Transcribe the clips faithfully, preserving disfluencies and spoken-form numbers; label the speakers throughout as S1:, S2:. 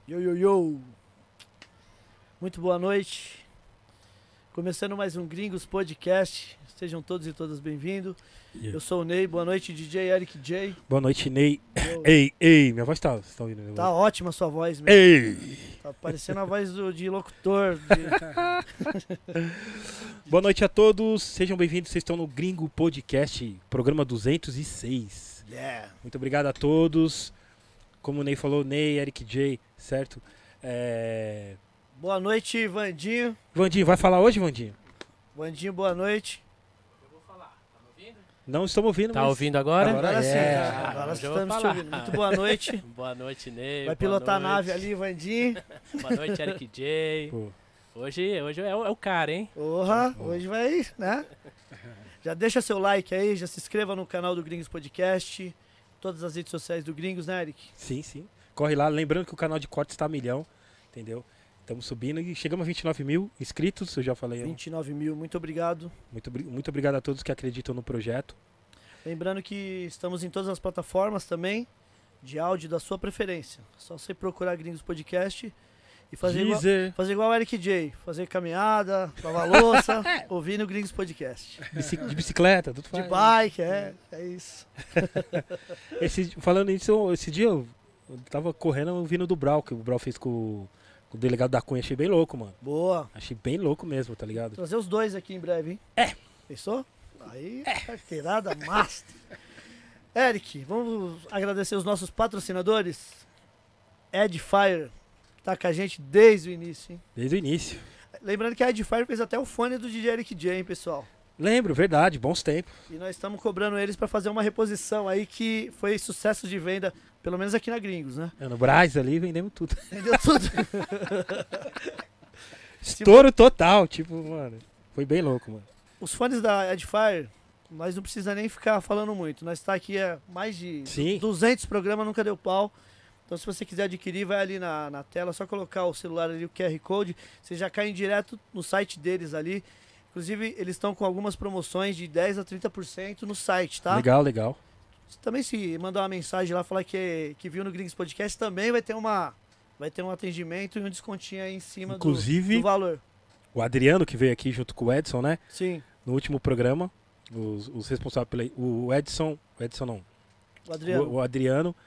S1: Yo, yo, yo. Muito boa noite. Começando mais um Gringos Podcast. Sejam todos e todas bem-vindos. Yeah. Eu sou o Ney. Boa noite, D J Eric J.
S2: Boa noite, Ney. Eu... Ei, ei. Minha voz tá... Você tá ouvindo?
S1: Tá voz? Ótima a sua voz mesmo.
S2: Ei.
S1: Tá parecendo a voz do, de locutor. De...
S2: Boa noite a todos. Sejam bem-vindos. Vocês estão no Gringo Podcast, programa duzentos e seis.
S1: Yeah.
S2: Muito obrigado a todos. Como o Ney falou, Ney, Eric J, certo? É...
S1: Boa noite, Vandinho.
S2: Vandinho, vai falar hoje, Vandinho?
S1: Vandinho, boa noite.
S3: Eu vou falar. Tá me ouvindo?
S2: Não estamos ouvindo,
S3: Tá
S2: mas...
S3: ouvindo agora?
S1: Agora, agora
S2: é.
S1: sim.
S2: Ah,
S1: agora
S3: estamos
S1: te ouvindo. Muito boa noite.
S3: Boa noite, Ney.
S1: Vai pilotar a nave ali, Vandinho.
S3: Boa noite, Eric J. Pô. Hoje, hoje é, o, é o cara, hein?
S1: Porra, hoje vai, né? Já deixa seu like aí, já se inscreva no canal do Gringos Podcast. Todas as redes sociais do Gringos, né, Eric?
S2: Sim, sim. Corre lá. Lembrando que o canal de cortes está a milhão, entendeu? Estamos subindo e chegamos a vinte e nove mil inscritos, eu já falei.
S1: vinte e nove mil, muito obrigado.
S2: Muito, muito obrigado a todos que acreditam no projeto.
S1: Lembrando que estamos em todas as plataformas também, de áudio da sua preferência. É só você procurar Gringos Podcast e fazer igual, fazer igual o Eric J. Fazer caminhada, lavar louça, ouvindo o Gringos Podcast.
S2: De bicicleta, tudo faz.
S1: De bike, é, é isso.
S2: Esse, falando nisso, esse dia eu, eu tava correndo ouvindo do Brau, que o Brau fez com, com o delegado da Cunha. Achei bem louco, mano.
S1: Boa.
S2: Achei bem louco mesmo, tá ligado?
S1: Trazer os dois aqui em breve, hein?
S2: É.
S1: Pensou? Aí, é. Carteirada master. Eric, vamos agradecer os nossos patrocinadores. Edifier. Tá com a gente desde o início, hein?
S2: Desde o início.
S1: Lembrando que a Edifier fez até o fone do D J Eric J, hein, pessoal?
S2: Lembro, verdade, bons tempos.
S1: E nós estamos cobrando eles para fazer uma reposição aí que foi sucesso de venda, pelo menos aqui na Gringos, né?
S2: É, no Brás ali vendemos tudo.
S1: Vendeu tudo.
S2: Estouro total, tipo, mano, foi bem louco, mano.
S1: Os fones da Edifier, nós não precisamos nem ficar falando muito. Nós está aqui há mais de
S2: Sim.
S1: duzentos programas, nunca deu pau. Então, se você quiser adquirir, vai ali na, na tela, só colocar o celular ali, o Q R Code, você já cai direto no site deles ali. Inclusive, eles estão com algumas promoções de dez a trinta por cento no site, tá?
S2: Legal, legal.
S1: Você também, se mandar uma mensagem lá, falar que, que viu no Gringos Podcast, também vai ter, uma, vai ter um atendimento e um descontinho aí em cima
S2: Inclusive,
S1: do, do valor.
S2: O Adriano, que veio aqui junto com o Edson, né?
S1: Sim.
S2: No último programa, os, os responsáveis pela... O Edson... O Edson não.
S1: O Adriano.
S2: O, o Adriano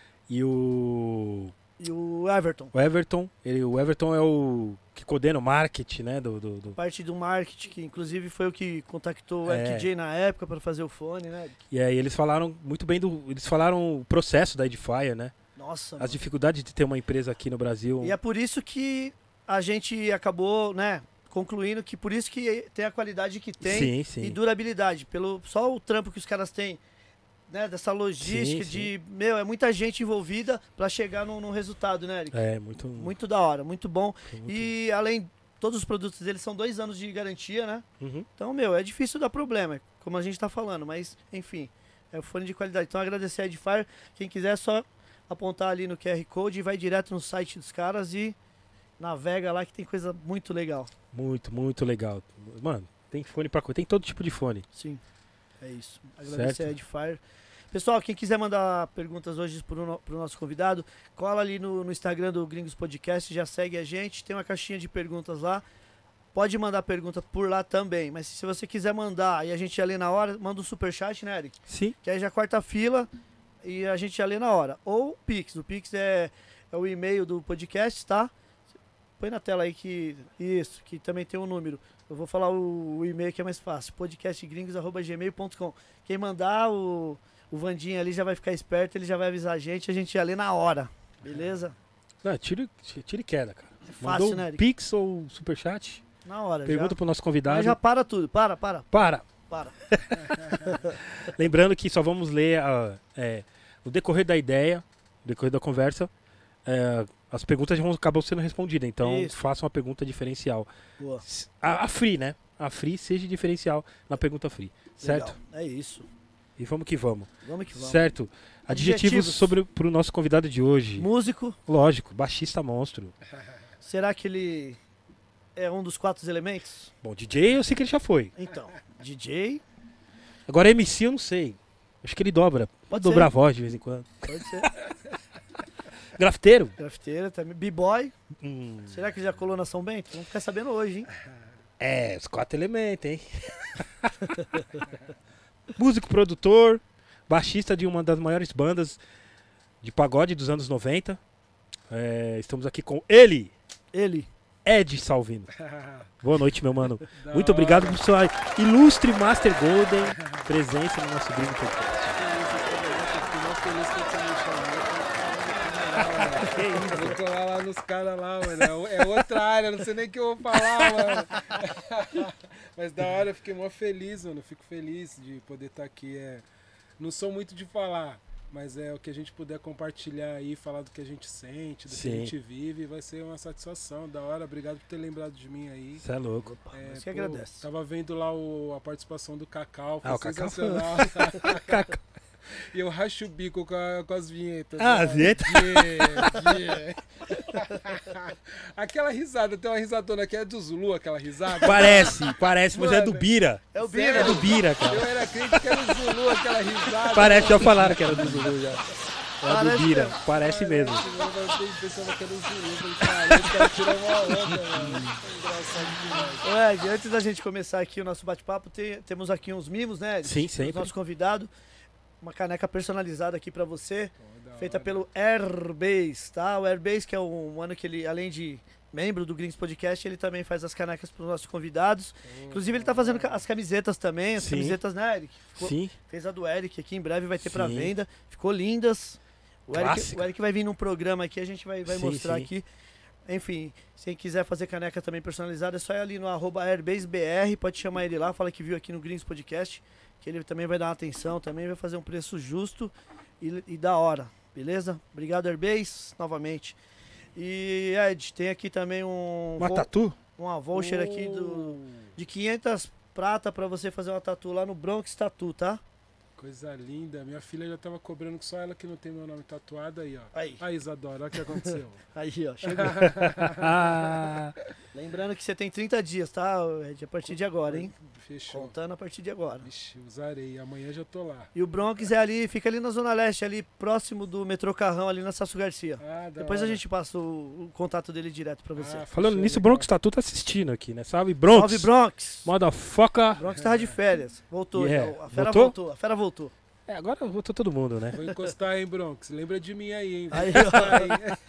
S2: e o...
S1: E o Everton.
S2: O Everton. Ele, o Everton é o que coordena o marketing, né? Do, do, do...
S1: Parte do marketing, que inclusive foi o que contactou o
S2: É.
S1: Eric J na época para fazer o fone, né?
S2: E aí eles falaram muito bem do... Eles falaram o processo da Edifier, né?
S1: Nossa,
S2: As
S1: mano.
S2: dificuldades de ter uma empresa aqui no Brasil.
S1: E é por isso que a gente acabou, né, concluindo que por isso que tem a qualidade que tem
S2: Sim, sim.
S1: e durabilidade. Pelo, só o trampo que os caras têm, né, dessa logística
S2: Sim,
S1: de, meu, é muita gente envolvida para chegar num, num resultado, né, Eric?
S2: É, muito...
S1: Muito da hora, muito bom.
S2: muito...
S1: E além, todos os produtos deles são dois anos de garantia, né?
S2: Uhum.
S1: Então, meu, é difícil dar problema, como a gente tá falando, mas, enfim, é o fone de qualidade. Então, agradecer a Edifier. Quem quiser, é só apontar ali no Q R Code e vai direto no site dos caras e navega lá que tem coisa muito legal.
S2: Muito, muito legal. Mano, tem fone pra coisa, tem todo tipo de fone.
S1: Sim, é isso. Agradecer
S2: Certo.
S1: a Edifier. Pessoal, quem quiser mandar perguntas hoje pro, pro nosso convidado, cola ali no, no Instagram do Gringos Podcast, já segue a gente, tem uma caixinha de perguntas lá. Pode mandar pergunta por lá também, mas se você quiser mandar e a gente já lê na hora, manda um superchat, né, Eric?
S2: Sim.
S1: Que aí já corta a fila e a gente já lê na hora. Ou o Pix. O Pix é, é o e-mail do podcast, tá? Põe na tela aí que... Isso, que também tem um número. Eu vou falar o, o e-mail que é mais fácil. podcastgringos arroba gmail ponto com. Quem mandar, o, o Vandinho ali já vai ficar esperto, ele já vai avisar a gente, a gente já lê na hora. Beleza?
S2: Não, tira, tira e queda, cara.
S1: É fácil,
S2: Mandou
S1: né,
S2: um
S1: Eric?
S2: Pix ou superchat?
S1: Na hora.
S2: Pergunta
S1: já.
S2: pro nosso convidado.
S1: Mas já para tudo. Para, para,
S2: Para.
S1: para.
S2: Lembrando que só vamos ler a, é, no decorrer da ideia, no decorrer da conversa, é, as perguntas vão acabar sendo respondidas. Então,
S1: Isso.
S2: faça uma pergunta diferencial.
S1: Boa.
S2: A, a free, né? A free seja diferencial na pergunta free. Certo?
S1: Legal. É isso.
S2: E vamos que vamos.
S1: Vamos que vamos.
S2: Certo? Adjetivos,
S1: Adjetivos.
S2: sobre pro nosso convidado de hoje.
S1: Músico.
S2: Lógico, baixista monstro.
S1: Será que ele é um dos quatro elementos?
S2: Bom, D J eu sei que ele já foi.
S1: Então, D J,
S2: Agora M C eu não sei. Acho que ele dobra. Pode
S1: Pode
S2: dobrar
S1: ser.
S2: a voz de vez em quando.
S1: pode ser.
S2: Grafiteiro?
S1: Grafiteiro também. B-boy.
S2: Hum.
S1: Será que já colou na São Bento? Vamos ficar sabendo hoje, hein?
S2: É, os quatro elementos, hein? Músico, produtor, baixista de uma das maiores bandas de pagode dos anos noventa. É, estamos aqui com ele,
S1: Ele.
S2: Ed Salvino. Boa noite, meu mano.
S4: Da
S2: Muito
S4: hora.
S2: obrigado por sua ilustre Master Golden presença no nosso Gringo Podcast.
S4: Que isso? Vou colar lá nos caras lá, mano. É outra área, não sei nem o que eu vou falar, mano. Mas da hora, eu fiquei mó feliz, mano. Fico feliz de poder estar aqui. É... Não sou muito de falar, mas é o que a gente puder compartilhar aí, falar do que a gente sente, do
S2: Sim.
S4: que a gente vive, vai ser uma satisfação. Da hora, obrigado por ter lembrado de mim aí.
S2: Você é louco.
S4: É,
S1: Nós que
S4: pô,
S1: agradece.
S4: Tava vendo lá o- a participação do Cacau, foi
S2: Ah, o Cacau foi-
S4: sensacional.
S2: Cacau.
S4: E eu racho o bico com, a- com as vinhetas.
S2: Ah,
S4: né?
S2: as vinhetas?
S4: Yeah, yeah. Aquela risada, tem uma risadona que é do Zulu, aquela risada.
S2: Parece, parece, mas é do
S4: Mano.
S2: Bira.
S1: É o
S4: Sério?
S1: Bira.
S2: É do Bira,
S4: Eu
S2: cara.
S4: era crente que era do Zulu, aquela risada.
S2: Parece, já falaram que era do Zulu já. É do
S1: Parece
S2: Bira,
S1: mesmo.
S2: parece mesmo.
S4: Eu pensava que era do Zulu. Eu falei, caralho, o cara tirou uma onda, mano. Engraçado demais.
S1: Ô, Ed, antes da gente começar aqui o nosso bate-papo, tem- temos aqui uns mimos, né, Ed?
S2: Sim, sempre.
S1: Nosso convidado. Uma caneca personalizada aqui pra você,
S4: Pô, da
S1: feita
S4: hora.
S1: pelo Airbase, tá? O Airbase, que é um ano que ele, além de membro do Gringos Podcast, ele também faz as canecas pros nossos convidados. Inclusive, ele tá fazendo ca- as camisetas também, as
S2: Sim.
S1: camisetas, né, Eric? Ficou-
S2: Sim,
S1: Fez a do Eric aqui, em breve vai ter pra
S2: Sim.
S1: venda. Ficou lindas. O Eric,
S2: Clássica.
S1: o Eric vai vir num programa aqui, a gente vai, vai
S2: Sim,
S1: mostrar
S2: sim.
S1: aqui. Enfim, se quem quiser fazer caneca também personalizada, é só ir ali no arroba airbasebr, pode chamar ele lá, fala que viu aqui no Gringos Podcast, que ele também vai dar uma atenção, também vai fazer um preço justo e, e da hora, beleza? Obrigado, Airbase, novamente. E, Ed, tem aqui também um
S2: uma
S1: vou-
S2: tatu?
S1: uma voucher aqui do, de quinhentas prata pra você fazer uma tatu lá no Bronx Tattoo, tá?
S4: Coisa linda. Minha filha já tava cobrando que só ela que não tem meu nome tatuado aí, ó.
S1: Aí,
S4: Aí, Isadora, olha o que aconteceu.
S1: aí, ó, chegou.
S2: Ah,
S1: Lembrando que você tem trinta dias, tá, Ed? A partir de agora, hein?
S4: Fechou.
S1: Contando a partir de agora.
S4: Vixe, usarei. Amanhã já tô lá.
S1: E o Bronx é ali, fica ali na Zona Leste, ali próximo do metrô Carrão, ali na Sasso Garcia.
S4: Ah, da
S1: Depois a
S4: hora.
S1: gente passa o, o contato dele direto pra você.
S4: Ah,
S2: falando
S4: fechou,
S2: nisso, o
S4: legal.
S2: Bronx Tatu tá assistindo aqui, né? Salve, Bronx.
S1: Salve, Bronx!
S2: Motherfucker.
S1: Bronx tava de férias. Voltou,
S2: Yeah.
S1: então. A fera
S2: Voltou?
S1: voltou? a fera voltou.
S2: É, agora voltou todo mundo, né?
S4: Vou encostar, hein, Bronx. Lembra de mim aí, hein?
S1: Aí,
S4: Vou
S1: ó.
S4: encostar,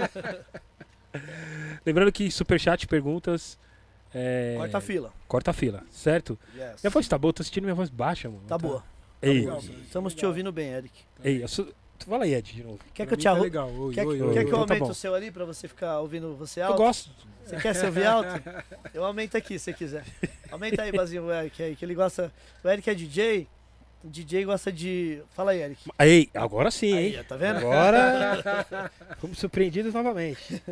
S4: hein?
S2: Lembrando que superchat, perguntas... É...
S1: Corta a fila.
S2: Corta a fila, certo?
S1: Yes.
S2: Minha voz tá boa, eu tô sentindo minha voz baixa, mano.
S1: Tá boa.
S2: Ei,
S4: legal,
S2: ei,
S4: mano.
S1: Estamos te
S4: Legal.
S1: ouvindo bem, Eric.
S2: ei, eu sou... Fala aí, Ed, de novo.
S1: Quer que
S4: Pra
S1: eu
S4: mim
S1: te
S4: tá
S1: arru...
S4: legal. Oi,
S1: Quer,
S4: oi,
S1: que-
S4: oi,
S1: quer
S4: oi.
S1: que eu
S2: Então tá
S1: aumente
S2: bom.
S1: o seu ali pra você ficar ouvindo você
S2: Eu
S1: alto?
S2: gosto.
S1: Você quer se ouvir alto? Eu aumento aqui, se você quiser. Aumenta aí, Bazinho, o Eric aí, que ele gosta... O Eric é D J, o D J gosta de... Fala aí, Eric.
S2: Ei, agora sim,
S1: Aí,
S2: hein?
S1: ó, tá vendo?
S2: Agora fomos surpreendidos novamente.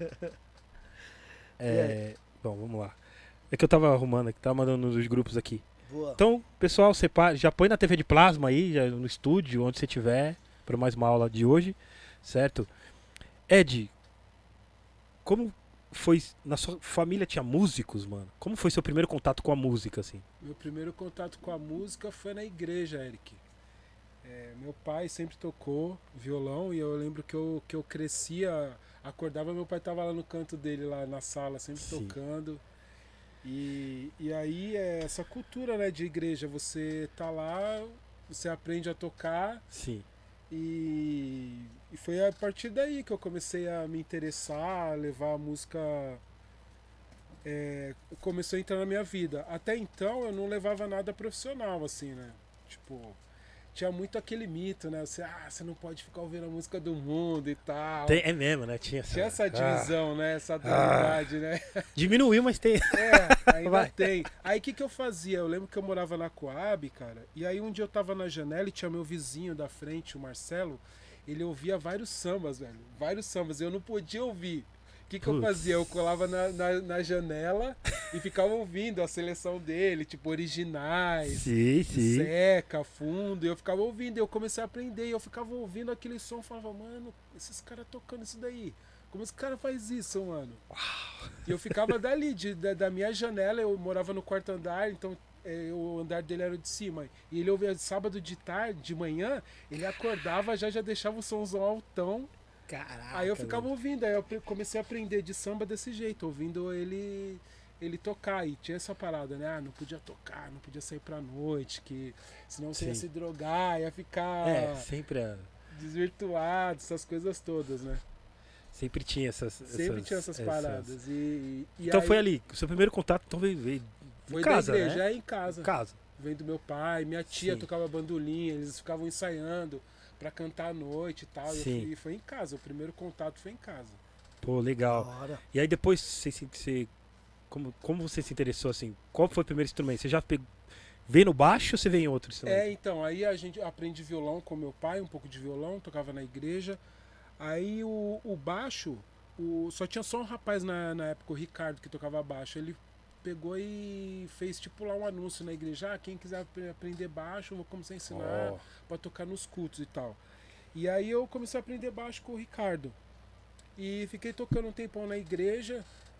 S2: É, bom, vamos lá. É que eu tava arrumando aqui, tava mandando nos grupos aqui.
S1: Boa.
S2: Então, pessoal, separa, já põe na T V de plasma aí, já no estúdio, onde você tiver, para mais uma aula de hoje, certo? Ed, como foi, na sua família tinha músicos, mano? Como foi seu primeiro contato com a música, assim?
S4: Meu primeiro contato com a música foi na igreja, Eric. É, meu pai sempre tocou violão e eu lembro que eu, que eu crescia, acordava, meu pai tava lá no canto dele, lá na sala, sempre
S2: Sim.
S4: tocando. E, e aí é essa cultura, né, de igreja, você tá lá, você aprende a tocar
S2: Sim.
S4: e, e foi a partir daí que eu comecei a me interessar, a levar a música, é, começou a entrar na minha vida. Até então eu não levava nada profissional, assim, né? Tipo, tinha muito aquele mito, né? Você, ah, você não pode ficar ouvindo a música do mundo e tal.
S2: Tem- é mesmo, né? Tinha essa,
S4: Tinha essa
S2: Ah,
S4: divisão, né? Essa dualidade, né?
S2: diminuiu, mas tem.
S4: É, ainda
S2: Vai.
S4: tem. Aí o que, que eu fazia? Eu lembro que eu morava na Coab, cara, e aí um dia eu tava na janela e tinha meu vizinho da frente, o Marcelo, ele ouvia vários sambas, velho. Vários sambas. Eu não podia ouvir. O que, que eu
S2: Putz.
S4: fazia? Eu colava na, na, na janela e ficava ouvindo a seleção dele, tipo, originais.
S2: Sim, sim.
S4: Zeca, fundo, e eu ficava ouvindo, e eu comecei a aprender, e eu ficava ouvindo aquele som, falava, mano, esses caras tocando isso daí, como esse cara faz isso, mano? E eu ficava dali, de, da, da minha janela, eu morava no quarto andar, então é, o andar dele era o de cima, e ele ouvia sábado de tarde, de manhã, ele acordava, já já deixava o somzão altão,
S2: Caraca.
S4: Aí eu ficava ouvindo, aí eu pre- comecei a aprender de samba desse jeito, ouvindo ele ele tocar. E tinha essa parada, né? Ah, não podia tocar, não podia sair pra noite, que senão você ia
S2: Sim.
S4: se drogar, ia ficar
S2: É, sempre, a-
S4: desvirtuado, essas coisas todas, né?
S2: sempre tinha essas.
S4: Sempre tinha essas paradas. E, e
S2: Então
S4: aí
S2: foi ali. O seu primeiro contato então veio, veio
S4: Foi
S2: em casa,
S4: da igreja,
S2: né?
S4: é em casa.
S2: Em casa.
S4: Vem do meu pai, minha tia
S2: Sim.
S4: tocava bandolim, eles ficavam ensaiando pra cantar à noite e tal. E eu
S2: Sim.
S4: fui- E foi em casa, o primeiro contato foi em casa.
S2: Pô, legal.
S1: Da hora.
S2: E aí depois você, se- você como, como você se interessou assim? Qual foi o primeiro instrumento? Você já pegou, veio no baixo ou você veio em outro instrumento?
S4: É, então, aí a gente aprende violão com meu pai, um pouco de violão, tocava na igreja. Aí o, o baixo, o, só tinha só um rapaz na, na época, o Ricardo, que tocava baixo. Ele pegou e fez tipo lá um anúncio na igreja, ah, quem quiser apre- aprender baixo, eu vou começar a ensinar
S2: Ó,
S4: pra tocar nos cultos e tal. E aí eu comecei a aprender baixo com o Ricardo. E fiquei tocando um tempão na igreja.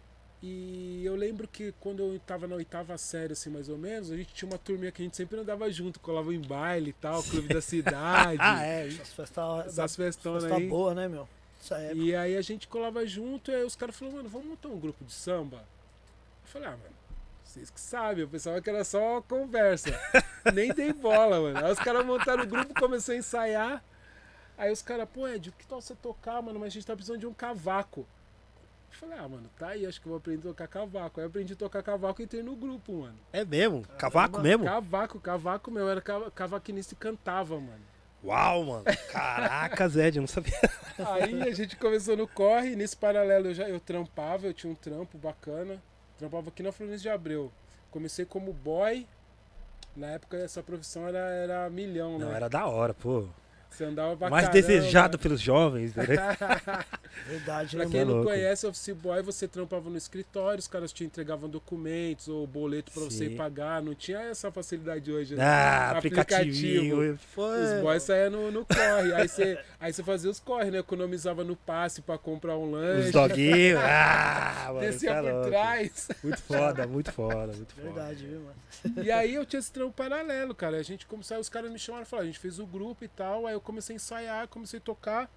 S4: E eu lembro que quando eu tava na oitava série, assim, mais ou menos, a gente tinha uma turminha que a gente sempre andava junto, colava em baile e tal, clube da cidade,
S2: Ah, é.
S1: Essas festas
S4: essas festonas
S1: festa
S4: aí.
S1: boa, né, meu? Essa época.
S4: E aí a gente colava junto, e aí os caras falaram, mano, vamos montar um grupo de samba? Eu falei, ah, mano, vocês que sabem, eu pensava que era só conversa. Nem dei bola, mano. Aí os caras montaram o grupo, começou a ensaiar. Aí os caras, pô, Ed, o que tal você tocar, mano? Mas a gente tá precisando de um cavaco. Eu falei, ah, mano, tá aí, acho que eu vou aprender a tocar cavaco. Aí eu aprendi a tocar cavaco e entrei no grupo, mano.
S2: É mesmo? Cavaco mesmo?
S4: Cavaco, cavaco meu, eu era cava- cavaquinista e cantava, mano.
S2: Uau, mano. Caraca, Zé, eu não sabia.
S4: Aí a gente começou no corre, e nesse paralelo eu já eu trampava, eu tinha um trampo bacana. Trampava aqui na Florêncio de Abreu. Comecei como boy. Na época essa profissão era, era milhão,
S2: Não,
S4: né?
S2: era da hora, pô.
S4: Você andava pra
S2: Mais
S4: caramba.
S2: desejado pelos jovens, né?
S1: Verdade, né,
S4: Pra quem
S1: mano?
S2: é
S4: não
S2: louco.
S4: conhece, office boy, você trampava no escritório, os caras te entregavam documentos ou boleto pra você
S2: Sim.
S4: ir pagar. Não tinha essa facilidade hoje, né?
S2: Ah, aplicativo. Foi.
S4: Os boys saíam no, no corre. Aí você, aí você fazia os corre, né? Economizava no passe pra comprar um lanche.
S2: Os doguinhos. Ah, mano.
S4: Descia
S2: tá
S4: por
S2: louco.
S4: trás.
S2: Muito foda, muito foda, muito foda.
S1: Verdade, viu, mano?
S4: E aí eu tinha esse trampo paralelo, cara. A gente começou, os caras me chamaram e falaram, a gente fez o grupo e tal. Aí eu comecei a ensaiar, comecei a tocar.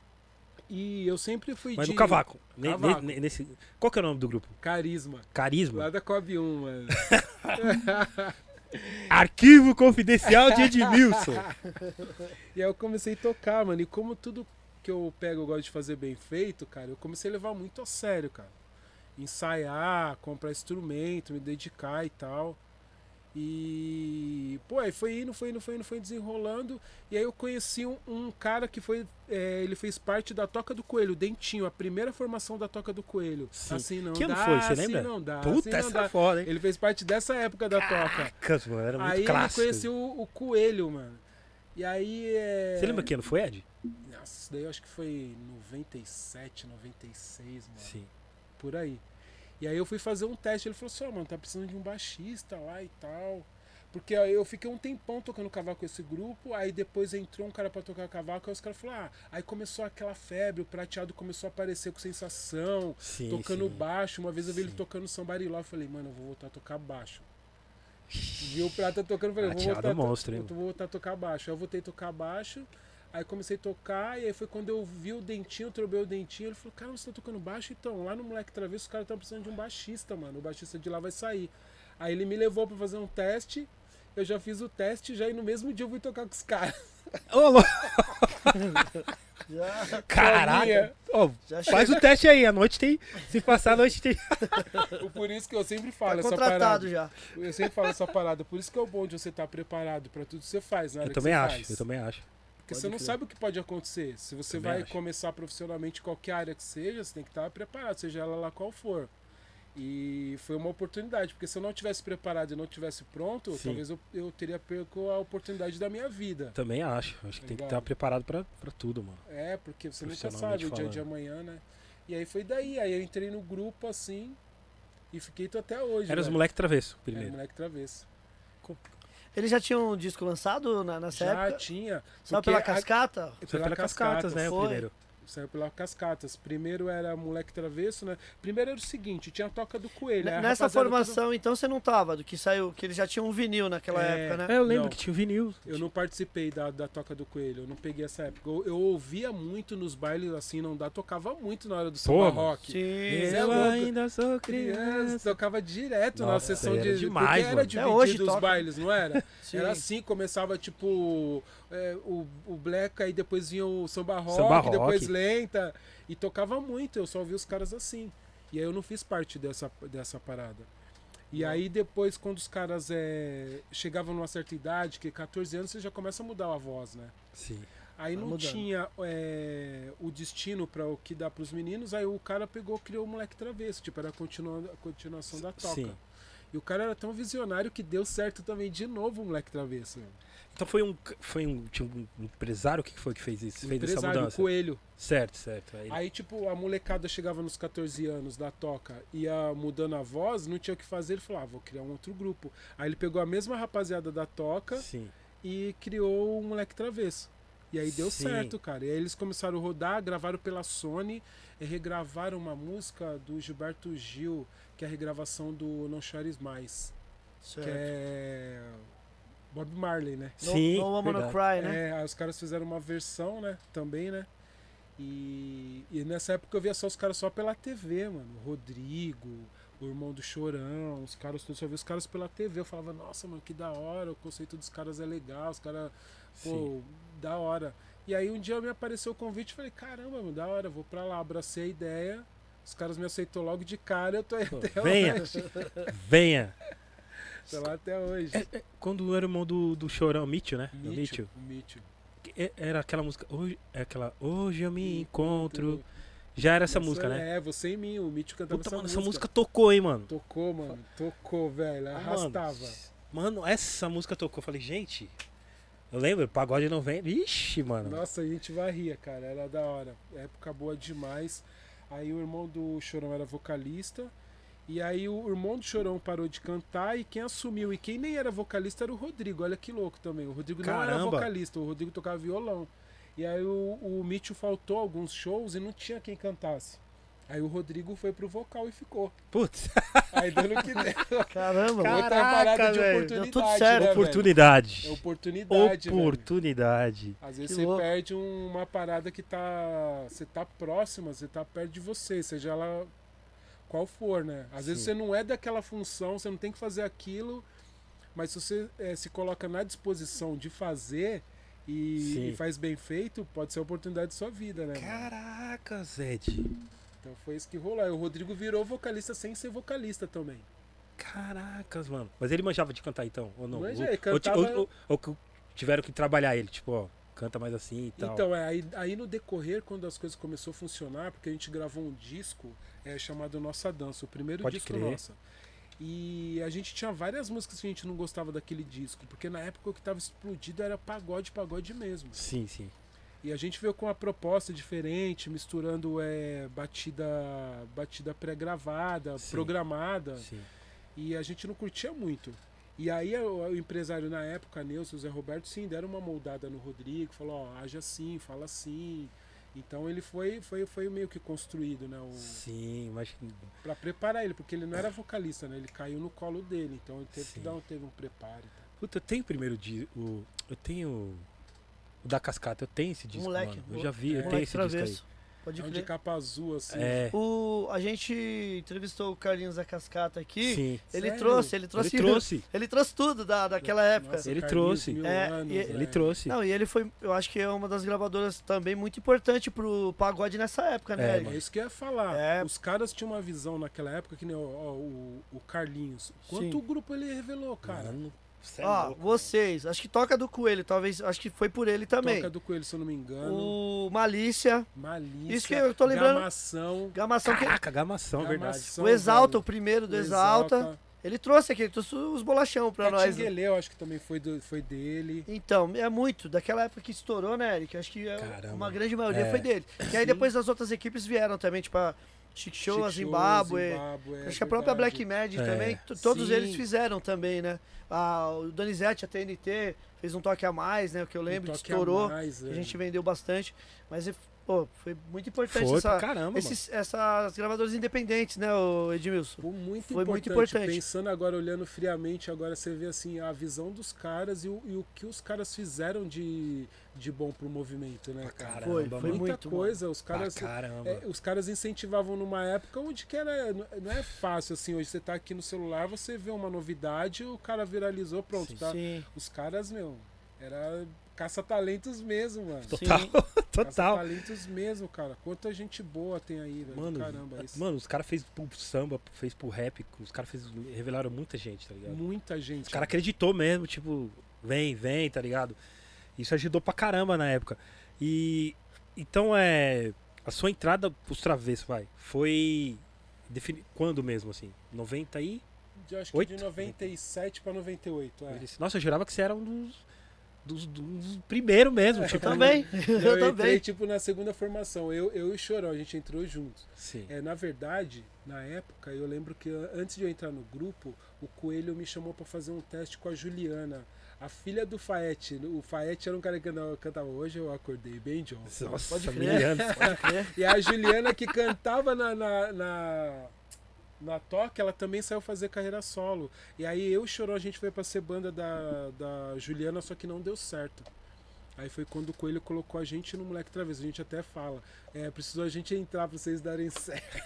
S4: E eu sempre fui
S2: Mas
S4: de
S2: no cavaco. Ne-
S4: Cavaco.
S2: ne- nesse... Qual que é o nome do grupo?
S4: carisma.
S2: Carisma?
S4: Lá da Coab um, mano.
S2: Arquivo Confidencial de Edmilson.
S4: E aí eu comecei a tocar, mano. E como tudo que eu pego eu gosto de fazer bem feito, cara, eu comecei a levar muito a sério, cara. Ensaiar, comprar instrumento, me dedicar e tal. E, pô, aí foi indo, foi indo, foi indo, foi desenrolando. E aí eu conheci um, um cara que foi, é, ele fez parte da Toca do Coelho, o Dentinho, a primeira formação da Toca do Coelho.
S2: Sim.
S4: Assim não
S2: Que ano
S4: dá,
S2: foi, você
S4: assim
S2: lembra?
S4: não dá,
S2: Puta,
S4: assim não
S2: essa
S4: dá.
S2: é foda, hein?
S4: Ele fez parte dessa época da Toca.
S2: Caracas, mano, era muito
S4: Aí ele
S2: clássico.
S4: conheceu o, o Coelho, mano. E aí é...
S2: Você lembra que ano foi, Ed?
S4: Nossa, isso daí eu acho que foi em noventa e sete, noventa e seis, mano.
S2: Sim.
S4: Por aí. E aí eu fui fazer um teste, ele falou assim, ó, mano, tá precisando de um baixista lá e tal. Porque aí eu fiquei um tempão tocando cavaco com esse grupo, aí depois entrou um cara pra tocar cavaco, aí os caras falaram, ah, aí começou aquela febre, o prateado começou a aparecer com sensação,
S2: Sim,
S4: tocando
S2: sim.
S4: baixo. Uma vez eu vi ele
S2: Sim.
S4: tocando sambariló, eu falei, mano, eu vou voltar a tocar baixo. Vi o Prata tocando, eu falei, vou
S2: Prateado
S4: voltar, a to-
S2: monstro, hein,
S4: vou voltar a tocar baixo. Aí eu voltei a tocar baixo, aí comecei a tocar, e aí foi quando eu vi o Dentinho, eu trobei o Dentinho, ele falou, cara, você tá tocando baixo? Então, lá no Moleque Travesso, os caras estão precisando de um baixista, mano, o baixista de lá vai sair. Aí ele me levou pra fazer um teste, eu já fiz o teste, já e no mesmo dia eu fui tocar com os caras.
S2: Ô, louco.
S1: Já,
S2: Caraca.
S4: Sozinha.
S2: Ó,
S1: já
S2: faz
S1: chega.
S2: o teste aí, a noite tem. Se passar a noite tem.
S4: Por isso que eu sempre
S1: Tá
S4: falo essa
S1: contratado
S4: parada.
S1: já.
S4: Eu sempre falo essa parada, por isso que é o bom de você estar preparado pra tudo que você faz, na hora
S2: Eu
S4: que
S2: também
S4: você
S2: acho,
S4: faz.
S2: eu também acho.
S4: Porque
S1: Pode
S4: você não
S1: crer.
S4: sabe o que pode acontecer. Se você
S2: Também
S4: vai
S2: acho.
S4: começar profissionalmente em qualquer área que seja, você tem que estar preparado, seja ela lá qual for. E foi uma oportunidade, porque se eu não tivesse preparado e não tivesse pronto,
S2: Sim.
S4: talvez eu, eu teria perco a oportunidade da minha vida.
S2: Também acho. Acho que tem que
S4: Legal.
S2: estar preparado pra, pra tudo, mano.
S4: É, porque você nunca
S2: Profissionalmente
S4: sabe o dia de
S2: falando.
S4: amanhã, né? E aí foi daí, aí eu entrei no grupo assim e fiquei até hoje.
S2: Era os
S4: velho.
S2: moleque travesso,
S4: Era
S2: primeiro.
S4: moleque travesso.
S1: Ele já tinha um disco lançado na, nessa
S4: Já
S1: época?
S4: tinha.
S1: Só
S4: porque
S1: pela
S4: a-
S1: cascata?
S2: Foi pela Cascatas, né? O
S1: foi.
S2: primeiro.
S4: saiu pela Cascatas. Primeiro era Moleque Travesso, né? Primeiro era o seguinte, tinha a Toca do Coelho. aí a
S1: Nessa
S4: rapaziada
S1: formação,
S4: toda-
S1: então, você não tava, do que saiu, que eles já tinham um vinil naquela
S4: É.
S1: época, né?
S2: É, eu lembro
S4: Não.
S2: que tinha o vinil.
S4: Eu não participei da, da Toca do Coelho, eu não peguei essa época. Eu, eu ouvia muito nos bailes, assim, não dá, tocava muito na hora do samba
S2: mano.
S4: rock.
S1: Sim.
S4: é
S2: Eu
S4: louco.
S2: ainda sou
S4: Criança,
S2: criança.
S4: tocava direto na
S2: Nossa,
S4: sessão
S2: era
S4: de...
S2: demais,
S4: porque era
S2: mano.
S4: dividido
S1: Até hoje
S4: os
S1: toca.
S4: bailes, não era?
S1: Sim.
S4: Era assim, começava tipo é, o, o Black, aí depois vinha o samba rock,
S2: Samba rock.
S4: depois lenta, e tocava muito, eu só vi os caras assim. E aí eu não fiz parte dessa, dessa parada. E aí depois, quando os caras é, chegavam numa certa idade, que quatorze anos, você já começa a mudar a voz, né?
S2: Sim.
S4: Aí
S1: Tá
S4: não
S1: mudando.
S4: tinha é, o destino para o que dá pros meninos, aí o cara pegou, criou o Moleque Travesso, tipo, era a, continua, a continuação da Toca.
S2: Sim.
S4: E o cara era tão visionário que deu certo também de novo o Moleque Travesso.
S2: Então foi um, foi um, tinha um empresário que foi que fez isso,
S4: O
S2: fez essa
S4: empresário, o
S2: mudança?
S4: Coelho.
S2: Certo, certo. Aí,
S4: Aí, tipo, a molecada chegava nos quatorze anos da Toca, ia mudando a voz, não tinha o que fazer, ele falou, ah, vou criar um outro grupo. Aí ele pegou a mesma rapaziada da Toca
S2: sim.
S4: e criou o Moleque Travesso. E aí deu
S2: Sim.
S4: certo, cara. E aí eles começaram a rodar, gravaram pela Sony, e regravaram uma música do Gilberto Gil, que é a regravação do Não Chores Mais,
S1: Certo.
S4: que é Bob Marley, né?
S1: No,
S2: Sim,
S1: no Woman No
S2: verdade.
S1: Cry, né?
S4: É, aí os caras fizeram uma versão, né? Também, né? E, e nessa época eu via só os caras só pela T V, mano. O Rodrigo, o irmão do Chorão, os caras todos, só via os caras pela T V. Eu falava, nossa, mano, que da hora, o conceito dos caras é legal, os caras, pô,
S2: Sim.
S4: da hora. E aí um dia me apareceu o convite e falei, caramba, mano, da hora, vou pra lá, abracei a ideia. Os caras me aceitou logo de cara, eu tô aí
S2: Pô,
S4: até
S2: venha.
S4: hoje.
S2: Venha.
S4: Tô lá até hoje.
S2: É, é, quando era o irmão do, do Chorão, Mítil, né? Do
S4: Mítil, o Mítil.
S2: Que é- Era aquela música. Hoje, é aquela. Hoje eu me encontro. Já era essa música, né?
S4: É, Você e Mim, o Mítil cantava
S2: Puta,
S4: essa,
S2: mano,
S4: música.
S2: essa música tocou, hein, mano.
S4: Tocou, mano, tocou, velho,
S2: Ah,
S4: arrastava.
S2: Mano, mano, essa música tocou. Eu falei, gente. Eu lembro, pagode não vem. Ixi, mano.
S4: Nossa, a gente varria, cara, era da hora. Época boa demais. Aí o irmão do Chorão era vocalista. E aí o irmão do Chorão parou de cantar e quem assumiu e quem nem era vocalista era o Rodrigo. Olha que louco também. O Rodrigo não era
S2: Caramba.
S4: vocalista, o Rodrigo tocava violão. E aí o, o Mítil faltou alguns shows e não tinha quem cantasse. Aí o Rodrigo foi pro vocal e ficou.
S2: Putz,
S4: Aí deu no que deu.
S1: Caramba,
S2: Cara,
S1: mano.
S4: Outra parada de
S2: velho.
S4: oportunidade.
S1: Deu tudo certo.
S4: né, velho?
S2: oportunidade.
S4: É oportunidade, velho.
S2: Oportunidade.
S4: Às vezes
S1: Que
S4: você
S1: louco.
S4: perde um- uma parada que tá. Você tá próxima, você tá perto de você, seja ela qual for, né? Às vezes
S2: Sim.
S4: você não é daquela função, você não tem que fazer aquilo, mas se você eh, se coloca na disposição de fazer e,
S2: Sim.
S4: e faz bem feito, pode ser a oportunidade de sua vida, né? mano?
S2: Caraca, Zed.
S4: Então foi isso que rolou. Aí o Rodrigo virou vocalista sem ser vocalista também.
S2: Caracas, mano. Mas ele manjava de cantar então, ou não?
S4: Manja,
S2: Ou-
S4: ele
S2: ou, ti-
S4: cantava-
S2: ou- ou- ou que tiveram que trabalhar ele, tipo, ó, canta mais assim e tal.
S4: Então, é, aí, aí no decorrer, quando as coisas começaram a funcionar, porque a gente gravou um disco é, chamado Nossa Dança, o primeiro
S2: Pode
S4: disco
S2: crer.
S4: nosso. E a gente tinha várias músicas que a gente não gostava daquele disco, porque na época o que estava explodido era pagode, pagode mesmo.
S2: Sim, sim.
S4: E a gente veio com uma proposta diferente, misturando é, batida, batida pré-gravada,
S2: Sim.
S4: programada,
S2: Sim.
S4: e a gente não curtia muito. E aí o, o empresário na época, Nilson, Zé Roberto, sim, deram uma moldada no Rodrigo, falou, ó, age assim, fala assim. Então ele foi, foi, foi meio que construído, né? O,
S2: Sim, mas.
S4: pra preparar ele, porque ele não era vocalista, né? Ele caiu no colo dele, então ele teve
S2: Sim.
S4: que dar um, teve um preparo. e tal.
S2: Puta, eu tenho o primeiro disco. O, eu tenho. O da Cascata, eu tenho esse disco.
S1: Moleque,
S2: mano. Eu já vi, eu
S4: é.
S2: tenho
S1: Moleque
S2: esse disco aí.
S1: Travesso. Pode
S4: É um de
S1: crer.
S4: capa azul, assim.
S2: É.
S1: O, a gente entrevistou o Carlinhos da Cascata aqui.
S2: Sim.
S1: Ele
S4: Sério?
S1: trouxe, ele
S2: Ele
S1: trouxe,
S2: trouxe.
S1: ele trouxe tudo da, daquela época.
S4: Nossa,
S2: Ele
S4: Carlinhos,
S2: trouxe.
S4: mil
S1: É,
S4: anos,
S1: e-
S2: Ele
S4: velho.
S2: trouxe.
S1: Não, e ele foi, eu acho que é uma das gravadoras também muito importante pro pagode nessa época, né?
S2: É,
S1: Eric?
S4: É isso que eu ia falar.
S1: É.
S4: Os caras tinham uma visão naquela época, que nem ó, ó, o, o Carlinhos. Quanto
S1: Sim.
S4: o grupo ele revelou, cara?
S2: Mano, cê é
S1: Ó,
S2: louco,
S1: vocês, acho que Toca do Coelho, talvez, acho que foi por ele também.
S4: Toca do Coelho, se eu não me engano.
S1: O Malícia,
S4: Malícia.
S1: Isso que eu tô lembrando-
S4: Gamação.
S1: Gamação,
S2: mano.
S1: que,
S2: Caraca, gamação, verdade.
S4: Gamação,
S1: o Exalta,
S4: velho.
S1: o primeiro do
S4: O
S1: Exalta. Ele trouxe aqui, ele trouxe os bolachão pra nós. né?
S4: Catinguele, eu acho que também foi, do, foi dele.
S1: Então, é muito. Daquela época que estourou, né, Eric? Acho que é
S2: Caramba.
S1: uma grande maioria
S2: É.
S1: foi dele. E aí
S4: Sim.
S1: depois as outras equipes vieram também, tipo a Chic Show, a
S4: Chic Show,
S1: Zimbábue.
S4: Zimbábue, é
S1: Acho que a própria
S4: verdade.
S1: Black Magic
S2: É.
S1: também, t- todos
S4: Sim.
S1: eles fizeram também, né? Ah, o Donizete, a T N T, fez um toque a mais, né? O que eu lembro,
S4: Um
S1: que
S4: toque a
S1: estourou.
S4: mais,
S1: que
S4: é.
S1: a gente vendeu bastante. Mas é- Pô, foi muito importante
S2: Foi
S1: essa,
S2: pra caramba,
S1: esses, essas gravadoras independentes, né, o Edmilson?
S4: Foi muito
S1: Foi
S4: importante.
S1: muito importante.
S4: Pensando agora, olhando friamente, agora você vê assim a visão dos caras e o, e o que os caras fizeram de, de bom pro movimento, né,
S2: Pra
S4: cara?
S2: caramba,
S1: Foi,
S2: mano.
S1: foi
S4: Muita
S1: muito,
S4: coisa, os
S2: Pra
S4: caras.
S2: caramba.
S4: É, os caras incentivavam numa época onde que era, não é fácil assim, hoje você tá aqui no celular, você vê uma novidade, o cara viralizou, pronto,
S2: Sim.
S4: tá?
S1: Sim.
S4: Os caras, meu, era caça-talentos mesmo, mano.
S2: Total,
S1: Sim.
S2: total.
S4: Caça-talentos mesmo, cara. Quanta gente boa tem aí, velho.
S2: Mano,
S4: Caramba, isso.
S2: mano, os caras fez pro samba, fez pro rap, os caras fez, revelaram muita gente, tá ligado?
S4: Muita gente.
S2: Os caras acreditou mesmo, tipo, vem, vem, tá ligado? Isso ajudou pra caramba na época. E então é. A sua entrada pros travessos, vai, foi. Defini... Quando mesmo, assim? noventa e.
S4: Eu acho que
S2: Oito?
S4: de noventa e sete pra noventa e oito, é.
S2: Nossa, eu jurava que você era um dos. Dos, dos primeiros mesmo,
S1: Eu
S2: tipo.
S1: também, eu,
S4: Eu entrei,
S1: também.
S4: tipo, na segunda formação. Eu, eu e o Chorão, a gente entrou juntos.
S2: Sim.
S4: É, na verdade, na época, eu lembro que antes de eu entrar no grupo, o Coelho me chamou pra fazer um teste com a Juliana, a filha do Faete. O Faete era um cara que cantava, cantava Hoje Eu Acordei Bem, John.
S2: Nossa,
S1: Pode crer.
S2: Miliano.
S1: Pode crer.
S4: E a Juliana que cantava na, na, na, na Toque, ela também saiu fazer carreira solo. E aí eu e o Chorão, a gente foi pra ser banda da, da Juliana, só que não deu certo. Aí foi quando o Coelho colocou a gente no Moleque Travesso. A gente até fala, é, precisou a gente entrar pra vocês darem certo.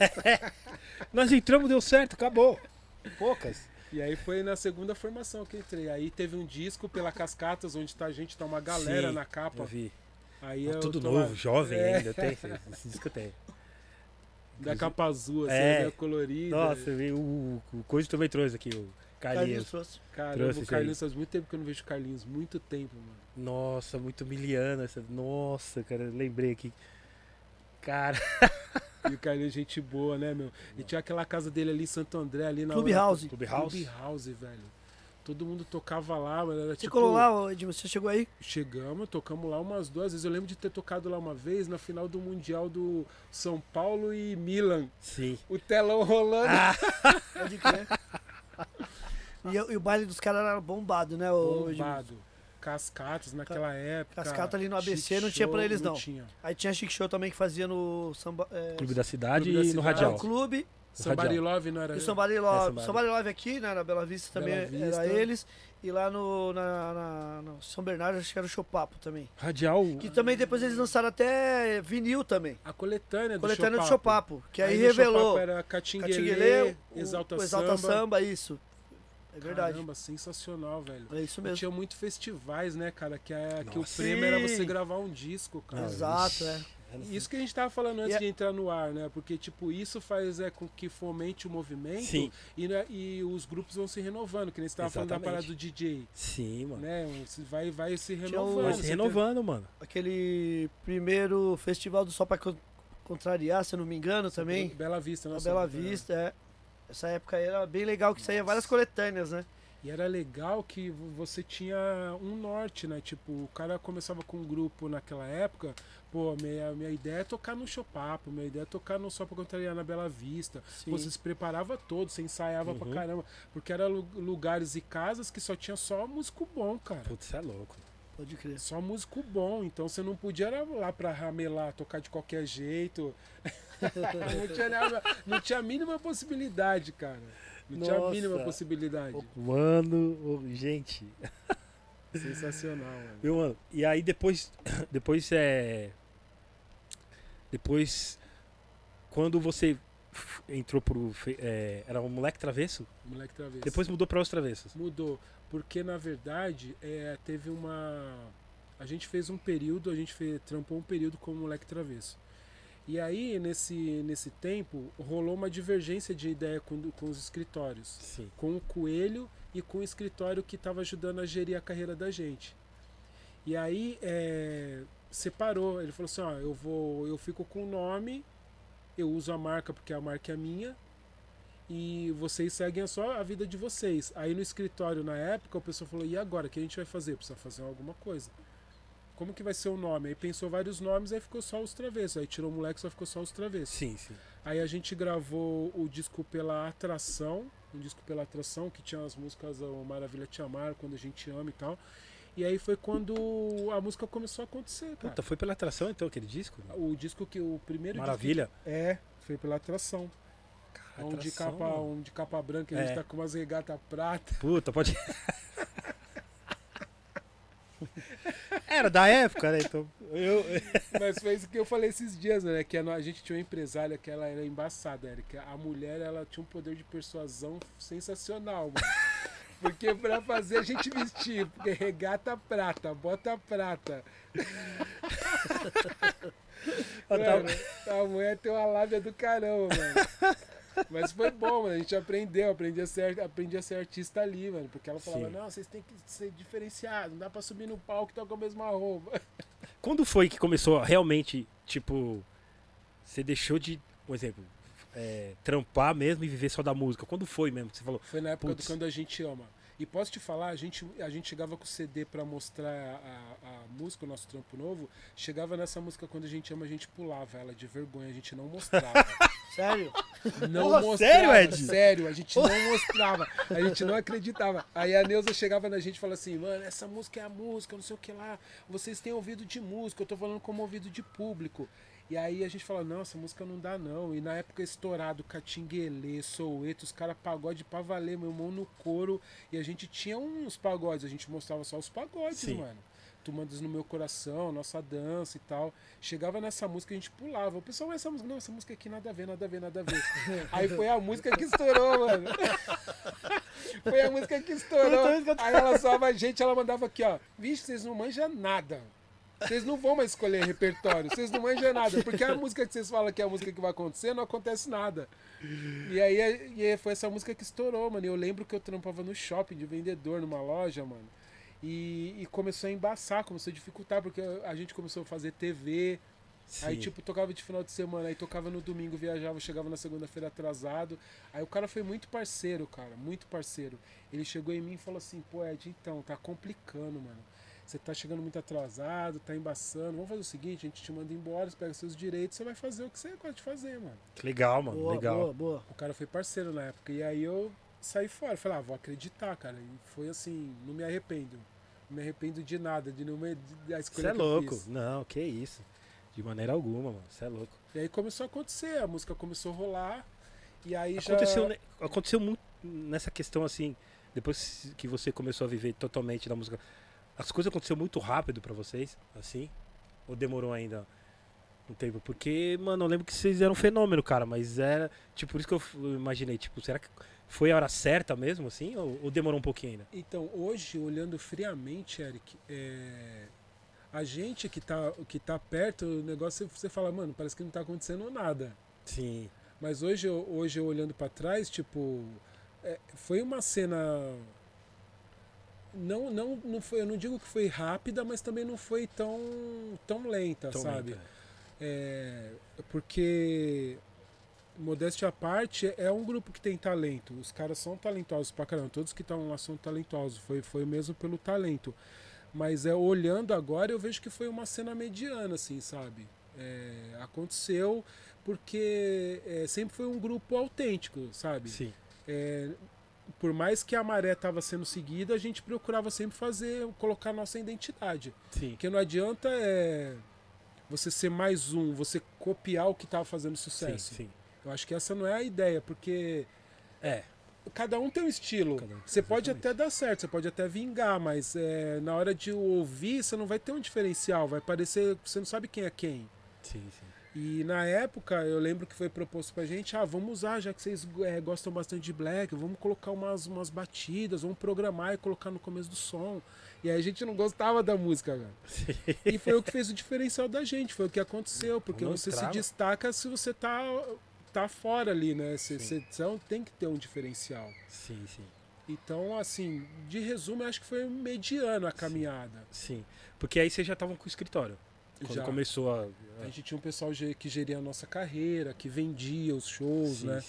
S2: Nós entramos, deu certo, acabou. Poucas.
S4: E aí foi na segunda formação que eu entrei. Aí teve um disco pela Cascatas, onde tá a gente, tá uma galera
S2: Sim,
S4: na capa.
S2: Eu vi.
S4: Aí
S2: Tá
S4: eu
S2: tudo
S4: tô
S2: novo,
S4: lá-
S2: jovem
S4: É.
S2: ainda, tem. Esse disco tem.
S4: Da capa azul, assim,
S2: É.
S4: meio colorida.
S2: Nossa, vi, o, o Coisa também trouxe aqui, o
S1: Carlinhos
S2: Carlinhos.
S1: trouxe.
S4: Caramba,
S2: trouxe
S4: o
S2: isso aí.
S4: Carlinhos faz muito tempo que eu não vejo o Carlinhos. Muito tempo, mano.
S2: Nossa, muito miliano essa. Nossa, cara, lembrei aqui. Cara,
S4: E o Carlinhos, gente boa, né, meu? E tinha aquela casa dele ali em Santo André, ali na
S1: Clubhouse.
S2: Clubhouse.
S4: Clubhouse, velho. Todo mundo tocava lá, mano. Era
S1: Você
S4: tipo,
S1: colou lá, ô, Edmilson? Você chegou aí?
S4: Chegamos, tocamos lá umas duas vezes. Eu lembro de ter tocado lá uma vez na final do Mundial do São Paulo e Milan.
S2: sim.
S4: O telão rolando.
S1: Pode crer. E, e o baile dos caras era bombado, né, ô, Edmilson?
S4: Bombado. Cascatas naquela época.
S1: Cascata ali no A B C
S4: Chic
S1: não tinha pra
S4: Show,
S1: eles, não.
S4: Tinha.
S1: Aí tinha Chic Show também que fazia no samba, é,
S2: Clube da Cidade
S4: Clube da
S2: e no
S4: Cidade.
S1: é,
S2: Radial.
S1: o clube.
S4: Somebody
S2: Radial.
S4: Love não era.
S1: E o
S2: É,
S1: Somebody
S2: Somebody.
S1: Love. Somebody Love aqui, né, na Bela Vista também
S4: Bela Vista.
S1: era eles. E lá no, na, na- no São Bernardo acho que era o Chopapo também.
S2: Radial.
S1: Que também depois eles lançaram até vinil também.
S4: A coletânea do
S1: Coletânea do
S4: Chopapo.
S1: Chopapo. Que aí,
S4: no
S1: revelou
S4: Chopapo era Catinguelê,
S1: Catinguelê, o,
S4: Exalta,
S1: o Exalta
S4: Samba.
S1: Samba, isso. É verdade.
S4: Caramba, sensacional, velho.
S1: É isso
S4: E
S1: mesmo.
S4: tinha muito festivais, né, cara? Que, é, que o
S2: Nossa.
S4: prêmio era
S1: Sim.
S4: você gravar um disco, cara.
S1: Exato, é.
S4: Isso que a gente tava falando antes
S1: E é-
S4: de entrar no ar, né? Porque, tipo, isso faz é, com que fomente o movimento
S2: Sim.
S4: e, né, e os grupos vão se renovando, que nem você tava falando da
S2: Exatamente.
S4: parada do D J,
S2: Sim, mano.
S4: né? Você vai, vai se
S1: o-
S4: renovando.
S2: Vai
S1: Você
S2: se
S4: você
S2: renovando, mano.
S1: Aquele primeiro festival do Só Pra Con- Contrariar, se eu não me engano,
S4: tem-
S1: também.
S4: Bela Vista,
S1: Na
S4: nossa.
S1: Bela Vista, é. Essa época aí era bem legal, que saía várias coletâneas, né?
S4: E era legal que vo- você tinha um norte, né? Tipo, o cara começava com um grupo naquela época, pô, minha, minha ideia é tocar no Chopapo, minha ideia é tocar no Só Pra Contrariar na Bela Vista.
S1: Sim.
S4: Pô, você se preparava todo, você ensaiava pra
S2: Uhum.
S4: caramba. Porque eram lu- lugares e casas que só tinha só músico bom, cara.
S2: Putz, isso é louco.
S1: Pode crer.
S4: Só músico bom, então você não podia ir lá pra ramelar, tocar de qualquer jeito. não, tinha nada, não tinha a mínima possibilidade, cara. Não tinha a
S2: Nossa.
S4: mínima possibilidade.
S2: Mano, ô, gente.
S4: Sensacional, mano.
S2: Viu, mano? E aí depois. Depois é. Depois. Quando você f- entrou pro. fe- é, era um moleque travesso?
S4: Moleque Travesso.
S2: Depois mudou pra os travessos.
S4: Mudou, porque na verdade é, teve uma. A gente fez um período, a gente fez, trampou um período como Moleque Travesso. E aí, nesse, nesse tempo, rolou uma divergência de ideia com, com os escritórios.
S2: Sim.
S4: Com o Coelho e com o escritório que estava ajudando a gerir a carreira da gente. E aí é, separou, ele falou assim, ó, eu vou, eu fico com o nome, eu uso a marca porque a marca é minha, e vocês seguem a só a vida de vocês. Aí no escritório na época o pessoal falou, e agora, o que a gente vai fazer? Precisa fazer alguma coisa. Como que vai ser o nome? Aí pensou vários nomes, aí ficou só os Travessos. Aí tirou o moleque, só ficou só os Travessos.
S2: Sim, sim.
S4: Aí a gente gravou o disco Pela Atração, um disco Pela Atração, que tinha as músicas O Maravilha Te Amar, Quando a Gente Ama e tal. E aí foi quando a música começou a acontecer, cara.
S2: Puta, foi pela atração então aquele disco?
S4: O disco que o primeiro
S2: Maravilha.
S4: disco que, é, foi pela atração.
S2: Cara,
S4: Um de,
S2: atração,
S4: capa,
S2: mano.
S4: um de capa branca, a gente
S2: É.
S4: tá com umas regata prata.
S2: Puta, pode. Era da época, né? Então. Eu...
S4: Mas foi isso que eu falei esses dias, né? Que a gente tinha uma empresária que ela era embaçada, Eric. A mulher, ela tinha um poder de persuasão sensacional, mano. Porque pra fazer a gente vestir, porque regata prata, bota prata. Mano, a mulher tem uma lábia do caramba, mano. Mas foi bom, mano. A gente aprendeu, aprendi a ser, aprendi a ser artista ali, mano. Porque ela falava,
S2: Sim.
S4: não, vocês têm que ser diferenciados, não dá pra subir no palco e tocar a mesma roupa.
S2: Quando foi que começou a realmente, tipo, você deixou de, por exemplo, é, trampar mesmo e viver só da música? Quando foi mesmo que você falou?
S4: Foi na época
S2: Putz.
S4: do Quando a Gente Ama. E posso te falar, a gente, a gente chegava com o C D pra mostrar a, a música, o nosso trampo novo. Chegava nessa música Quando a Gente Ama, a gente pulava ela de vergonha, a gente não mostrava.
S1: Sério?
S4: Não
S2: Porra,
S4: mostrava.
S2: sério, Ed?
S4: Sério, a gente não mostrava. A gente não acreditava. Aí a Neuza chegava na gente e falava assim, mano, essa música é a música, não sei o que lá. Vocês têm ouvido de música, eu tô falando como ouvido de público. E aí a gente fala, não, essa música não dá não. E na época estourado, Catinguelê, Soueto, os caras pagode pra valer, meu irmão no couro. E a gente tinha uns pagodes, a gente mostrava só os pagodes,
S2: Sim.
S4: mano. Tu mandas no meu coração, nossa dança e tal. Chegava nessa música, a gente pulava. O pessoal, essa música, não, essa música aqui nada a ver, nada a ver, nada a ver. Aí foi a música que estourou, mano. Foi a música que estourou. Aí ela zoava a gente, ela mandava aqui, ó. Vixe, vocês não manjam nada. Vocês não vão mais escolher repertório, vocês não manjam nada, porque a música que vocês falam que é a música que vai acontecer, não acontece nada. E aí, e aí foi essa música que estourou, mano. Eu lembro que eu trampava no shopping de vendedor, numa loja, mano. E, e começou a embaçar, começou a dificultar, porque a gente começou a fazer T V.
S2: Sim.
S4: Aí, tipo, tocava de final de semana, aí tocava no domingo, viajava, chegava na segunda-feira atrasado. Aí o cara foi muito parceiro, cara, muito parceiro. Ele chegou em mim e falou assim, pô, Ed, então, tá complicando, mano. Você tá chegando muito atrasado, tá embaçando. Vamos fazer o seguinte, a gente te manda embora, você pega seus direitos, você vai fazer o que você gosta de fazer, mano.
S2: Que legal, mano,
S1: Boa,
S2: legal.
S1: boa, boa.
S4: O cara foi parceiro na época. E aí eu saí fora, falei, ah, vou acreditar, cara. E foi assim, não me arrependo. Não me arrependo de nada, de nenhuma da escolha
S2: Você é
S4: que eu
S2: louco.
S4: fiz.
S2: Não, que isso. De maneira alguma, mano. Você é louco.
S4: E aí começou a acontecer, a música começou a rolar. E aí
S2: Aconteceu,
S4: já...
S2: ne- aconteceu muito nessa questão assim, depois que você começou a viver totalmente da música. As coisas aconteceram muito rápido pra vocês, assim? Ou demorou ainda um tempo? Porque, mano, eu lembro que vocês eram um fenômeno, cara, mas era. Tipo, por isso que eu f- eu imaginei, tipo, será que foi a hora certa mesmo, assim? Ou, ou demorou um pouquinho ainda?
S4: Então, hoje, olhando friamente, Eric, é... a gente que tá, que tá perto, o negócio você fala, mano, parece que não tá acontecendo nada.
S2: Sim.
S4: Mas hoje, eu- hoje eu olhando pra trás, tipo, é, foi uma cena. Não, não, não foi, eu não digo que foi rápida, mas também não foi tão, tão lenta,
S2: Tão
S4: sabe?
S2: lenta.
S4: É, porque, modéstia à parte, é um grupo que tem talento. Os caras são talentosos pra caramba. Todos que estão lá são talentosos. Foi, foi mesmo pelo talento. Mas é olhando agora, eu vejo que foi uma cena mediana, assim, sabe? É, aconteceu porque é, sempre foi um grupo autêntico, sabe?
S2: Sim.
S4: É, por mais que a maré estava sendo seguida, a gente procurava sempre fazer, colocar nossa identidade.
S2: Sim.
S4: Porque não adianta é, você ser mais um, você copiar o que estava fazendo
S2: Sim,
S4: sucesso.
S2: sim.
S4: Eu acho que essa não é a ideia, porque
S2: É.
S4: cada um tem um estilo.
S2: Cada um-
S4: Você pode
S2: exatamente.
S4: até dar certo, você pode até vingar, mas é, na hora de ouvir, você não vai ter um diferencial, vai parecer, você não sabe quem é quem.
S2: Sim, sim.
S4: E na época, eu lembro que foi proposto pra gente, ah, vamos usar, já que vocês é, gostam bastante de black, vamos colocar umas, umas batidas, vamos programar e colocar no começo do som. E aí a gente não gostava da música, cara. E foi o que fez o diferencial da gente, foi o que aconteceu, porque
S2: Não
S4: você
S2: entrava.
S4: se destaca se você tá, tá fora ali, né? Você,
S2: Sim.
S4: você então tem que ter um diferencial.
S2: Sim, sim.
S4: Então, assim, de resumo, eu acho que foi mediano a caminhada.
S2: Sim. Porque aí vocês já estavam com o escritório. Quando
S4: Já.
S2: começou a.
S4: A gente tinha um pessoal ge- que geria a nossa carreira, que vendia os shows,
S2: sim,
S4: né?
S2: sim.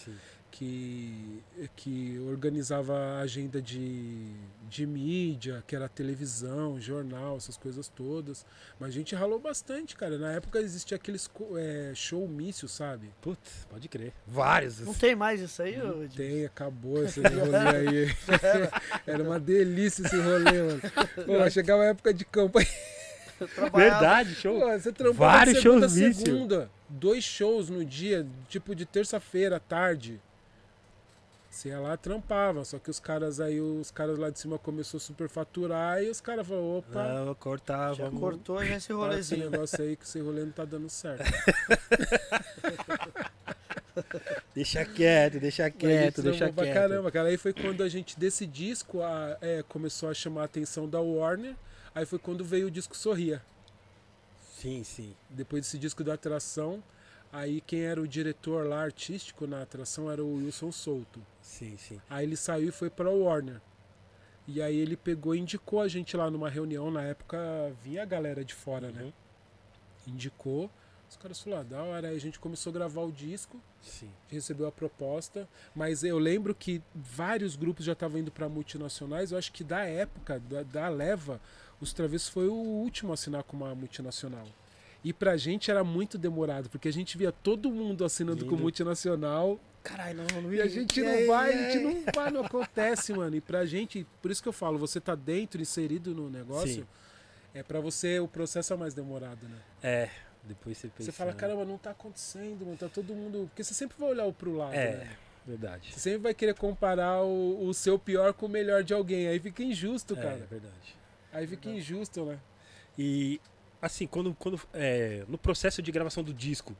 S4: que, que organizava a agenda de, de mídia, que era televisão, jornal, essas coisas todas. Mas a gente ralou bastante, cara. Na época existia aqueles é, showmícios, sabe?
S2: Putz, pode crer. Vários.
S1: Não tem mais isso aí,
S4: Não
S1: ô,
S4: tem, acabou esse rolê aí. Era uma delícia esse rolê, mano. Pô, chegava a época de campanha.
S2: Verdade, show.
S4: Pô, você trampava
S2: Vários
S4: de segunda a
S2: shows mício.
S4: segunda. Dois shows no dia, tipo de terça-feira à tarde. Você ia lá, trampava. Só que os caras aí, os caras lá de cima começou a superfaturar e os caras falaram, opa,
S2: Não, eu cortar,
S1: Já
S2: vamos...
S1: cortou já esse
S4: para esse
S1: rolezinho.
S4: negócio aí que esse rolê não tá dando certo.
S2: Deixa quieto, deixa
S4: Mas a
S2: quieto,
S4: gente
S2: deixa
S4: trampou pra
S2: quieto.
S4: caramba, cara. Aí foi quando a gente, desse disco, a, é, começou a chamar a atenção da Warner. Aí foi quando veio o disco Sorria.
S2: Sim, sim.
S4: Depois desse disco da Atração, aí quem era o diretor lá artístico na Atração era o Wilson Souto.
S2: Sim, sim.
S4: Aí ele saiu e foi pra Warner. E aí ele pegou e indicou a gente lá numa reunião. Na época vinha a galera de fora,
S2: Uhum.
S4: né? Indicou. Os caras falaram, ah, da hora. Aí a gente começou a gravar o disco.
S2: Sim.
S4: Recebeu a proposta. Mas eu lembro que vários grupos já estavam indo pra multinacionais. Eu acho que da época, da, da leva, os Travessos foi o último a assinar com uma multinacional. E pra gente era muito demorado, porque a gente via todo mundo assinando com
S2: Lindo.
S4: multinacional.
S2: Caralho, não, não
S4: E a gente não vai, a gente não vai, não acontece, mano. E pra gente, por isso que eu falo, você tá dentro, inserido no negócio,
S2: Sim.
S4: é pra você, o processo é mais demorado, né?
S2: É, depois você pensa...
S4: Você fala, caramba, não tá acontecendo, mano, tá todo mundo... Porque você sempre vai olhar pro lado,
S2: É,
S4: né?
S2: verdade.
S4: Você sempre vai querer comparar o, o seu pior com o melhor de alguém. Aí fica injusto,
S2: É,
S4: cara.
S2: verdade.
S4: Aí fica injusto, né?
S2: E, assim, quando, quando é, no processo de gravação do disco,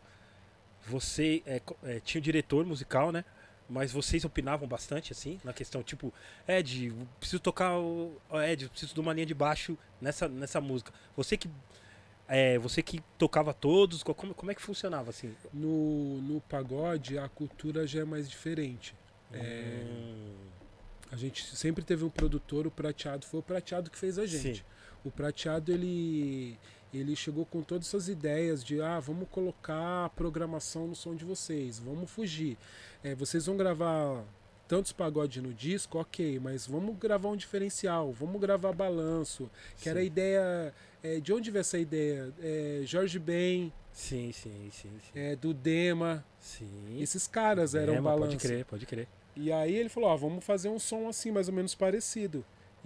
S2: você é, co- é, tinha o diretor musical, né? Mas vocês opinavam bastante, assim, na questão, tipo, Ed, eu preciso tocar o... ó, Ed, eu preciso de uma linha de baixo nessa, nessa música. Você que... É, você que tocava todos, co- como, como é que funcionava, assim?
S4: No, no pagode, a cultura já é mais diferente. É,
S2: Hum,
S4: a gente sempre teve um produtor, o Prateado foi o Prateado que fez a gente.
S2: Sim.
S4: O Prateado, ele, ele chegou com todas essas ideias de, ah, vamos colocar a programação no som de vocês, vamos fugir. É, vocês vão gravar tantos pagodes no disco, ok, mas vamos gravar um diferencial, vamos gravar balanço, que era a
S2: sim.
S4: ideia, é, de onde veio essa ideia? É, Jorge Ben,
S2: Sim, sim, sim, sim.
S4: é, do Dema,
S2: Sim.
S4: esses caras eram
S2: É, mas
S4: balanço.
S2: Pode crer, pode crer.
S4: E aí ele falou, ó, vamos fazer um som assim, mais ou menos parecido.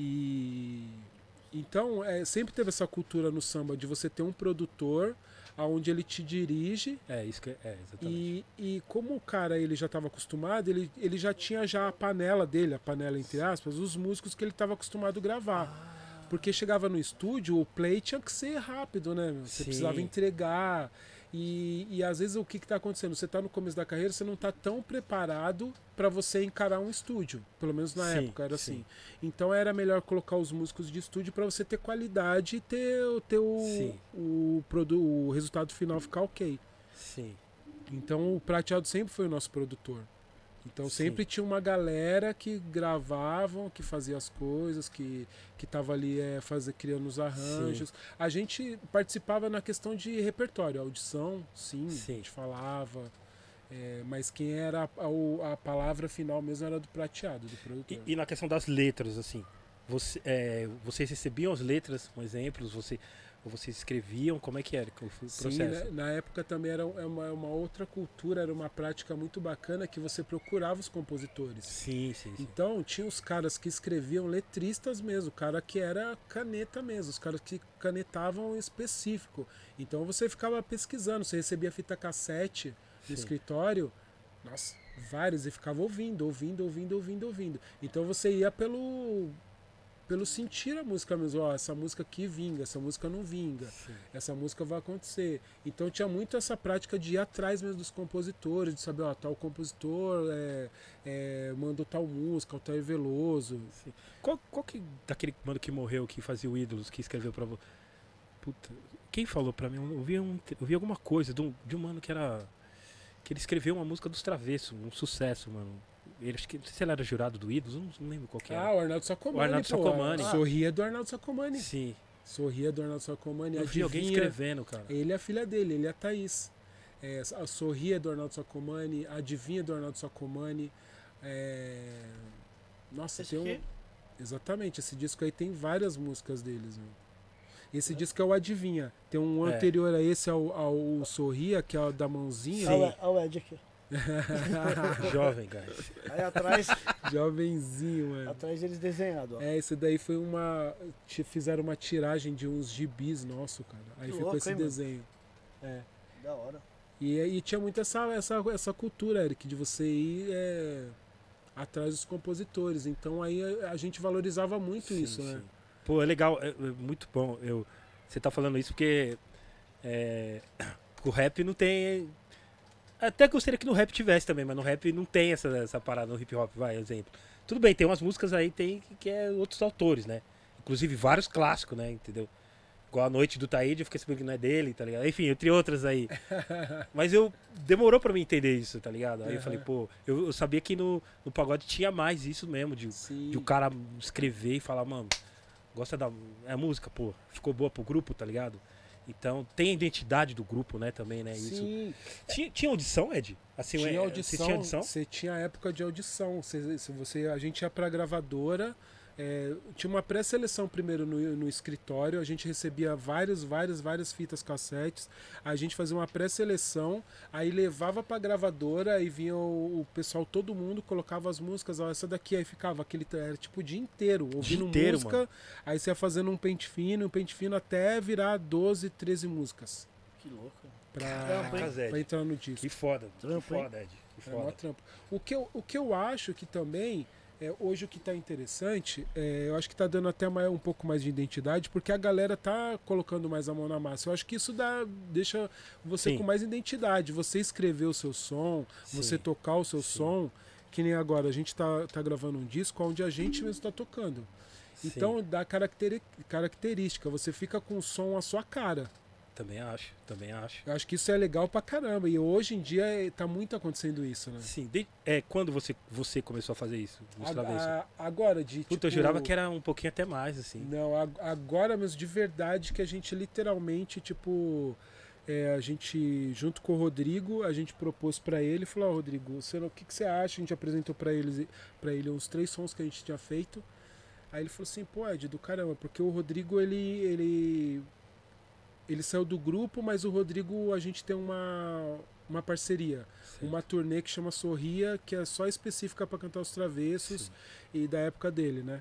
S4: E então, é, sempre teve essa cultura no samba de você ter um produtor aonde ele te dirige
S2: É, isso que é, é, exatamente.
S4: e, e como o cara ele já estava acostumado, ele, ele já tinha já a panela dele, a panela entre aspas, os músicos que ele estava acostumado a gravar. Porque chegava no estúdio, o play tinha que ser rápido, né? meu? Você
S2: Sim.
S4: precisava entregar. E, e às vezes o que está acontecendo? Você está no começo da carreira, você não está tão preparado para você encarar um estúdio. Pelo menos na
S2: Sim,
S4: época era
S2: sim.
S4: assim. Então era melhor colocar os músicos de estúdio para você ter qualidade e ter, ter o,
S2: Sim.
S4: o, produ, o resultado final ficar ok.
S2: Sim.
S4: Então o Prateado sempre foi o nosso produtor. Então
S2: Sim.
S4: sempre tinha uma galera que gravavam, que fazia as coisas, que que tava ali é, fazer, criando os arranjos. A gente participava na questão de repertório, audição, sim,
S2: Sim.
S4: a gente falava. É, mas quem era a, a palavra final mesmo era do Prateado, do produtor.
S2: E, e na questão das letras, assim, você, é, vocês recebiam as letras, um exemplo, você, ou vocês escreviam, como é que era o processo?
S4: Sim, né? Na época também era uma, uma outra cultura, era uma prática muito bacana que você procurava os compositores.
S2: Sim, sim, sim.
S4: Então tinha os caras que escreviam letristas mesmo, o cara que era caneta mesmo, os caras que canetavam específico. Então você ficava pesquisando, você recebia fita cassete no
S2: Sim.
S4: escritório, nossa, vários, e ficava ouvindo, ouvindo, ouvindo, ouvindo, ouvindo. Então você ia pelo pelo sentir a música mesmo, ó, essa música aqui vinga, essa música não vinga,
S2: Sim.
S4: essa música vai acontecer. Então tinha muito essa prática de ir atrás mesmo dos compositores, de saber, ó, tal compositor é, é, mandou tal música, o Tair Veloso.
S2: Sim. Qual, qual que, daquele mano que morreu, que fazia o Ídolos, que escreveu pra você? Puta, quem falou pra mim? Eu vi, um, eu vi alguma coisa de um, de um mano que era... Que ele escreveu uma música dos Travessos, um sucesso, mano. Ele, acho que, não sei se ele era jurado do Ídolos, não, não lembro qual que era.
S4: Ah, o Arnaldo Sacomani.
S2: O Arnaldo
S4: pô,
S2: Sacomani.
S4: a Sorria do Arnaldo Sacomani.
S2: Sim.
S4: Sorria do Arnaldo Sacomani.
S2: Eu vi alguém
S4: Adivinha?
S2: escrevendo, cara.
S4: Ele é a filha dele, ele é a Thaís. É, a Sorria é do Arnaldo Sacomani, a Adivinha é do Arnaldo Sacomani. É... Nossa,
S1: Esse
S4: tem um.
S1: aqui?
S4: Exatamente, esse disco aí tem várias músicas deles. Meu. Esse é. disco é o Adivinha. Tem um
S2: É.
S4: anterior a esse, ao, ao Sorria, que é o da mãozinha.
S1: Olha o Ed aqui.
S2: Jovem, guys.
S1: Aí atrás,
S4: Jovenzinho, mano.
S1: atrás eles desenhados, ó.
S4: É, esse daí foi uma. Fizeram uma tiragem de uns gibis nosso, cara. Aí
S1: Que
S4: ficou
S1: louco,
S4: esse
S1: hein, mano?
S4: desenho. É.
S1: Da hora.
S4: E, e tinha muito essa, essa, essa cultura, Eric, de você ir é, atrás dos compositores. Então aí a, a gente valorizava muito
S2: Sim,
S4: isso, né?
S2: sim. Pô, é legal, é, é muito bom. Eu, você tá falando isso porque é, o rap não tem. Até gostaria que no rap tivesse também, mas no rap não tem essa, essa parada no hip hop, vai, exemplo. Tudo bem, tem umas músicas aí tem que, que é outros autores, né? Inclusive vários clássicos, né? Entendeu? Igual A Noite do Taíde, eu fiquei sabendo que não é dele, tá ligado? Enfim, entre outras aí. Mas eu demorou pra mim entender isso, tá ligado? Aí
S4: Uhum.
S2: eu falei, pô, eu, eu sabia que no, no pagode tinha mais isso mesmo, de, de o cara escrever e falar, mano, gosta da é música, pô, ficou boa pro grupo, tá ligado? Então tem a identidade do grupo, né, também, né? Isso.
S4: Sim.
S2: Tinha, tinha audição, Ed? Assim,
S4: Tinha
S2: é,
S4: audição,
S2: você tinha audição?
S4: Você tinha época de audição. Você, se você, a gente ia pra gravadora, é, tinha uma pré-seleção primeiro no, no escritório, a gente recebia várias, várias, várias fitas cassetes, a gente fazia uma pré-seleção, aí levava pra gravadora, aí vinha o, o pessoal, todo mundo, colocava as músicas, ó, essa daqui, aí ficava aquele, era tipo o dia inteiro, ouvindo
S2: inteiro,
S4: música,
S2: mano.
S4: Aí você ia fazendo um pente fino, um pente fino até virar doze, treze músicas.
S1: Que louco.
S4: Pra,
S1: Caramba, hein?
S4: pra entrar no disco.
S2: Que foda,
S1: Trampo,
S2: que foda, Ed. Que
S4: É mó
S2: foda.
S4: trampo. O que eu, o que eu acho que também, é, hoje o que está interessante, é, eu acho que está dando até mais, um pouco mais de identidade, porque a galera tá colocando mais a mão na massa. Eu acho que isso dá, deixa você
S2: Sim.
S4: com mais identidade. Você escrever o seu som,
S2: Sim.
S4: você tocar o seu
S2: Sim.
S4: som, que nem agora, a gente tá, tá gravando um disco onde a gente mesmo está tocando.
S2: Sim.
S4: Então dá caracteri- característica, você fica com o som à sua cara.
S2: Também acho, também acho.
S4: Eu acho que isso é legal pra caramba. E hoje em dia é, tá muito acontecendo isso, né?
S2: Sim, de, é, quando você, você começou a fazer isso? Nos
S4: A-
S2: travessos?
S4: a- agora, de
S2: Puta, eu
S4: tipo,
S2: jurava que era um pouquinho até mais, assim.
S4: Não, ag- agora mesmo de verdade que a gente literalmente, tipo, é, a gente, junto com o Rodrigo, a gente propôs pra ele, falou, ó, Rodrigo, você, não- o que, que você acha? A gente apresentou pra ele, pra ele uns três sons que a gente tinha feito. Aí ele falou assim, pô, Ed, do caramba, porque o Rodrigo, ele, ele, ele saiu do grupo, mas o Rodrigo, a gente tem uma, uma parceria.
S2: Sim.
S4: Uma turnê que chama Sorria, que é só específica pra cantar os travessos
S2: Sim.
S4: e da época dele, né?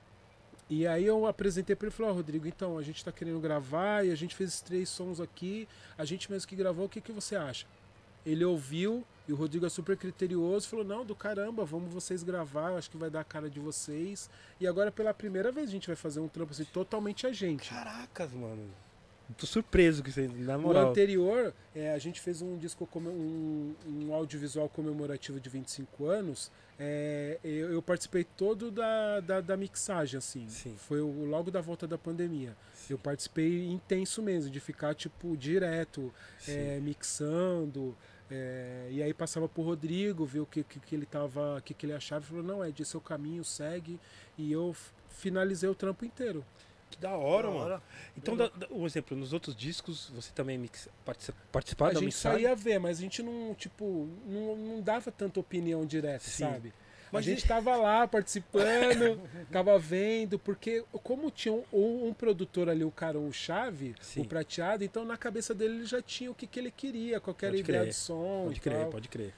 S4: E aí eu apresentei pra ele e falei, ó, Rodrigo, então, a gente tá querendo gravar e a gente fez esses três sons aqui, a gente mesmo que gravou, o que, que você acha? Ele ouviu e o Rodrigo é super criterioso, falou, não, do caramba, vamos vocês gravar, eu acho que vai dar a cara de vocês. E agora pela primeira vez a gente vai fazer um trampo assim, totalmente a gente.
S2: Caracas, mano. Tô surpreso com você, na
S4: O
S2: moral.
S4: anterior, é, a gente fez um disco, come- um, um audiovisual comemorativo de vinte e cinco anos. É, eu, eu participei todo da, da, da mixagem, assim.
S2: Sim.
S4: Foi o, logo da volta da pandemia.
S2: Sim.
S4: Eu participei intenso mesmo, de ficar, tipo, direto,
S2: Sim.
S4: é, mixando. é, e aí passava pro Rodrigo, ver o que, que, que ele tava, o que, que ele achava. E falou, não, Ed, esse é o caminho, segue. E eu f- finalizei o trampo inteiro.
S2: Que da hora,
S1: Da
S2: mano.
S1: hora.
S2: Então, da, da- um exemplo, nos outros discos, você também mix, partici- participava
S4: A
S2: da
S4: gente
S2: mixagem?
S4: saía ver, mas a gente não, tipo, não, não dava tanta opinião direta,
S2: Sim.
S4: sabe?
S2: Mas
S4: a gente
S2: e-
S4: tava lá participando, tava vendo, porque como tinha um, um produtor ali, o cara, o Chave,
S2: Sim.
S4: o prateado, então na cabeça dele ele já tinha o que, que ele queria, qualquer
S2: Pode
S4: ideia
S2: crer,
S4: de som
S2: Pode
S4: e
S2: crer,
S4: tal.
S2: pode crer.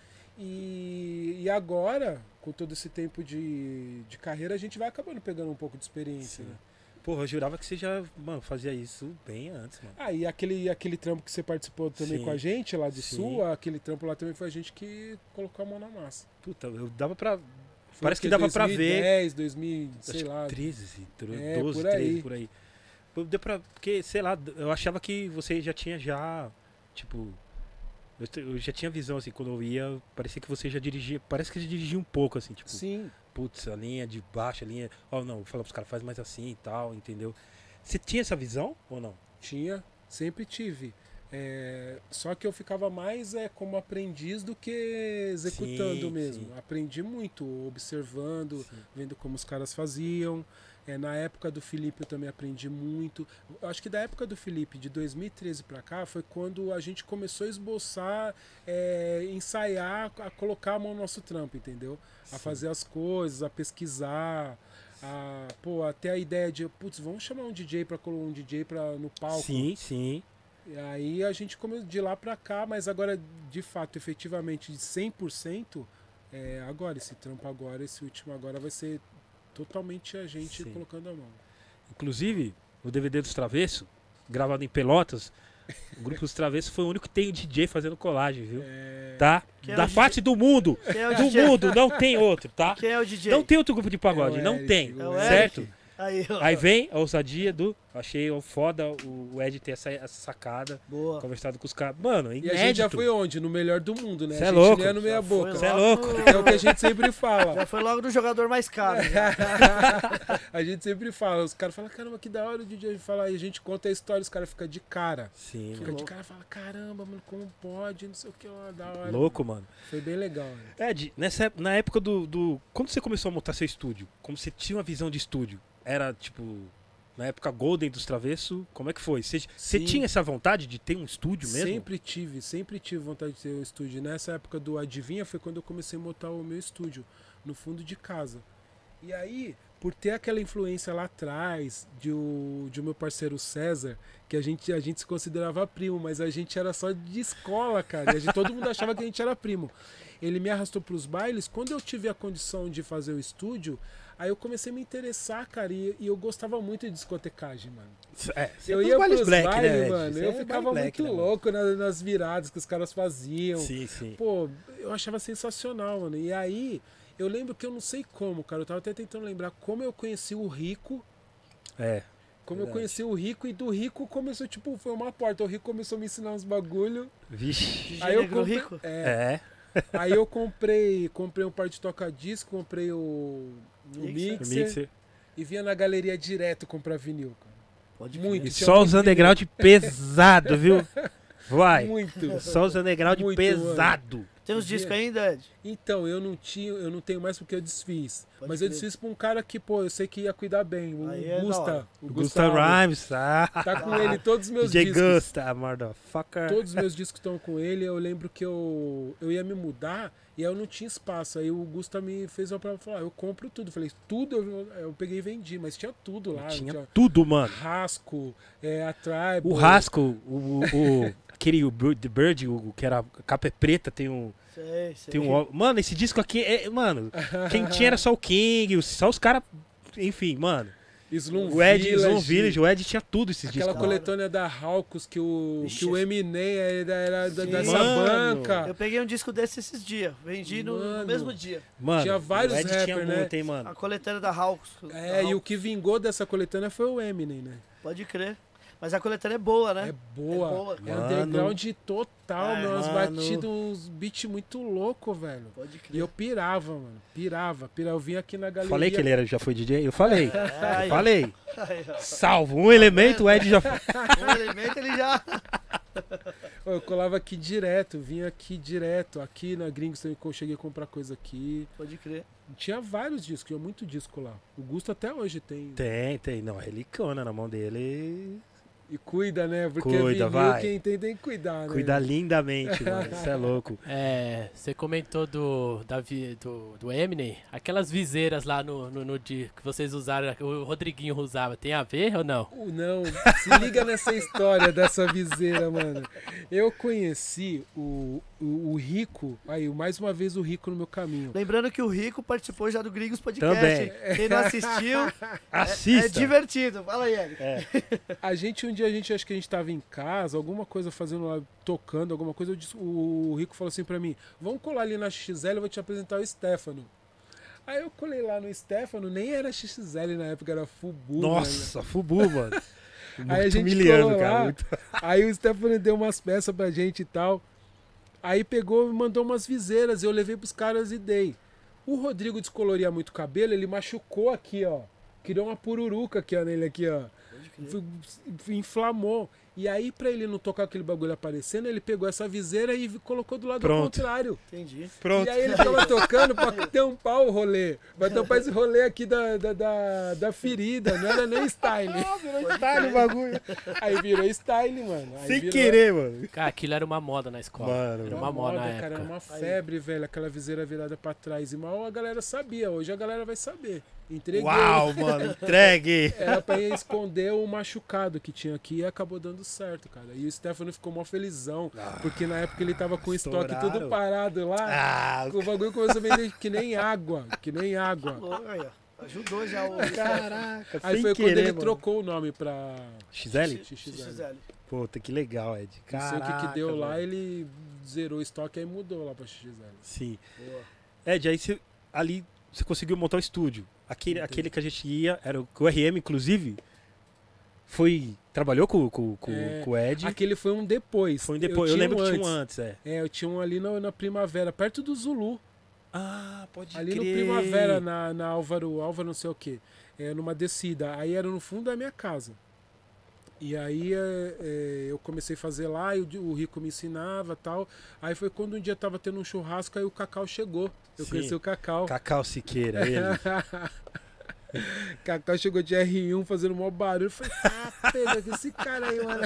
S4: E, e agora, com todo esse tempo de, de carreira, a gente vai acabando pegando um pouco de experiência,
S2: Sim.
S4: né?
S2: Porra, eu jurava que você já, mano, fazia isso bem antes, mano.
S4: Ah, e aquele, aquele trampo que você participou também
S2: Sim.
S4: com a gente, lá de
S2: Sim.
S4: Sul, aquele trampo lá também foi a gente que colocou a mão na massa.
S2: Puta, eu dava pra.
S4: Foi
S2: Parece que
S4: o quê?
S2: dava pra ver.
S4: dois mil e dez, dois mil, sei
S2: acho que
S4: lá.
S2: treze,
S4: É,
S2: doze,
S4: por aí.
S2: treze, por aí. Pô, Deu pra. Porque, sei lá, eu achava que você já tinha já. Tipo. Eu, te- eu já tinha visão, assim, quando eu ia, parecia que você já dirigia. Parece que você dirigia um pouco, assim, tipo.
S4: Sim.
S2: Putz, a linha de baixo, a linha. Ó, não, vou falar pros caras, faz mais assim e tal, entendeu? Você tinha essa visão ou não?
S4: Tinha, sempre tive. É, só que eu ficava mais é, como aprendiz do que executando
S2: Sim,
S4: mesmo.
S2: sim.
S4: Aprendi muito, observando,
S2: Sim.
S4: vendo como os caras faziam. É, na época do Felipe eu também aprendi muito. Eu acho que da época do Felipe, de dois mil e treze pra cá, foi quando a gente começou a esboçar, é, ensaiar, a colocar a mão no nosso trampo, entendeu? A
S2: Sim.
S4: fazer as coisas, a pesquisar, a, pô, até a ideia de, putz, vamos chamar um D J pra um D J pra, no palco.
S2: Sim, sim.
S4: E aí a gente começou de lá pra cá, mas agora, de fato, efetivamente, de cem por cento, é, agora, esse trampo agora, esse último agora vai ser totalmente a gente
S2: Sim.
S4: colocando a mão.
S2: Inclusive, o D V D dos Travessos, gravado em Pelotas, o grupo dos Travessos foi o único que tem o D J fazendo colagem, viu?
S4: É,
S2: Tá?
S1: Quem é
S2: Da
S1: o D J?
S2: parte do mundo.
S1: Quem é o
S2: Do
S1: D J?
S2: mundo, não tem outro, tá?
S1: Quem é o D J?
S2: Não tem outro grupo de pagode,
S4: É o
S2: não
S4: Eric,
S2: tem.
S4: é o
S2: Certo?
S1: Eric. Aí, ó.
S2: Aí vem a ousadia do. Achei foda o Ed ter essa, essa sacada,
S1: Boa.
S2: conversado com os caras. Mano, é
S4: e a gente já
S2: inédito.
S4: foi onde? No melhor do mundo, né?
S2: Cê
S4: a
S2: é
S4: gente
S2: louco.
S4: não é no meia
S1: Já foi
S4: boca.
S2: Cê é
S1: logo
S2: louco.
S1: no-
S4: É o que a gente sempre fala.
S1: Já foi logo do jogador mais caro. já.
S4: A gente sempre fala. Os caras falam, caramba, que da hora o D J fala. E a gente conta a história, os caras ficam de cara.
S2: Sim,
S4: Fica
S2: mano.
S4: de cara e fala, caramba, mano, como pode? Não sei o que lá, da hora.
S2: Louco, mano.
S4: Foi bem legal, né?
S2: Ed, nessa, ép- na época do, do. Quando você começou a montar seu estúdio? Como você tinha uma visão de estúdio? Era tipo. Na época Golden dos Travessos, como é que foi? Você, você
S4: Sim.
S2: tinha essa vontade de ter um estúdio mesmo?
S4: Sempre tive, sempre tive vontade de ter um estúdio. Nessa época do Adivinha foi quando eu comecei a montar o meu estúdio, no fundo de casa. E aí, por ter aquela influência lá atrás de o, de o meu parceiro César, que a gente, a gente se considerava primo, mas a gente era só de escola, cara. E a gente, todo mundo achava que a gente era primo. Ele me arrastou para os bailes. Quando eu tive a condição de fazer o estúdio, aí eu comecei a me interessar, cara, e, e eu gostava muito de discotecagem, mano.
S2: É,
S4: Eu
S2: sempre
S4: ia
S2: os bailes
S4: pros
S2: black,
S4: bailes,
S2: né, Ed?
S4: mano,
S2: Você
S4: eu
S2: é
S4: ficava
S2: baile black,
S4: muito
S2: né, mano?
S4: louco na- nas viradas que os caras faziam.
S2: Sim, sim.
S4: Pô, eu achava sensacional, mano. E aí, eu lembro que eu não sei como, cara, eu tava até tentando lembrar como eu conheci o Rico,
S2: É.
S4: como
S2: Verdade.
S4: eu conheci o Rico, e do Rico começou, tipo, foi uma porta, o Rico começou a me ensinar uns bagulho.
S2: Vixe.
S1: D J
S4: Aí eu
S1: Negro
S4: comprei,
S1: Rico?
S4: é,
S2: É.
S4: aí eu comprei, comprei um par de toca-disco, comprei o, o
S1: Mixer.
S4: mixer,
S2: Mixer.
S4: e vinha na galeria direto comprar vinil, cara.
S1: Pode
S4: Muito.
S1: crer.
S2: E
S4: tinha
S2: só
S4: muito
S2: os underground pesado, viu? Vai.
S4: Muito.
S2: Só os underground
S4: Muito,
S2: pesado.
S1: Tem uns discos ainda, Ed?
S4: Então, eu não tinha, eu não tenho mais porque eu desfiz.
S1: Pode
S4: Mas eu
S1: crer.
S4: desfiz pra um cara que, pô, eu sei que ia cuidar bem. O
S1: Aí é da
S4: Gusta.
S1: hora.
S4: O
S2: Gusta
S4: Gustavo.
S2: Rhymes, ah.
S4: Tá com ele todos os meus
S2: D J
S4: discos.
S2: Gusta, motherfucker.
S4: Todos os meus discos estão com ele. Eu lembro que eu, eu ia me mudar e aí eu não tinha espaço. Aí o Gusta me fez uma prova e falou: ah, eu compro tudo. Eu falei, tudo eu, eu peguei e vendi, mas tinha tudo lá.
S2: Tinha tudo, mano.
S4: Rasco, é, a Tribe.
S2: O Rasco, o, o, o- aquele o Bir- The Bird, o, que era a capa é preta, tem um.
S1: Sei, sei.
S2: Tem um ó- mano, esse disco aqui é. Mano, quem tinha era só o King, os- só os caras. Enfim, mano.
S4: Slum
S2: O Ed,
S4: Village,
S2: Slum Village, o Ed tinha tudo esses
S4: aquela
S2: discos.
S4: coletânea da Hawkins que o,
S1: Vixe,
S4: que o Eminem era, era da-
S1: Sim.
S4: dessa
S2: Mano.
S4: banca.
S1: Eu peguei um disco desse esses dias. Vendi no, no
S4: Mano.
S1: mesmo dia.
S2: Mano,
S4: Tinha vários
S2: o Ed tinha
S4: rappers, né?
S2: muito, hein,
S1: A
S2: mano.
S1: coletânea da Hawks.
S4: É, e o que vingou dessa coletânea foi o Eminem, né?
S1: Pode crer. Mas a coletânea é boa, né?
S4: É boa.
S1: É boa,
S4: É,
S2: Mano.
S4: underground total,
S1: É,
S4: meu. Umas
S2: mano.
S4: batidas, uns beats muito loucos, velho.
S1: Pode
S4: E
S1: crer.
S4: eu pirava, mano. Pirava, pirava. Eu vim aqui na galeria.
S2: Falei que ele era, já foi D J? Eu falei.
S1: É,
S2: Eu
S1: aí,
S2: falei.
S1: aí, ó.
S2: Salvo. Um elemento, o Ed já foi.
S1: Um elemento ele já.
S4: Eu colava aqui direto, vinha aqui direto. Aqui na Gringos também eu cheguei a comprar coisa aqui.
S1: Pode crer.
S4: Tinha vários discos, tinha muito disco lá. O Gusto até hoje tem.
S2: Tem, tem. Não, é relicona na mão dele.
S4: E cuida, né? Porque
S2: Cuida,
S4: vinil,
S2: vai.
S4: quem tem tem que cuidar, né?
S2: Cuida lindamente, mano. Isso é louco.
S3: É, você comentou do, da, vi- do, do Eminem, aquelas viseiras lá no, no, no dia que vocês usaram, o Rodriguinho usava, tem a ver ou não?
S4: Uh, Não, se liga nessa história dessa viseira, mano. Eu conheci o, o, o Rico, aí mais uma vez o Rico no meu caminho.
S1: Lembrando que o Rico participou já do Gringos Podcast.
S2: Também.
S1: Quem não assistiu, é, é
S2: Assista.
S1: divertido. Fala aí, Eric.
S2: É.
S4: A gente, um dia, a gente, acho que a gente tava em casa, alguma coisa fazendo lá, tocando, alguma coisa, eu disse- o Rico falou assim pra mim, vamos colar ali na X L, eu vou te apresentar o Stefano. Aí eu colei lá no Stefano, nem era X L na época, era Fubu.
S2: Nossa, Fubu, mano. Muito
S4: Aí a gente
S2: humilhando,
S4: colou
S2: cara.
S4: lá,
S2: Muito...
S4: Aí o Stefano deu umas peças pra gente e tal. Aí pegou e mandou umas viseiras, eu levei pros caras e dei. O Rodrigo descoloria muito o cabelo, ele machucou aqui, ó. Criou uma pururuca aqui, ó, nele aqui, ó.
S1: crer.
S4: inflamou. E aí, pra ele não tocar aquele bagulho aparecendo, ele pegou essa viseira e colocou do lado
S2: Pronto.
S4: contrário.
S1: Entendi.
S2: Pronto.
S4: E aí ele tava tocando pra tampar o rolê. Vai tampar esse rolê aqui da, da, da, da ferida, não era nem style.
S2: Ah, virou style o bagulho.
S4: Aí virou style, mano. Aí
S2: Sem
S4: virou...
S2: querer, mano.
S3: Cara, aquilo era uma moda na escola.
S2: Mano,
S3: era
S4: Uma
S3: uma moda, na
S4: moda,
S3: época.
S4: cara, era uma febre, velho, aquela viseira virada pra trás. E mal a galera sabia, hoje a galera vai saber. Entreguei.
S2: Uau, mano, entregue.
S4: Era pra ir esconder o machucado que tinha aqui e acabou dando certo, cara. E o Stefano ficou mó felizão,
S2: Ah,
S4: porque na época ele tava com o estoque
S2: estouraram.
S4: tudo parado lá.
S2: Ah,
S4: O bagulho começou a vender que nem água, que nem água.
S1: Louco, aí, ó. Ajudou já o
S2: caraca,
S4: Aí
S2: sem
S4: foi
S2: querer,
S4: quando ele
S2: mano.
S4: trocou o nome pra
S2: X L?
S4: X X L.
S1: X L.
S2: Puta, que legal, Ed.
S4: Não sei o que,
S2: Caraca,
S4: que deu lá,
S2: velho.
S4: ele zerou o estoque e mudou lá pra X X L.
S2: Sim.
S1: Boa.
S2: Ed, aí você, ali você conseguiu montar o estúdio. Aquele,
S4: Entendi.
S2: aquele que a gente ia, era o, o R M, inclusive, foi... Trabalhou com, com, com,
S4: É,
S2: com o Ed.
S4: Aquele foi um depois.
S2: Foi um depois. Eu,
S4: tinha
S2: lembro
S4: um
S2: que tinha um
S4: antes.
S2: antes, é.
S4: É, eu tinha um ali na, na Primavera, perto do Zulu.
S2: Ah, pode
S4: Ali
S2: crer.
S4: no Primavera, na, na Álvaro, Álvaro não sei o que, é, numa descida. Aí era no fundo da minha casa. E aí é, é, eu comecei a fazer lá, e o, o Rico me ensinava e tal. Aí foi quando um dia tava tendo um churrasco, aí o Cacau chegou. Eu
S2: Sim.
S4: conheci o Cacau.
S2: Cacau Siqueira, ele.
S4: Cacau chegou de R um fazendo maior barulho. Eu falei, ah, pega com esse cara aí, mano.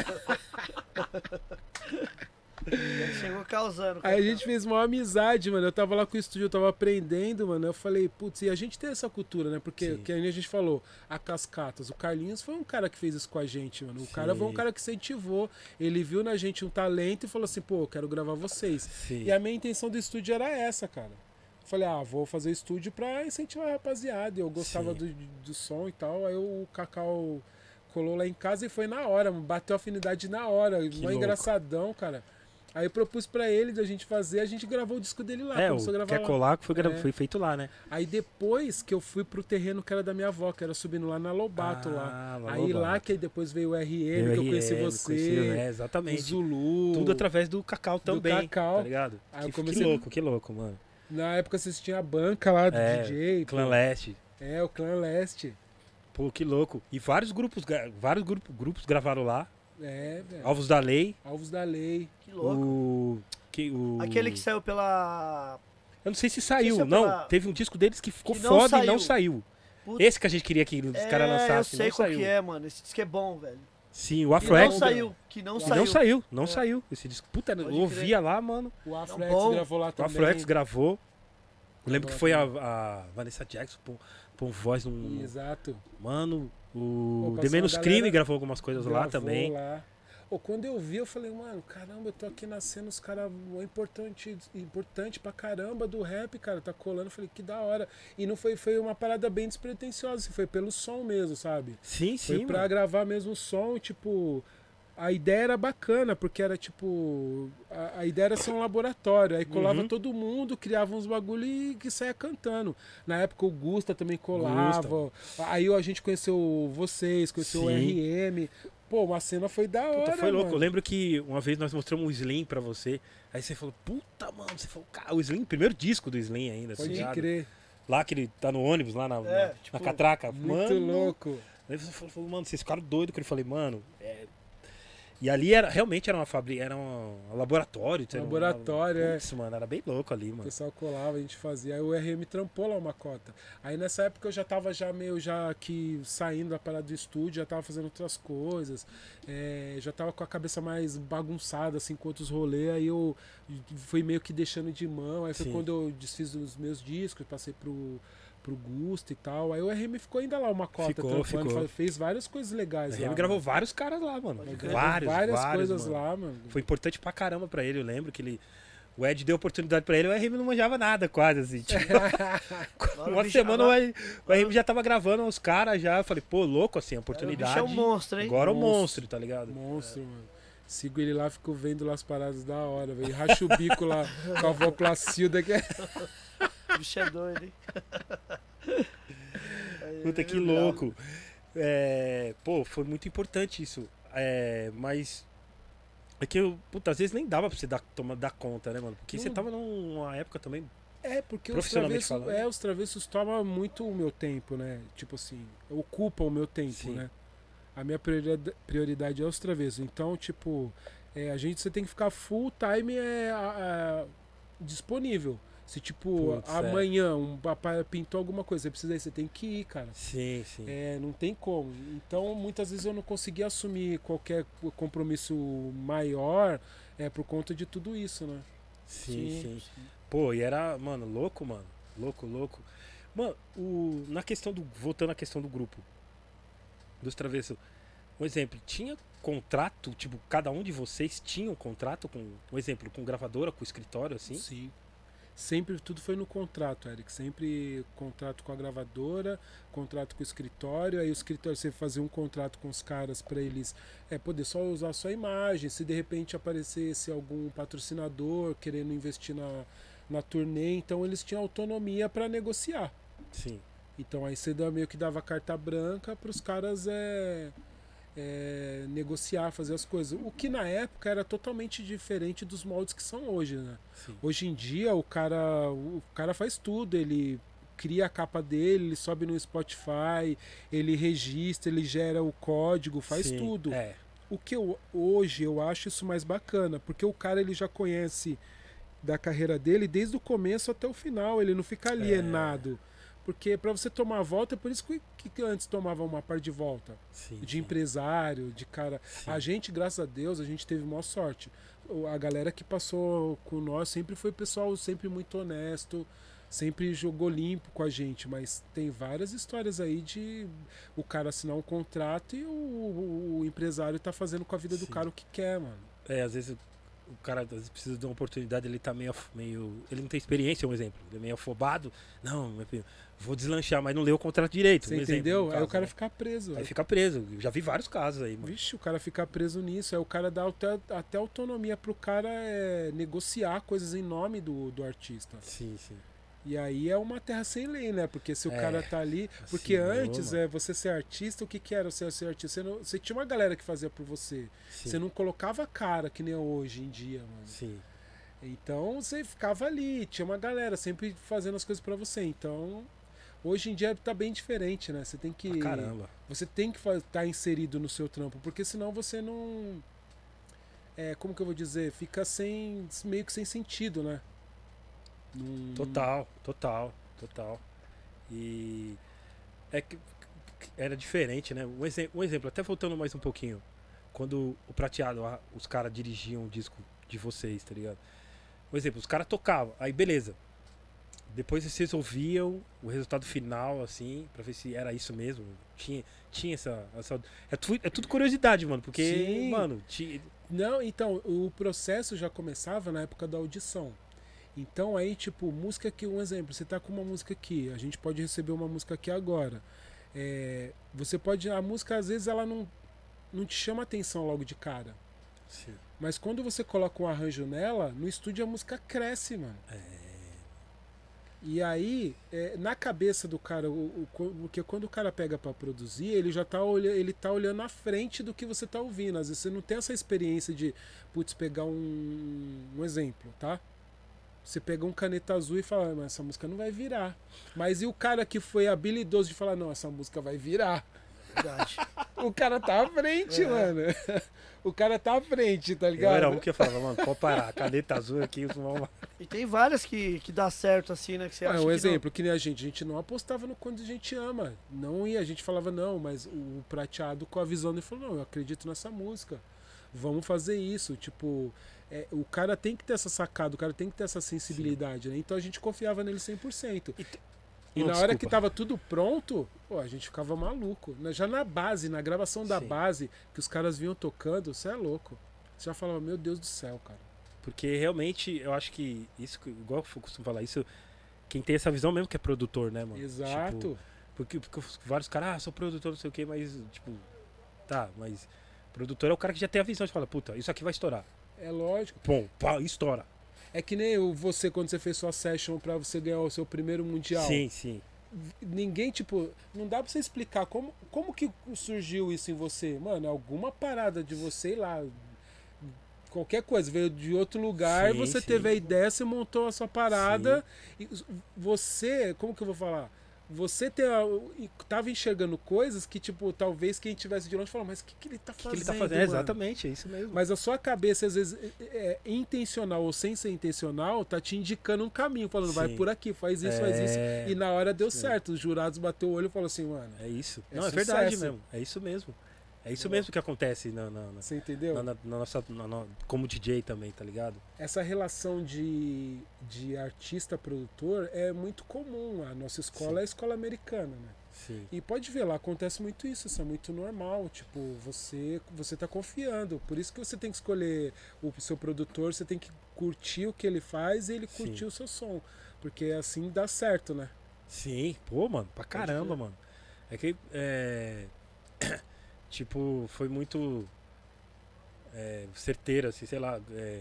S1: Ele chegou causando.
S4: Aí a gente fez uma amizade, mano. Eu tava lá com o estúdio, eu tava aprendendo, mano. Eu falei, putz, e a gente tem essa cultura, né? Porque,
S2: Sim.
S4: que a gente falou, a Cascatas, o Carlinhos foi um cara que fez isso com a gente, mano. O
S2: Sim.
S4: cara foi um cara que incentivou. Ele viu na gente um talento e falou assim, pô, eu quero gravar vocês.
S2: Sim.
S4: E a minha intenção do estúdio era essa, cara. Eu falei, ah, vou fazer estúdio pra incentivar a rapaziada. Eu gostava
S2: Sim.
S4: do, do som e tal. Aí o Cacau colou lá em casa e foi na hora, mano. Bateu afinidade na hora.
S2: Que
S4: Mó
S2: louco.
S4: engraçadão, cara. Aí eu propus pra ele da gente fazer, a gente gravou o disco dele lá.
S2: É, o
S4: começou a gravar
S2: Quer
S4: lá.
S2: Colar foi, gra-
S4: É.
S2: foi feito lá, né?
S4: Aí depois que eu fui pro terreno que era da minha avó, que era subindo lá na Lobato lá.
S2: Ah, lá
S4: Aí
S2: Lobato.
S4: lá que depois veio o R M,
S2: Veio
S4: que eu
S2: R
S4: conheci
S2: M,
S4: você,
S2: conheci, é,
S4: o
S2: exatamente.
S4: Zulu.
S2: Tudo através do Cacau também,
S4: Cacau.
S2: tá ligado?
S4: Aí
S2: Que,
S4: eu comecei-
S2: que louco, que louco, mano.
S4: Na época vocês tinham a banca lá do
S2: É,
S4: D J.
S2: Clã
S4: pô.
S2: Leste.
S4: É, o Clã Leste.
S2: Pô, que louco. E vários grupos, gra- vários grupo, grupos gravaram lá.
S4: É, velho.
S2: Alvos da Lei.
S4: Alvos da Lei.
S1: Que louco.
S2: O, que, o...
S1: Aquele que saiu pela.
S2: Eu não sei se saiu,
S1: Não sei se é
S2: não.
S1: pela-
S2: Teve um disco deles que ficou
S1: Que não
S2: foda e não
S1: saiu.
S2: saiu.
S1: Puta,
S2: Esse que a gente queria que os
S1: é,
S2: caras
S1: eu
S2: lançassem,
S1: sei
S2: não
S1: qual
S2: saiu.
S1: que é, mano. Esse disco é bom, velho.
S2: Sim, o
S1: Que
S2: Afro
S1: não
S2: X.
S1: saiu. Que não
S2: que
S1: saiu.
S2: não saiu, não
S1: É.
S2: saiu. Esse disco, puta, eu
S1: Pode
S2: ouvia lá, mano.
S4: O Afro
S1: Não,
S4: X
S1: bom.
S4: gravou lá
S2: O
S4: também.
S2: Afro X gravou. Eu lembro
S4: Gravou
S2: que foi a,
S4: também.
S2: a Vanessa Jackson pô, pô voz num.
S4: Exato.
S2: Mano,
S4: Pô,
S2: o
S4: passou
S2: The Menos
S4: uma
S2: Crime
S4: galera-
S2: gravou algumas coisas lá
S4: Gravou
S2: também.
S4: lá. Pô, quando eu vi, eu falei, mano, caramba, eu tô aqui nascendo, os caras é importante, importante pra caramba do rap, cara, tá colando. Eu falei, que da hora. E não foi, foi uma parada bem despretensiosa, assim, foi pelo som mesmo, sabe?
S2: Sim,
S4: Foi
S2: sim.
S4: pra
S2: mano.
S4: gravar mesmo o som, tipo. A ideia era bacana, porque era tipo. A, a ideia era ser um laboratório. Aí colava
S2: Uhum.
S4: todo mundo, criava uns bagulho e que saia cantando. Na época o Gusta também colava. Aí a gente conheceu vocês, conheceu o
S2: Sim.
S4: R M. Pô, uma cena foi da hora.
S2: Puta, foi louco. Eu
S4: mano.
S2: lembro que uma vez nós mostramos um Slim pra você. Aí você falou, puta, mano. Você falou, cara, o Slim, primeiro disco do Slim ainda. tá
S4: Pode
S2: ligado?
S4: crer.
S2: Lá que ele tá no ônibus, lá na,
S1: É,
S2: na,
S1: tipo,
S2: na catraca.
S4: Muito
S2: mano,
S4: louco.
S2: Aí você falou, falou, mano, vocês ficaram doidos. Que eu falei, mano. É... E ali era, realmente era uma fábrica, era um, um laboratório. era um-
S4: Laboratório, é.
S2: Putz, mano, era bem louco ali,
S4: O
S2: mano.
S4: pessoal colava, a gente fazia. Aí o R M trampou lá uma cota. Aí nessa época eu já tava já meio já aqui saindo da parada do estúdio, já tava fazendo outras coisas. é, já tava com a cabeça mais bagunçada, assim, com outros rolês. Aí eu fui meio que deixando de mão. Aí foi
S2: Sim.
S4: quando eu desfiz os meus discos, passei pro, pro Gusto e tal. Aí o R M ficou ainda lá uma cota,
S2: Ficou,
S4: trampando,
S2: ficou.
S4: fa- fez várias coisas legais
S2: A
S4: lá.
S2: R M gravou
S4: mano.
S2: vários caras lá, mano.
S1: Pode crer.
S2: Vários,
S4: várias
S2: vários,
S4: coisas
S2: mano.
S4: lá, mano.
S2: Foi importante pra caramba pra ele. Eu lembro que ele. O Ed deu oportunidade pra ele, o R M não manjava nada, quase, assim. Tipo,
S1: Agora o
S2: uma
S1: bicho-
S2: semana
S1: agora-
S2: o R- o R M já tava gravando os caras já. Eu falei, pô, louco, assim, a
S1: O bicho
S2: oportunidade.
S1: é um monstro, hein?
S2: Agora o
S4: Monstro.
S2: monstro, tá ligado?
S4: Monstro, mano. Sigo ele lá, fico vendo lá as paradas da hora, velho. Racha o bico lá com a avó Placilda, que é.
S1: O bicho é doido, hein? Aí,
S2: Puta, que
S1: meu
S2: louco. É, pô, foi muito importante isso. É, mas. É que eu, puta, às vezes nem dava pra você dar, tomar, dar conta, né, mano? Porque você
S4: Não.
S2: tava numa época também.
S4: É, porque os
S2: Profissionalmente
S4: travessos,
S2: falando.
S4: é, os travessos tomam muito o meu tempo, né? Tipo assim, ocupam o meu tempo,
S2: Sim.
S4: né? a minha prioridade, prioridade é os Travessos. Então, tipo, é, a gente você tem que ficar full time é, a, a, disponível. Se, tipo,
S2: Putz,
S4: amanhã um papai pintou alguma coisa, você precisa ir, você tem que ir, cara.
S2: Sim, sim.
S4: É, não tem como. Então, muitas vezes eu não conseguia assumir qualquer compromisso maior é, por conta de tudo isso, né?
S2: Sim, sim, sim. Pô, e era, mano, louco, mano. Louco, louco. Mano, o, na questão do. Voltando à questão do grupo dos Travessos. Um exemplo, tinha contrato, tipo, cada um de vocês tinha um contrato com, um exemplo, com gravadora, com escritório, assim?
S4: Sim. Sempre tudo foi no contrato, Eric. Sempre contrato com a gravadora, contrato com o escritório. Aí o escritório você fazia um contrato com os caras para eles é, poder só usar a sua imagem. Se de repente aparecesse algum patrocinador querendo investir na, na turnê, então eles tinham autonomia para negociar.
S2: Sim.
S4: Então aí você meio que dava carta branca para os caras é, é, negociar, fazer as coisas. O que na época era totalmente diferente dos moldes que são hoje, né?
S2: Sim.
S4: Hoje em dia o cara, o cara faz tudo, ele cria a capa dele, ele sobe no Spotify, ele registra, ele gera o código, faz
S2: Sim,
S4: tudo.
S2: É.
S4: O que eu, hoje eu acho isso mais bacana, porque o cara ele já conhece da carreira dele desde o começo até o final, ele não fica alienado. É. Porque para você tomar a volta, é por isso que, que antes tomava uma par de volta.
S2: Sim,
S4: de
S2: sim.
S4: empresário, de cara.
S2: Sim.
S4: A gente, graças a Deus, a gente teve maior sorte. A galera que passou com nós sempre foi pessoal sempre muito honesto, sempre jogou limpo com a gente, mas tem várias histórias aí de o cara assinar um contrato e o, o, o empresário tá fazendo com a vida
S2: Sim.
S4: do cara o que quer, mano.
S2: É, às vezes o cara às vezes precisa de uma oportunidade, ele tá meio, meio. Ele não tem experiência, um exemplo. Ele é meio afobado. Não, meu filho, vou deslanchar, mas não leu o contrato direito.
S4: Você
S2: um
S4: entendeu?
S2: Exemplo,
S4: aí
S2: caso,
S4: o cara
S2: né?
S4: fica preso.
S2: Aí
S4: véio.
S2: fica preso. Eu já vi vários casos aí, mano.
S4: Vixe, o cara fica preso nisso. Aí o cara dá até, até autonomia pro cara é, negociar coisas em nome do, do artista.
S2: Sim, sim.
S4: E aí é uma terra sem lei, né? Porque se o
S2: É,
S4: cara tá ali. Porque
S2: assinou,
S4: antes,
S2: mano.
S4: é, você ser artista, o que, que era você ser artista? Você, não, você tinha uma galera que fazia por você.
S2: Sim.
S4: Você não colocava a cara que nem hoje em dia, mano.
S2: Sim.
S4: Então você ficava ali, tinha uma galera sempre fazendo as coisas pra você. Então, hoje em dia tá bem diferente, né? Você tem que.
S2: Ah, caramba.
S4: Você tem que estar tá inserido no seu trampo, porque senão você não. É, como que eu vou dizer? Fica sem. Meio que sem sentido, né? Num...
S2: Total, total, total. E é que que era diferente, né? Um, exe um exemplo, até voltando mais um pouquinho, quando o Prateado, a- os caras dirigiam o disco de vocês, tá ligado? Um exemplo, os caras tocavam, aí beleza. Depois vocês ouviam o resultado final, assim, pra ver se era isso mesmo. Tinha, tinha essa. essa é, tu, é tudo curiosidade, mano, porque,
S4: Sim.
S2: mano, tinha,
S4: Não, então, o processo já começava na época da audição. Então aí, tipo, música aqui, um exemplo, você tá com uma música aqui, a gente pode receber uma música aqui agora. É, você pode, a música às vezes ela não, não te chama atenção logo de cara.
S2: sim.
S4: Mas quando você coloca um arranjo nela, no estúdio a música cresce, mano.
S2: É,
S4: E aí, é, na cabeça do cara, o, o, porque quando o cara pega pra produzir, ele já tá olhando, ele tá olhando à frente do que você tá ouvindo. Às vezes você não tem essa experiência de, putz, pegar um, um exemplo, tá? Você pega um caneta azul e fala, mas essa música não vai virar. Mas e o cara que foi habilidoso de falar, não, essa música vai virar?
S1: Verdade.
S4: O cara tá à frente,
S1: É.
S4: mano. O cara tá à frente, tá
S2: eu
S4: ligado?
S2: era um que eu falava, mano, pode parar, caneta azul aqui, os vão.
S1: E tem várias que, que dá certo, assim, né? Que você
S4: Ah,
S1: acha
S4: um
S1: que
S4: exemplo, que nem a gente, a gente não apostava no quando a gente ama. Não ia, a gente falava, não, mas o Prateado com a visão dele falou, não, eu acredito nessa música. Vamos fazer isso. Tipo, é, o cara tem que ter essa sacada, o cara tem que ter essa sensibilidade, né? Então a gente confiava nele cem por cento.
S2: E te-
S4: E
S2: Não,
S4: na hora
S2: desculpa.
S4: que tava tudo pronto, pô, a gente ficava maluco. Né? Já na base, na gravação da
S2: Sim.
S4: base, que os caras vinham tocando, você é louco. Você já falava, meu Deus do céu, cara.
S2: Porque realmente eu acho que isso, que- igual eu costumo falar, isso. Quem tem essa visão mesmo que é produtor, né, mano?
S4: Exato.
S2: Tipo, porque, porque vários caras, ah, sou produtor, não sei o que, mas, tipo, tá, mas. Produtor é o cara que já tem a visão, de fala, puta, isso aqui vai estourar.
S4: É lógico.
S2: Bom, pá, estoura.
S4: É que nem o- você, quando você fez sua session pra você ganhar o seu primeiro mundial.
S2: Sim, sim.
S4: Ninguém, tipo, não dá pra você explicar como, como que surgiu isso em você. Mano, alguma parada de você, sei lá, qualquer coisa, veio de outro lugar,
S2: Sim,
S4: você
S2: sim.
S4: teve a ideia, você montou a sua parada. E você, como que eu vou falar? você ter, a- e tava enxergando coisas que, tipo, talvez quem tivesse de longe falou, mas o que, que ele tá
S2: O que,
S4: fazendo?
S2: que ele tá fazendo? É,
S4: mano?
S2: exatamente, é isso mesmo.
S4: Mas a sua cabeça, às vezes, é, é intencional ou sem ser intencional, tá te indicando um caminho, falando, vai
S2: Sim.
S4: por aqui, faz isso, faz isso.
S2: É,
S4: E na hora deu
S2: sim.
S4: certo. Os jurados bateu o olho e falou assim, mano,
S2: é isso.
S4: É
S2: Não, é
S4: sucesso.
S2: verdade mesmo. É isso mesmo. É isso mesmo que acontece na, na, na,
S4: você entendeu?
S2: na- na- na nossa, na- na- como D J também, tá ligado?
S4: Essa relação de, de artista-produtor é muito comum. A nossa escola
S2: Sim.
S4: é a escola americana, né?
S2: Sim.
S4: E pode ver, lá acontece muito isso, isso é muito normal. Tipo, você, você tá confiando. Por isso que você tem que escolher o seu produtor, você tem que curtir o que ele faz e ele
S2: Sim.
S4: curtir o seu som. Porque assim dá certo, né?
S2: Sim, pô, mano, pra caramba,
S4: crer.
S2: mano. É que, é... tipo, foi muito é, certeiro, assim, sei lá. É...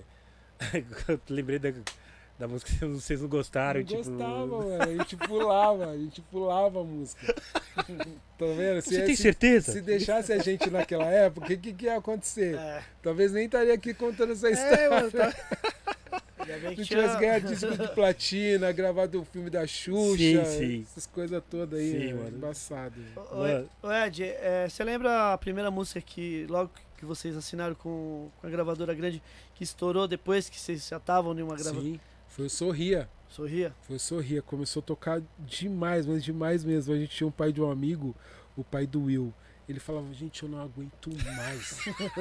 S2: eu lembrei da, da música que vocês não gostaram.
S4: Não
S2: tipo...
S4: gostava, mano. A gente pulava, a gente pulava a música. Tá vendo?
S2: Você tem
S4: se,
S2: certeza?
S4: se deixasse a gente naquela época, o que, que, que ia acontecer?
S1: É,
S4: Talvez nem estaria aqui contando essa história.
S1: é mano, tá... Ainda bem
S4: Se
S1: que
S4: tivesse
S1: tinha-
S4: ganhado disco de platina, gravado o filme da Xuxa,
S2: Sim, sim.
S4: essas coisas todas aí,
S2: Sim,
S4: né?
S2: mano.
S4: Embaçado.
S1: Ô, Ed, ô, Ed, é, você lembra a primeira música que logo que vocês assinaram com, com a gravadora grande que estourou depois que vocês já estavam em uma gravadora?
S4: Sim, foi o Sorria.
S1: Sorria?
S4: Foi o Sorria. Começou a tocar demais, mas demais mesmo. A gente tinha um pai de um amigo, o pai do Will. Ele falava, gente, eu não aguento mais.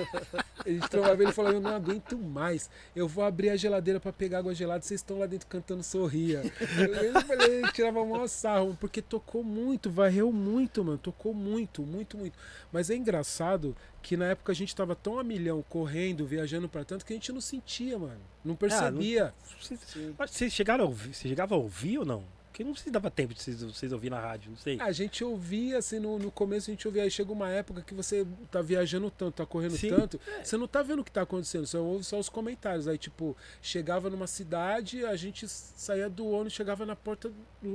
S4: A gente tomava ele falava, eu não aguento mais. Eu vou abrir a geladeira pra pegar água gelada, vocês estão lá dentro cantando Sorria. Eu falei, ele tirava um sarro, porque tocou muito, varreu muito, mano. Tocou muito, muito, muito. Mas é engraçado que na época a gente tava tão a milhão, correndo, viajando pra tanto, que a gente não sentia, mano. Não percebia.
S2: Vocês,
S1: Sim.
S2: mas vocês chegaram a ouvir? Você chegava a ouvir ou não? Porque não se dava tempo de vocês, vocês ouvir na rádio, não sei.
S4: A gente ouvia, assim, no, no começo a gente ouvia, aí chega uma época que você tá viajando tanto, tá correndo
S2: Sim.
S4: tanto, você não tá vendo o que tá acontecendo, você ouve só os comentários. Aí, tipo, chegava numa cidade, a gente saía do ônibus, chegava na porta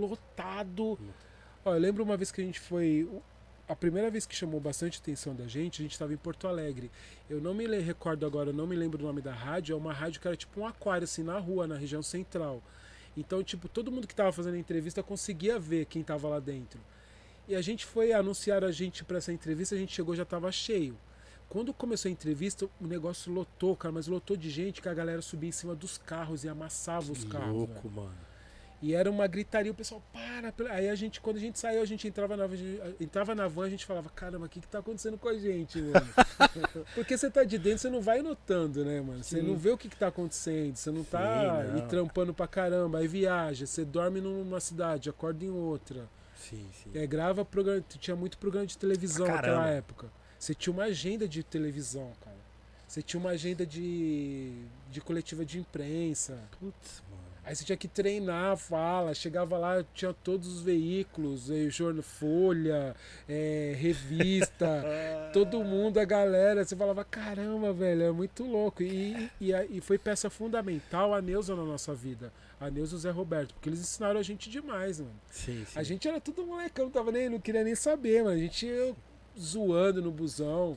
S4: lotado. Ó, eu lembro uma vez que a gente foi... A primeira vez que chamou bastante atenção da gente, a gente estava em Porto Alegre. Eu não me le- recordo agora, eu não me lembro o nome da rádio, é uma rádio que era tipo um aquário, assim, na rua, na região central. Então, tipo, todo mundo que tava fazendo a entrevista conseguia ver quem tava lá dentro. E a gente foi anunciar a gente para essa entrevista, a gente chegou, já tava cheio. Quando começou a entrevista, o negócio lotou, cara, mas lotou de gente que a galera subia em cima dos carros e amassava os
S2: Que
S4: carros.
S2: louco,
S4: velho.
S2: mano.
S4: E era uma gritaria, o pessoal, para, para. Aí a gente, quando a gente saiu, a gente entrava na, entrava na van, a gente falava, caramba, o que que tá acontecendo com a gente, mano? Porque você tá de dentro, você não vai notando, né, mano? Você
S1: Sim.
S4: não vê o que que tá acontecendo, você não tá
S2: Sim, não.
S4: aí trampando pra caramba, aí viaja, você dorme numa cidade, acorda em outra.
S2: Sim, sim.
S4: É, grava programa, tinha muito programa de televisão
S2: Pra
S4: naquela
S2: caramba.
S4: época. Você tinha uma agenda de televisão, cara. Você tinha uma agenda de, de coletiva de imprensa.
S2: Putz, mano.
S4: Aí você tinha que treinar a fala, chegava lá, tinha todos os veículos, eh, jornal, Folha, eh, revista, todo mundo, a galera, você falava, caramba, velho, é muito louco. E, e, a- e foi peça fundamental a Neuza na nossa vida, a Neuza e o Zé Roberto, porque eles ensinaram a gente demais, mano.
S2: Sim, sim.
S4: A gente era tudo molecão, não, tava nem, não queria nem saber, mano, a gente ia zoando no busão.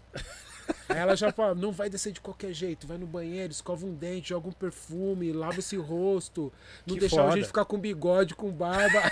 S4: Aí ela já fala, não vai descer de qualquer jeito, vai no banheiro, escova um dente, joga um perfume, lava esse rosto, não
S2: Que
S4: deixava a
S2: foda.
S4: gente ficar com bigode, com barba.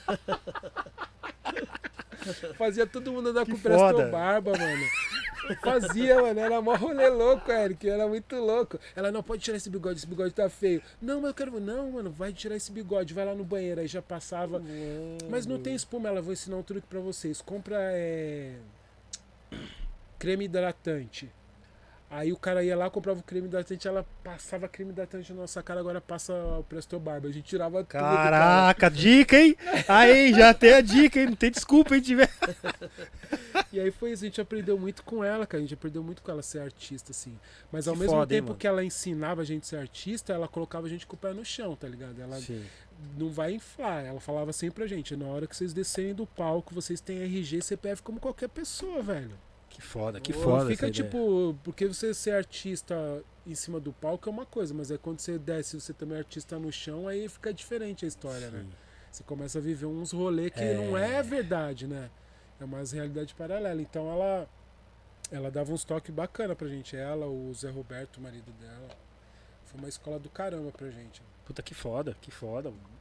S4: Fazia todo mundo andar
S2: Que
S4: com presto
S2: foda.
S4: barba, mano. Fazia, mano, era mó rolê louco, Eric, era muito louco. Ela, não, pode tirar esse bigode, esse bigode tá feio. Não, mas eu quero, não, mano, vai tirar esse bigode, vai lá no banheiro, aí já passava. Mas não tem espuma, ela, vou ensinar um truque pra vocês. Compra é, creme hidratante. Aí o cara ia lá, comprava o creme hidratante, ela passava creme hidratante na nossa cara, agora passa o Presto Barba. A gente tirava tudo, cara.
S2: Caraca, dica, hein? Aí, já tem a dica, hein? Não tem desculpa, hein, tiver.
S4: E aí foi isso, a gente aprendeu muito com ela, cara. A gente aprendeu muito com ela ser artista, assim. Mas ao
S2: Que
S4: mesmo
S2: foda, hein,
S4: tempo
S2: mano?
S4: que ela ensinava a gente a ser artista, ela colocava a gente com o pé no chão, tá ligado? Ela
S2: Sim.
S4: não vai inflar. Ela falava sempre pra gente, na hora que vocês descerem do palco, vocês têm R G e C P F como qualquer pessoa, velho.
S2: Que foda, que
S1: Não
S2: foda.
S4: Não fica
S2: essa ideia.
S4: tipo, porque você ser artista em cima do palco é uma coisa, mas é quando você desce e você também é artista no chão, aí fica diferente a história, né?
S2: Sim.
S4: Você começa a viver uns rolês que
S2: É.
S4: não é verdade, né? É uma realidade paralela. Então ela ela dava uns toques bacana pra gente. Ela, o Zé Roberto, o marido dela. Foi uma escola do caramba pra gente.
S2: Puta, que foda, que foda, mano.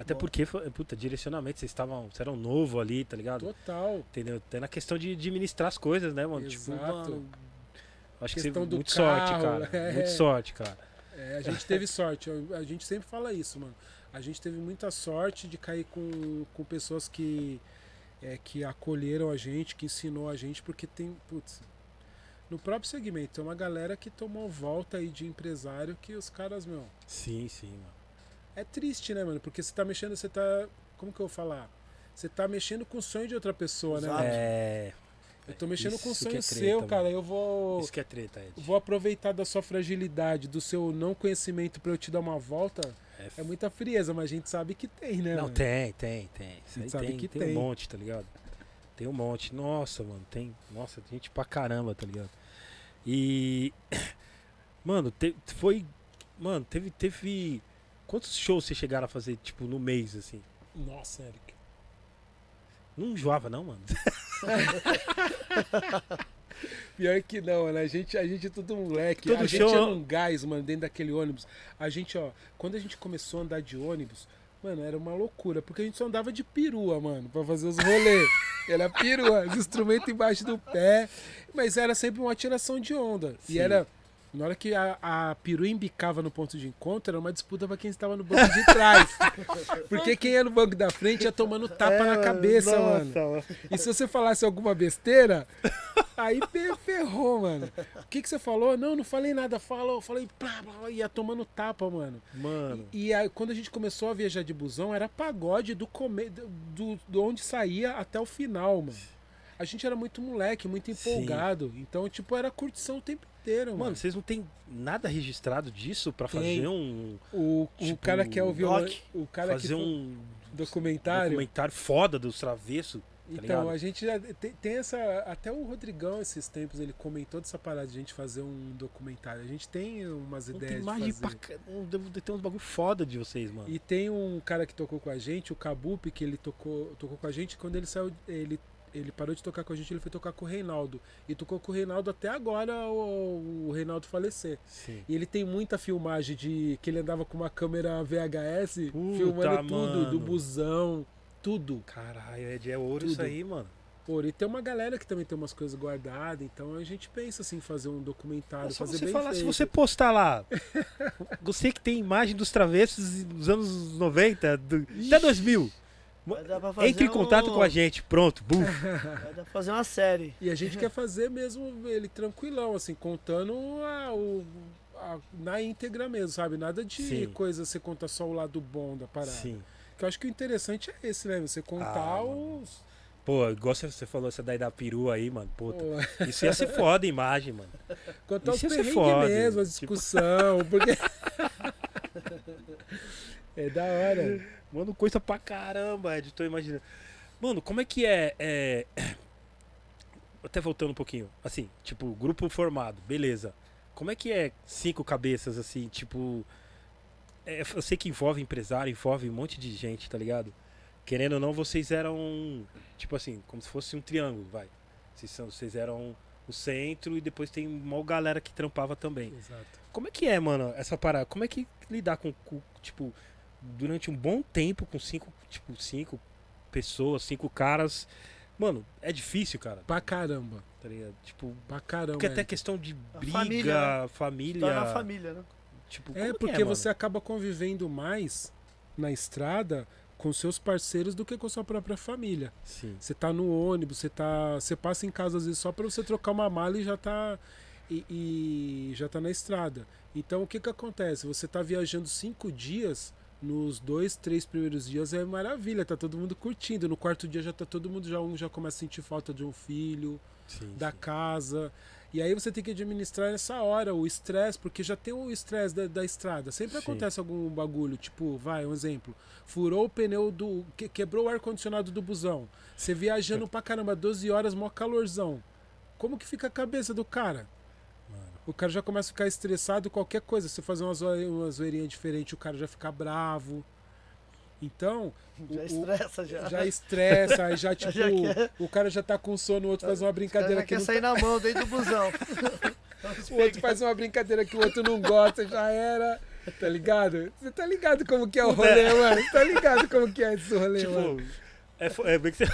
S2: Até
S1: Bom.
S2: porque, foi- puta, direcionamento, vocês estavam, vocês eram novo ali, tá ligado?
S4: Total.
S2: Entendeu? Até na questão de administrar as coisas, né, mano? Tipo,
S4: Exato.
S2: mano, acho que você
S4: Questão do
S2: muito sorte,
S4: carro,
S2: cara.
S4: é.
S2: Muito sorte, cara.
S4: É, a gente teve sorte, eu- a gente sempre fala isso, mano. A gente teve muita sorte de cair com, com pessoas que, é, que acolheram a gente, que ensinou a gente, porque tem, putz, no próprio segmento, tem uma galera que tomou volta aí de empresário que os caras, meu,
S2: Sim, sim, mano.
S4: é triste, né, mano? Porque você tá mexendo, você tá, como que eu vou falar? Você tá mexendo com o sonho de outra pessoa, né,
S1: Exato.
S4: mano?
S2: É.
S4: Eu tô mexendo com o
S2: Isso que
S4: sonho
S2: é treta,
S4: seu,
S2: mano.
S4: cara, eu vou...
S2: Isso que é treta, Ed.
S4: Vou aproveitar da sua fragilidade, do seu não conhecimento pra eu te dar uma volta.
S2: É,
S4: É muita frieza, mas a gente sabe que tem, né?
S2: Não,
S4: mano?
S2: tem, tem, tem. Isso aí
S4: sabe
S2: tem,
S4: que
S2: tem,
S4: tem.
S2: um monte, tá ligado? Tem um monte. Nossa, mano, tem. Nossa, tem gente pra caramba, tá ligado? E. Mano, te- foi. Mano, teve. teve. Quantos shows vocês chegaram a fazer, tipo, no mês, assim?
S4: Nossa, Eric.
S2: Não enjoava, não, mano.
S4: Pior que não, né? A gente, a gente é tudo moleque.
S2: Todo
S4: a gente
S2: show-
S4: é num gás, mano, dentro daquele ônibus. A gente, ó, quando a gente começou a andar de ônibus, mano, era uma loucura. Porque a gente só andava de perua, mano, pra fazer os rolês. Era perua, os instrumentos embaixo do pé. Mas era sempre uma tiração de onda.
S2: Sim.
S4: E era. Na hora que a, a perua embicava no ponto de encontro, era uma disputa pra quem estava no banco de trás. Porque quem ia no banco da frente ia tomando tapa
S1: É,
S4: na cabeça,
S1: nossa,
S4: mano. E se você falasse alguma besteira, aí pe- ferrou, mano. O que, que você falou? Não, não falei nada. Falou, falei, blá, blá, blá, ia tomando tapa, mano.
S2: Mano.
S4: E aí, quando a gente começou a viajar de busão, era pagode do, come... do, do onde saía até o final, mano. A gente era muito moleque, muito empolgado. Então, tipo, era curtição o tempo inteiro, mano.
S2: Mano, vocês não tem nada registrado disso pra
S4: Tem.
S2: fazer um.
S4: o, o
S2: tipo,
S4: cara que é o violão.
S1: rock.
S4: O cara
S2: fazer
S4: que foi-
S2: um
S4: documentário.
S2: documentário foda dos travessos. Tá
S4: Então,
S2: ligado?
S4: a gente já tem, tem essa. Até o Rodrigão, esses tempos, ele comentou dessa parada de a gente fazer um documentário. A gente tem umas
S2: Não
S4: ideias
S2: tem
S4: de
S2: imagem
S4: fazer.
S2: pra. ca- Não, deve ter uns bagulho foda de vocês, mano.
S4: E tem um cara que tocou com a gente, o Kabup, que ele tocou, tocou com a gente. Quando ele saiu, ele, ele parou de tocar com a gente, ele foi tocar com o Reinaldo. E tocou com o Reinaldo até agora o, o Reinaldo falecer.
S2: Sim.
S4: E ele tem muita filmagem de que ele andava com uma câmera V H S,
S2: Puta,
S4: filmando tudo,
S2: mano.
S4: do busão, tudo.
S2: Caralho, Ed, é ouro
S4: Tudo.
S2: isso aí, mano.
S4: Pô, e tem uma galera que também tem umas coisas guardadas, então a gente pensa assim, fazer um documentário,
S2: É só
S4: fazer
S2: você
S4: bem
S2: falar,
S4: feito.
S2: se você postar lá, você que tem imagem dos travessos dos anos noventa, do, até dois mil,
S1: Vai dar pra fazer
S2: entre em contato
S1: um-
S2: com a gente, pronto, buf.
S1: Vai dar pra fazer uma série.
S4: E a gente quer fazer mesmo ele tranquilão, assim, contando a, o, a- na íntegra mesmo, sabe? Nada de
S2: Sim.
S4: coisa você conta só o lado bom da parada.
S2: Sim.
S4: Que eu acho que o interessante é esse, né? Você contar
S2: Ah, mano.
S4: os.
S2: Pô, igual você você falou essa daí da perua aí, mano. Puta,
S4: Pô,
S2: isso ia ser foda a imagem, mano.
S4: contar os
S2: Isso ia ser
S4: perrengues
S2: foda,
S4: mesmo, a
S2: tipo-
S4: discussão, porque. É da hora.
S2: Mano, coisa pra caramba, Ed, tô imaginando. Mano, como é que é, é... Até voltando um pouquinho, assim, tipo, grupo formado, beleza. Como é que é cinco cabeças, assim, tipo... é, eu sei que envolve empresário, envolve um monte de gente, tá ligado? Querendo ou não, vocês eram, tipo assim, como se fosse um triângulo, vai. Vocês, são, vocês eram o centro e depois tem uma galera que trampava também.
S4: Exato.
S2: Como é que é, mano, essa parada? Como é que lidar com, com, tipo, durante um bom tempo com cinco, tipo, cinco pessoas, cinco caras? Mano, é difícil, cara,
S4: Pra caramba.
S2: tá ligado? Tipo,
S4: Pra caramba.
S2: porque até
S4: Eric.
S2: questão de
S1: A
S2: briga,
S1: família,
S2: família...
S1: Tá na família, né?
S2: Tipo,
S4: É,
S2: como que
S4: porque
S2: mano?
S4: você acaba convivendo mais na estrada com seus parceiros do que com sua própria família.
S2: Sim,
S4: Você tá no ônibus, você tá, você passa em casa às vezes só para você trocar uma mala e já tá e, e já tá na estrada. Então o que que acontece? Você tá viajando cinco dias, nos dois, três primeiros dias é maravilha, tá todo mundo curtindo. No quarto dia já tá todo mundo já um já começa a sentir falta de um filho,
S2: sim,
S4: da
S2: sim.
S4: casa. E aí você tem que administrar nessa hora o estresse, porque já tem o estresse da, da estrada. Sempre
S2: Sim.
S4: acontece algum bagulho, tipo, vai, um exemplo. Furou o pneu do... que- quebrou o ar-condicionado do busão. Você viajando pra caramba, doze horas, mó calorzão. Como que fica a cabeça do cara?
S2: Mano.
S4: O cara já começa a ficar estressado, qualquer coisa. Você fazer uma, zoe- uma zoeirinha diferente, o cara já fica bravo. Então,
S1: Já
S4: o-
S1: estressa já.
S4: já estressa, aí já tipo,
S1: Já quer.
S4: o cara já tá com sono, o outro faz uma
S1: Já
S4: brincadeira que
S1: quer
S4: não
S1: sair na mão dentro do busão.
S4: O outro faz uma brincadeira que o outro não gosta, já era. Tá ligado? Você tá ligado como que é o rolê, mano? Você tá ligado como que é esse rolê, mano?
S2: Tipo, é, fo- é bem que você.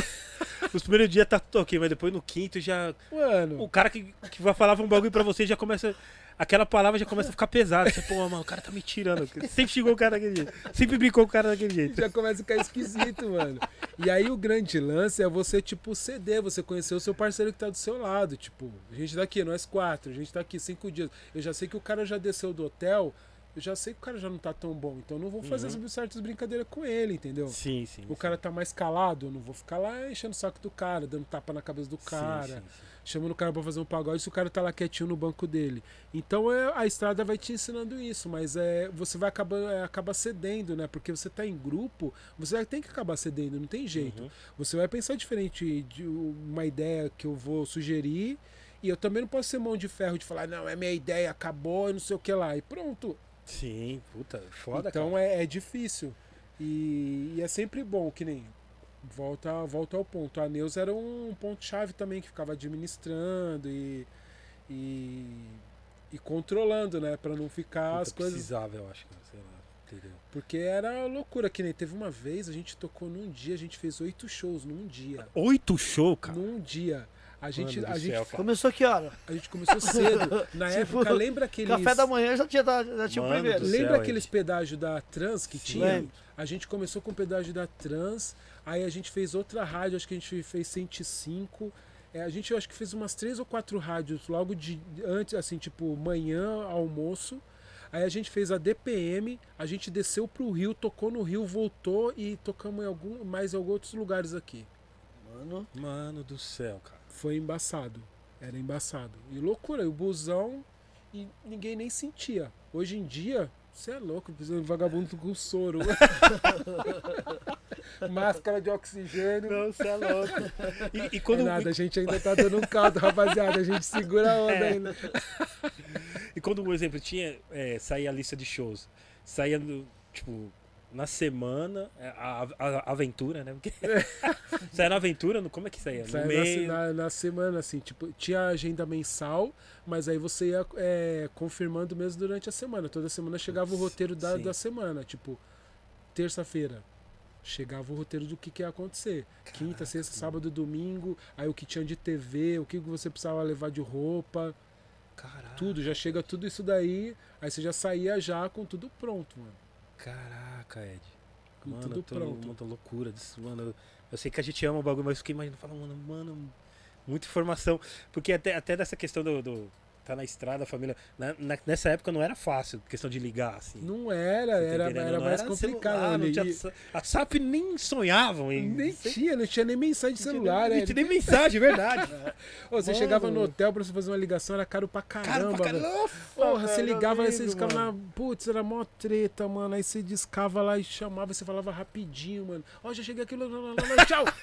S2: Os primeiros dias tá tudo ok, mas depois no quinto já.
S4: Mano,
S2: O cara que, que vai falar um bagulho pra você já começa. Aquela palavra já começa a ficar pesada. Você, pô, mano, o cara tá me tirando. Sempre xingou o cara daquele jeito. Sempre brincou com o cara daquele jeito.
S4: já começa a ficar esquisito, mano. E aí o grande lance é você, tipo, ceder, você conhecer o seu parceiro que tá do seu lado. Tipo, a gente tá aqui, nós quatro, a gente tá aqui cinco dias. Eu já sei que o cara já desceu do hotel, eu já sei que o cara já não tá tão bom. Então eu não vou fazer
S2: Uhum.
S4: as certas brincadeiras com ele, entendeu?
S2: Sim, sim.
S4: O cara tá mais calado, eu não vou ficar lá enchendo o saco do cara, dando tapa na cabeça do cara,
S2: Sim, sim, sim.
S4: chamando o cara pra fazer um pagode se o cara tá lá quietinho no banco dele. Então é, a estrada vai te ensinando isso, mas é, você vai acabar, é, acabar cedendo, né? Porque você tá em grupo, você vai ter que acabar cedendo, não tem jeito.
S2: Uhum.
S4: Você vai pensar diferente de uma ideia que eu vou sugerir, e eu também não posso ser mão de ferro de falar, não, é minha ideia, acabou e não sei o que lá. E pronto.
S2: Sim, puta, foda,
S4: Então
S2: cara.
S4: é, é difícil. E, e é sempre bom, que nem. Volta, volta ao ponto. A Neuza era um ponto-chave também, que ficava administrando e, e, e controlando, né? Pra não ficar
S2: Puta,
S4: as coisas.
S2: precisava, eu acho, cara, sei lá, entendeu?
S4: Porque era loucura, que nem teve uma vez, a gente tocou num dia, a gente fez oito shows num dia.
S2: Oito show, cara.
S4: Num dia. A gente,
S2: Mano do
S4: a gente,
S2: céu, cara.
S1: Começou que hora?
S4: a gente começou cedo. Na
S1: Tipo,
S4: época, lembra aqueles.
S1: Café da manhã já tinha, já tinha o
S2: Mano
S1: primeiro.
S2: do
S4: Lembra
S2: céu,
S4: aqueles
S2: Ed.
S4: pedágios da Trans que
S2: Sim.
S4: tinha?
S1: Lembro.
S4: A gente começou com o pedágio da Trans, aí a gente fez outra rádio, acho que a gente fez cento e cinco. É, a gente eu acho que fez umas três ou quatro rádios logo de antes, assim, tipo manhã, almoço. Aí a gente fez a D P M, a gente desceu pro Rio, tocou no Rio, voltou e tocamos em algum, mais em alguns outros lugares aqui.
S1: Mano,
S2: Mano do céu, cara.
S4: Foi embaçado. Era embaçado. E loucura, e o busão e ninguém nem sentia. Hoje em dia, você é louco, precisando de vagabundo com soro. Máscara de oxigênio.
S2: Não, você é louco. E, e
S4: É
S2: quando,
S4: nada, a gente ainda tá dando um caldo, rapaziada. A gente segura a onda
S2: É.
S4: ainda.
S2: e quando, por exemplo, tinha, é, saía a lista de shows, saía, no, tipo, na semana, é, a, a, a aventura, né? Porque saía na aventura, no, como é que saía? No
S4: Sai na,
S2: meio...
S4: na, na semana, assim, tipo, tinha agenda mensal, mas aí você ia é, confirmando mesmo durante a semana. Toda semana chegava o roteiro da,
S2: Sim.
S4: da semana, tipo, terça-feira. Chegava o roteiro do que, que ia acontecer. Quinta, sexta, sábado, domingo, aí o que tinha de T V, o que você precisava levar de roupa,
S2: Caraca,
S4: tudo, já chega tudo isso daí, aí você já saía já com tudo pronto, mano.
S2: caraca, Ed.
S4: Com
S2: Mano,
S4: tudo
S2: eu tô
S4: pronto.
S2: muita loucura disso, mano. Eu, eu sei que a gente ama o bagulho, mas eu fiquei imaginando, falando, mano, mano, muita informação. Porque até, até dessa questão do, do tá na estrada, a família. na- na- nessa época não era fácil, questão de ligar, assim.
S4: Não era,
S2: Você tá
S4: era,
S2: entendendo?
S4: era
S2: Não
S4: mais
S2: era
S4: complicado.
S2: celular, não
S4: né?
S2: tinha,
S4: E-
S2: sa- a S A P nem sonhavam em.
S4: Nem
S2: Sem-
S4: tinha, não tinha nem mensagem de celular,
S2: não
S4: né?
S2: tinha nem mensagem, é verdade.
S4: Ô, você
S2: Mano.
S4: chegava no hotel pra você fazer uma ligação, era caro pra
S2: Cara,
S4: caramba,
S2: pra
S4: velho.
S2: caramba.
S4: Porra, você
S2: velho,
S4: ligava, aí você
S2: amigo,
S4: ficava
S2: mano.
S4: na. Putz, era mó treta, mano. Aí você discava lá e chamava, você falava rapidinho, mano. Ó, já cheguei aqui, lá, lá, lá, lá, tchau!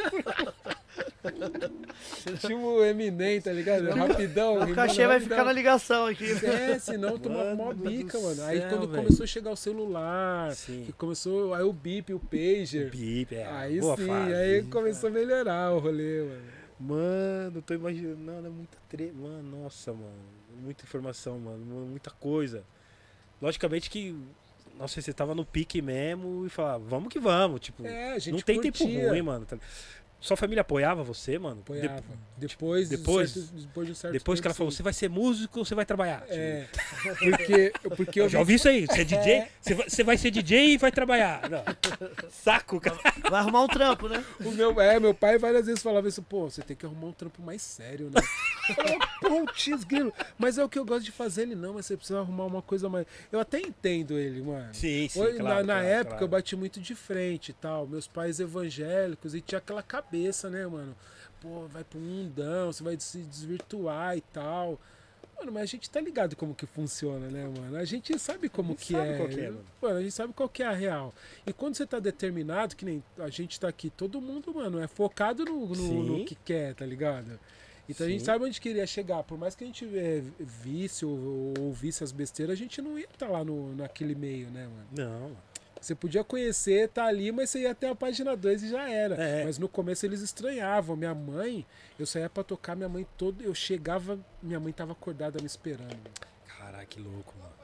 S4: Tipo o Eminem, tá ligado? Rapidão.
S1: o
S4: rimando
S1: cachê vai
S4: rapidão.
S1: ficar na ligação aqui.
S4: É, senão toma
S2: Mano
S4: mó
S2: do
S4: bica, mano. Aí
S2: céu,
S4: quando
S2: velho.
S4: começou a chegar o celular,
S2: Sim.
S4: que começou, aí o bip, o pager.
S2: Bip, é,
S4: Aí
S2: boa
S4: sim,
S2: fase.
S4: aí começou a melhorar o rolê, mano.
S2: Mano, tô imaginando. Não, é muita treta. Mano, nossa, mano. Muita informação, mano. Muita coisa. Logicamente que. Nossa, você tava no pique mesmo e falava, vamos que vamos. Tipo,
S4: É, a gente
S2: não tem
S4: curtia.
S2: tempo ruim, mano. tá- Sua família apoiava você, mano?
S4: Apoiava.
S2: Dep-
S4: Depois,
S2: depois-
S4: de um certo, depois de um certo
S2: Depois que ela
S4: tempo,
S2: falou,
S4: sim.
S2: você vai ser músico ou você vai trabalhar? Tipo,
S4: É, porque, porque eu,
S2: eu já
S4: vi-
S2: ouvi isso aí. Você é D J? Você vai, você vai ser D J e vai trabalhar. Não. Saco, cara.
S1: Vai arrumar um trampo, né?
S4: o meu, é, meu pai várias vezes falava isso, pô, você tem que arrumar um trampo mais sério, né? Eu falava, putz, grilo, mas é o que eu gosto de fazer. Ele, não, mas você precisa arrumar uma coisa mais... Eu até entendo ele, mano.
S2: Sim, sim,
S4: Hoje,
S2: claro,
S4: na, na
S2: claro,
S4: época
S2: claro.
S4: eu bati muito de frente e tal. Meus pais evangélicos e tinha aquela cabeça, né, mano? Pô, vai pro mundão, você vai se desvirtuar e tal. Mano, mas a gente tá ligado como que funciona, né, mano? A gente sabe como
S2: A gente
S4: que
S2: sabe
S4: é.
S2: qual que é, mano.
S4: Mano, a gente sabe qual que é a real. E quando você tá determinado, que nem a gente tá aqui, todo mundo, mano, é focado no, no,
S2: Sim.
S4: no que quer, tá ligado? Então a gente
S2: Sim.
S4: sabe onde queria chegar. Por mais que a gente é, visse ou ouvisse as besteiras, a gente não ia estar lá no, naquele meio, né, mano?
S2: Não, mano.
S4: Você podia conhecer, tá ali, mas você ia até a página dois e já era.
S2: É.
S4: Mas no começo eles estranhavam. Minha mãe, eu saía pra tocar, minha mãe todo. Eu chegava, minha mãe tava acordada me esperando.
S2: Caralho, que louco, mano.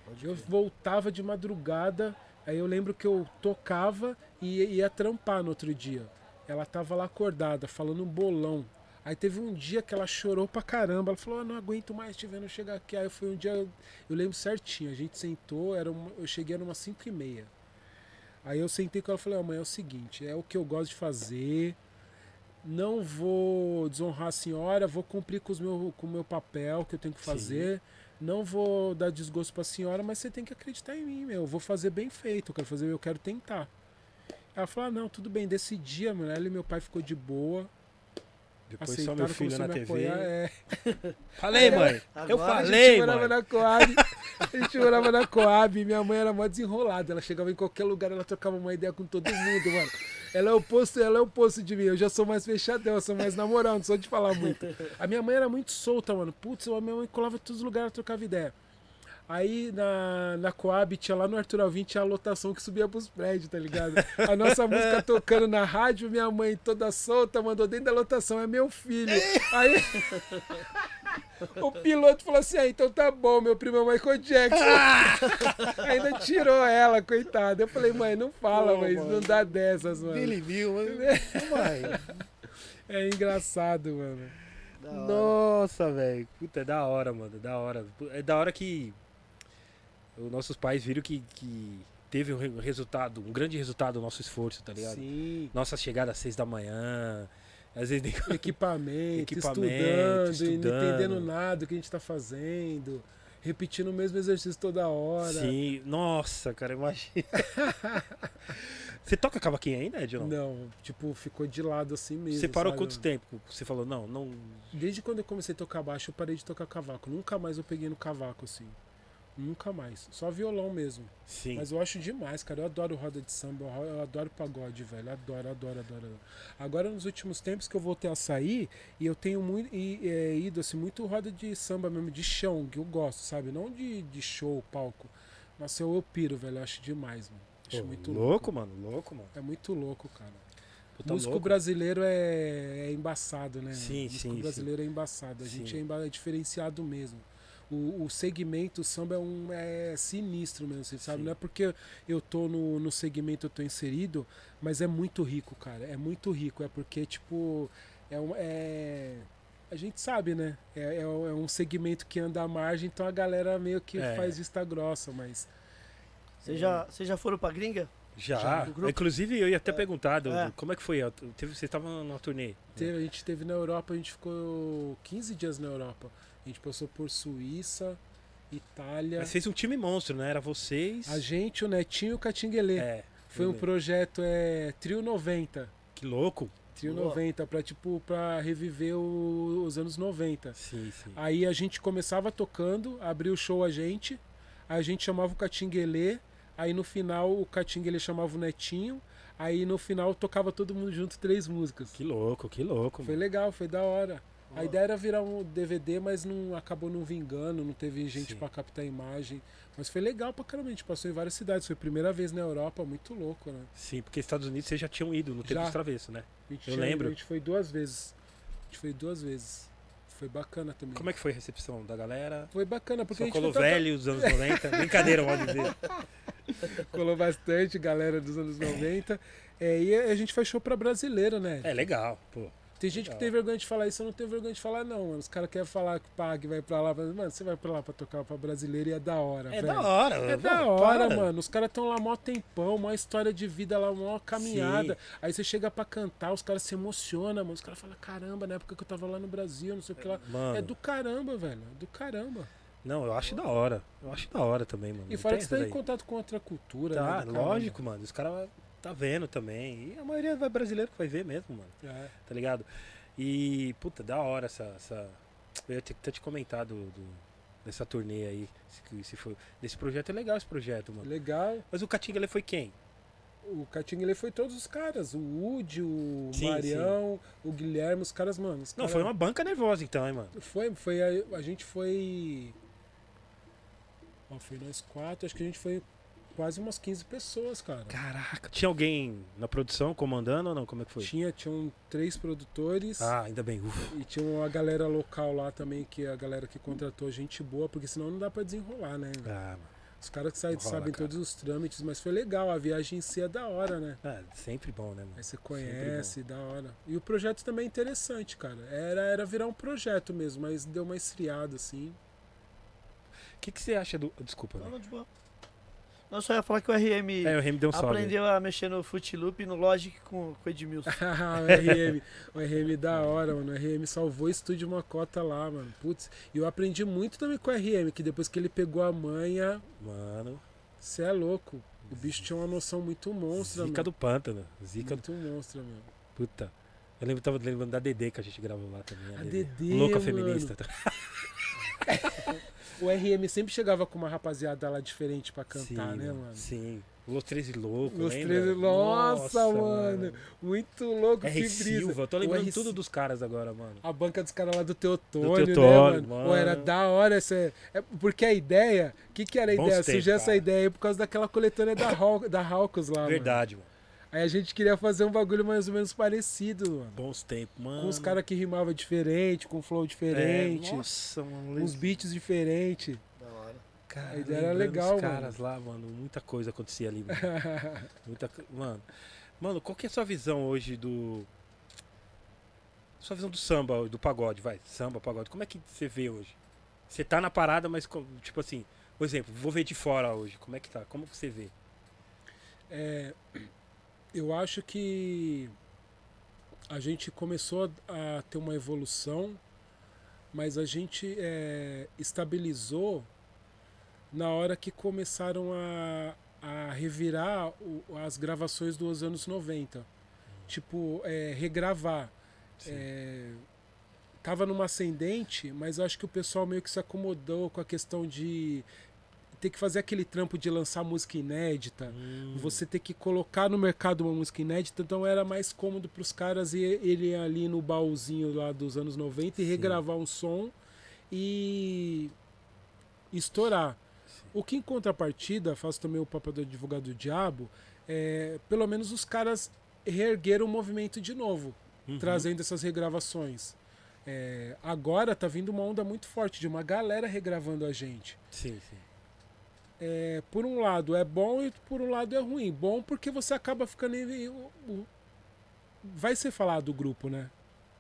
S1: Pode
S4: Eu
S1: crer.
S4: voltava de madrugada, aí eu lembro que eu tocava e ia trampar no outro dia. Ela tava lá acordada, falando um bolão. Aí teve um dia que ela chorou pra caramba. Ela falou, ah, não aguento mais te vendo chegar aqui. Aí foi um dia, eu lembro certinho, a gente sentou, era uma, eu cheguei era umas cinco e meia. Aí eu sentei com ela e falei, amanhã é o seguinte, é o que eu gosto de fazer, não vou desonrar a senhora, vou cumprir com, os meu, com o meu papel que eu tenho que fazer, não vou dar desgosto pra senhora, mas você tem que acreditar em mim, meu, eu vou fazer bem feito, eu quero fazer, eu quero tentar. Ela falou, ah, não, tudo bem, desse dia, mano, ela e meu pai ficou de boa.
S2: Depois
S4: Aceitaram,
S2: só meu filho
S4: começou
S2: na
S4: a me
S2: T V.
S4: apoiar, é.
S2: Falei, mãe.
S1: Agora
S2: Eu
S1: a
S4: A gente
S2: falei,
S4: morava
S2: mãe.
S4: na Coab, a gente morava na Coab, minha mãe era mó desenrolada, ela chegava em qualquer lugar, ela trocava uma ideia com todo mundo, mano. Ela é o oposto, ela é o oposto de mim, eu já sou mais fechadão, eu sou mais na moral, não sou de falar muito. A minha mãe era muito solta, mano, putz, a minha mãe colava em todos os lugares, ela trocava ideia. Aí na, na Coab, tinha lá no Arthur Alvim, tinha a lotação que subia pros prédios, tá ligado? A nossa música tocando na rádio, minha mãe toda solta, mandou dentro da lotação, é meu filho. Aí o piloto falou assim, ah, então tá bom, meu primo é Michael Jackson. Ainda tirou ela, coitada. Eu falei, mãe, não fala,
S1: Pô,
S4: mas
S1: mano.
S4: não dá dessas, mano.
S1: Billy Bill, mano. Mãe.
S4: É engraçado, mano.
S1: Da hora.
S2: Nossa, velho. Puta, é da hora, mano. Da hora. É da hora que os nossos pais viram que, que teve um re- resultado, um grande resultado do nosso esforço, tá ligado?
S4: Sim.
S2: Nossa chegada às seis da manhã. Às vezes nem...
S4: Equipamento,
S2: Equipamento,
S4: estudando, e não
S2: estudando.
S4: entendendo nada do que a gente tá fazendo. Repetindo o mesmo exercício toda hora.
S2: Sim, nossa, cara, imagina. Você toca cavaquinho ainda, Ed? ou Não.
S4: Não, tipo, ficou de lado assim mesmo.
S2: Você parou
S4: sabe?
S2: quanto tempo? Você falou, não, não.
S4: Desde quando eu comecei a tocar baixo, eu parei de tocar cavaco. Nunca mais eu peguei no cavaco, assim. Nunca mais. Só violão mesmo.
S2: Sim.
S4: Mas eu acho demais, cara. Eu adoro roda de samba, eu adoro pagode, velho. Adoro, adoro, adoro. adoro. Agora, nos últimos tempos que eu voltei a sair, e eu tenho muito, e, é, ido, assim, muito roda de samba mesmo, de chão, que eu gosto, sabe? Não de, de show, palco. Nossa, eu, eu piro, velho. Eu acho demais, mano. Acho
S2: Pô,
S4: muito
S2: louco,
S4: louco.
S2: mano, louco, mano.
S4: É muito louco, cara.
S2: Puta
S4: músico
S2: louco.
S4: brasileiro é, é embaçado, né?
S2: Sim,
S4: músico
S2: sim,
S4: brasileiro é embaçado. A gente
S2: Sim.
S4: é, emba- é diferenciado mesmo. O, o segmento, o samba é, um, é sinistro mesmo, você sabe?
S2: Sim.
S4: Não é porque eu tô no, no segmento, eu tô inserido, mas é muito rico, cara. É muito rico. É porque, tipo, é um. É... A gente sabe, né? É, é, é um segmento que anda à margem, então a galera meio que
S2: É.
S4: faz vista grossa, mas.
S1: Vocês já, vocês já foram pra gringa?
S2: Já.
S1: Já, do grupo?
S2: Inclusive, eu ia até perguntar, do-
S1: É.
S2: do- como é que foi? a- Teve, você estava numa turnê?
S4: Teve, a gente teve na Europa, a gente ficou quinze dias na Europa. A gente passou por Suíça, Itália.
S2: Mas fez um time monstro, né? Era vocês.
S4: A gente, o Netinho e o Catinguelê.
S2: É.
S4: Foi um
S2: eu-
S4: projeto é, Trio noventa.
S2: Que louco.
S4: Trio
S1: Boa.
S4: noventa, pra, tipo, pra reviver o- os anos noventa.
S2: Sim, sim.
S4: Aí a gente começava tocando, abria o show a gente, aí a gente chamava o Catinguelê, aí no final o Catinguelê chamava o Netinho, aí no final tocava todo mundo junto três músicas.
S2: Que louco, que louco.
S4: Foi
S2: mano.
S4: legal, foi da hora.
S1: Boa.
S4: A ideia era virar um D V D, mas não acabou não vingando, não teve gente
S2: Sim.
S4: pra captar a imagem. Mas foi legal pra caramba, a gente passou em várias cidades. Foi a primeira vez na Europa, muito louco, né?
S2: Sim, porque Estados Unidos vocês já tinham ido no tempo
S4: Já.
S2: dos travessos, né?
S4: A gente
S2: Eu
S4: tinha-
S2: lembro.
S4: A gente foi duas vezes. A gente foi duas vezes. Foi bacana também.
S2: Como é que foi a recepção da galera?
S4: Foi bacana, porque
S2: Só
S4: a gente
S2: colou
S4: foi tocar-
S2: velho dos anos noventa? Brincadeira, pode dizer.
S4: colou bastante galera dos anos noventa. É, e a gente fez show pra brasileiro, né?
S2: É legal, pô.
S4: Tem gente que
S2: legal.
S4: tem vergonha de falar isso, eu não tenho vergonha de falar, não, mano. Os caras querem falar que paga e vai pra lá. Mas, mano, você vai pra lá pra tocar pra brasileiro e é da hora,
S2: É
S4: velho.
S2: da hora,
S4: É
S2: pô,
S4: da hora,
S2: para.
S4: mano. Os caras estão lá mó tempão, mó história de vida lá, mó caminhada. Aí você chega pra cantar, os caras se emocionam, mano. Os caras falam, caramba, na época que eu tava lá no Brasil, não sei o que lá.
S2: Mano,
S4: É do caramba, velho. É do caramba.
S2: não, eu acho da hora. Eu acho da hora também, mano.
S4: E
S2: Não
S4: fora
S2: tem
S4: que você tá
S2: essa
S4: em
S2: daí.
S4: contato com outra cultura, né?
S2: Tá,
S4: do caramba.
S2: lógico, mano. Os caras tá vendo também. E a maioria vai brasileiro que vai ver mesmo, mano.
S4: É.
S2: Tá ligado? E, puta, da hora essa. essa... Eu ia ter que ter te comentado do, dessa turnê aí. Se, se for... Desse projeto é legal esse projeto, mano.
S4: Legal.
S2: Mas o Catinga ele foi quem?
S4: O Catinguele foi todos os caras. O Woody, o
S2: Sim,
S4: Marião, o Guilherme, os caras, mano. os
S2: Não,
S4: caras-
S2: foi uma banca nervosa então, hein, mano.
S4: Foi, foi a, a gente foi. Ó, foi nós quatro, acho que a gente foi quase umas quinze pessoas, cara.
S2: Caraca. Tinha alguém na produção comandando ou não? Como é que foi?
S4: Tinha, tinham três produtores
S2: Ah, ainda bem. Ufa.
S4: e tinha uma galera local lá também, que é a galera que contratou gente boa, porque senão não dá pra desenrolar, né?
S2: Ah, mano.
S4: Os caras que saem,
S2: Rola,
S4: sabem
S2: cara.
S4: todos os trâmites, mas foi legal, a viagem em si é da hora, né?
S2: Ah, sempre bom, né, mano?
S4: Aí você conhece, da hora. E o projeto também é interessante, cara. Era, era virar um projeto mesmo, mas deu uma esfriada, assim.
S2: O que, que você acha do. Desculpa,
S1: Não,
S2: velho.
S1: não, de boa. Não, só ia falar que o R M
S2: É, o Remy deu um salve.
S1: aprendeu a mexer no Fruit Loop e no Logic com, com o Edmilson.
S4: o R M, o R M da hora, mano. O R M salvou o estúdio Mocota lá, mano. Putz, e eu aprendi muito também com o R M, que depois que ele pegou a manha,
S2: Mano.
S4: você é louco. O bicho tinha uma noção muito monstra,
S2: Zica
S4: mano.
S2: do pântano. Zica do.
S4: Muito monstra, meu.
S2: Puta. Eu lembro, tava lembrando da Dedê que a gente gravou lá também.
S4: A Dedê,
S2: Louca
S4: mano.
S2: feminista.
S4: O R M sempre chegava com uma rapaziada lá diferente pra cantar,
S2: Sim,
S4: né, mano?
S2: Sim. Los treze Loucos,
S4: Os
S2: lembra?
S4: treze, nossa, mano. Muito louco,
S2: R.
S4: que brisa.
S2: Silva, eu tô
S4: O
S2: lembrando
S4: R.
S2: tudo dos caras agora, mano.
S4: A banca dos caras lá do Teotônio,
S2: Do Teotônio,
S4: né, mano?
S2: mano.
S4: Pô, era da hora essa. É, porque a ideia. O que, que era a
S2: Bons
S4: ideia?
S2: tempos,
S4: Surgiu essa
S2: cara.
S4: ideia aí por causa daquela coletânea da, Hal, da Halcos lá, mano.
S2: Verdade, mano.
S4: Aí a gente queria fazer um bagulho mais ou menos parecido, mano.
S2: Bons tempos, mano.
S4: Com os caras que rimavam diferente, com flow diferente,
S2: É, nossa, mano.
S4: uns beats diferentes.
S1: Da hora.
S2: Cara,
S4: a ideia era
S2: lembrando
S4: legal,
S2: os
S4: mano.
S2: caras lá, mano. Muita coisa acontecia ali, mano. Muita, co- mano. Mano, qual que é a sua visão hoje do. Sua visão do samba, do pagode, vai. Samba, pagode. Como é que você vê hoje? Você tá na parada, mas, co- tipo assim, por exemplo, vou ver de fora hoje. Como é que tá? Como você vê?
S4: É, eu acho que a gente começou a ter uma evolução, mas a gente é, estabilizou na hora que começaram a, a revirar o- as gravações dos anos noventa. Tipo, é, regravar.
S2: Sim.
S4: É, tava numa ascendente, mas eu acho que o pessoal meio que se acomodou com a questão de ter que fazer aquele trampo de lançar música inédita.
S2: Hum,
S4: Você ter que colocar no mercado uma música inédita, então era mais cômodo para os caras ir ele ali no baúzinho lá dos anos noventa e
S2: Sim.
S4: regravar um som e estourar.
S2: sim.
S4: O que em contrapartida, faço também o papel do advogado do diabo, é, pelo menos os caras reergueram o movimento de novo,
S2: Uhum.
S4: trazendo essas regravações. É, agora tá vindo uma onda muito forte de uma galera regravando a gente.
S2: Sim, sim.
S4: É, por um lado é bom e por um lado é ruim. Bom porque você acaba ficando. em- o- o- Vai ser falado do grupo, né?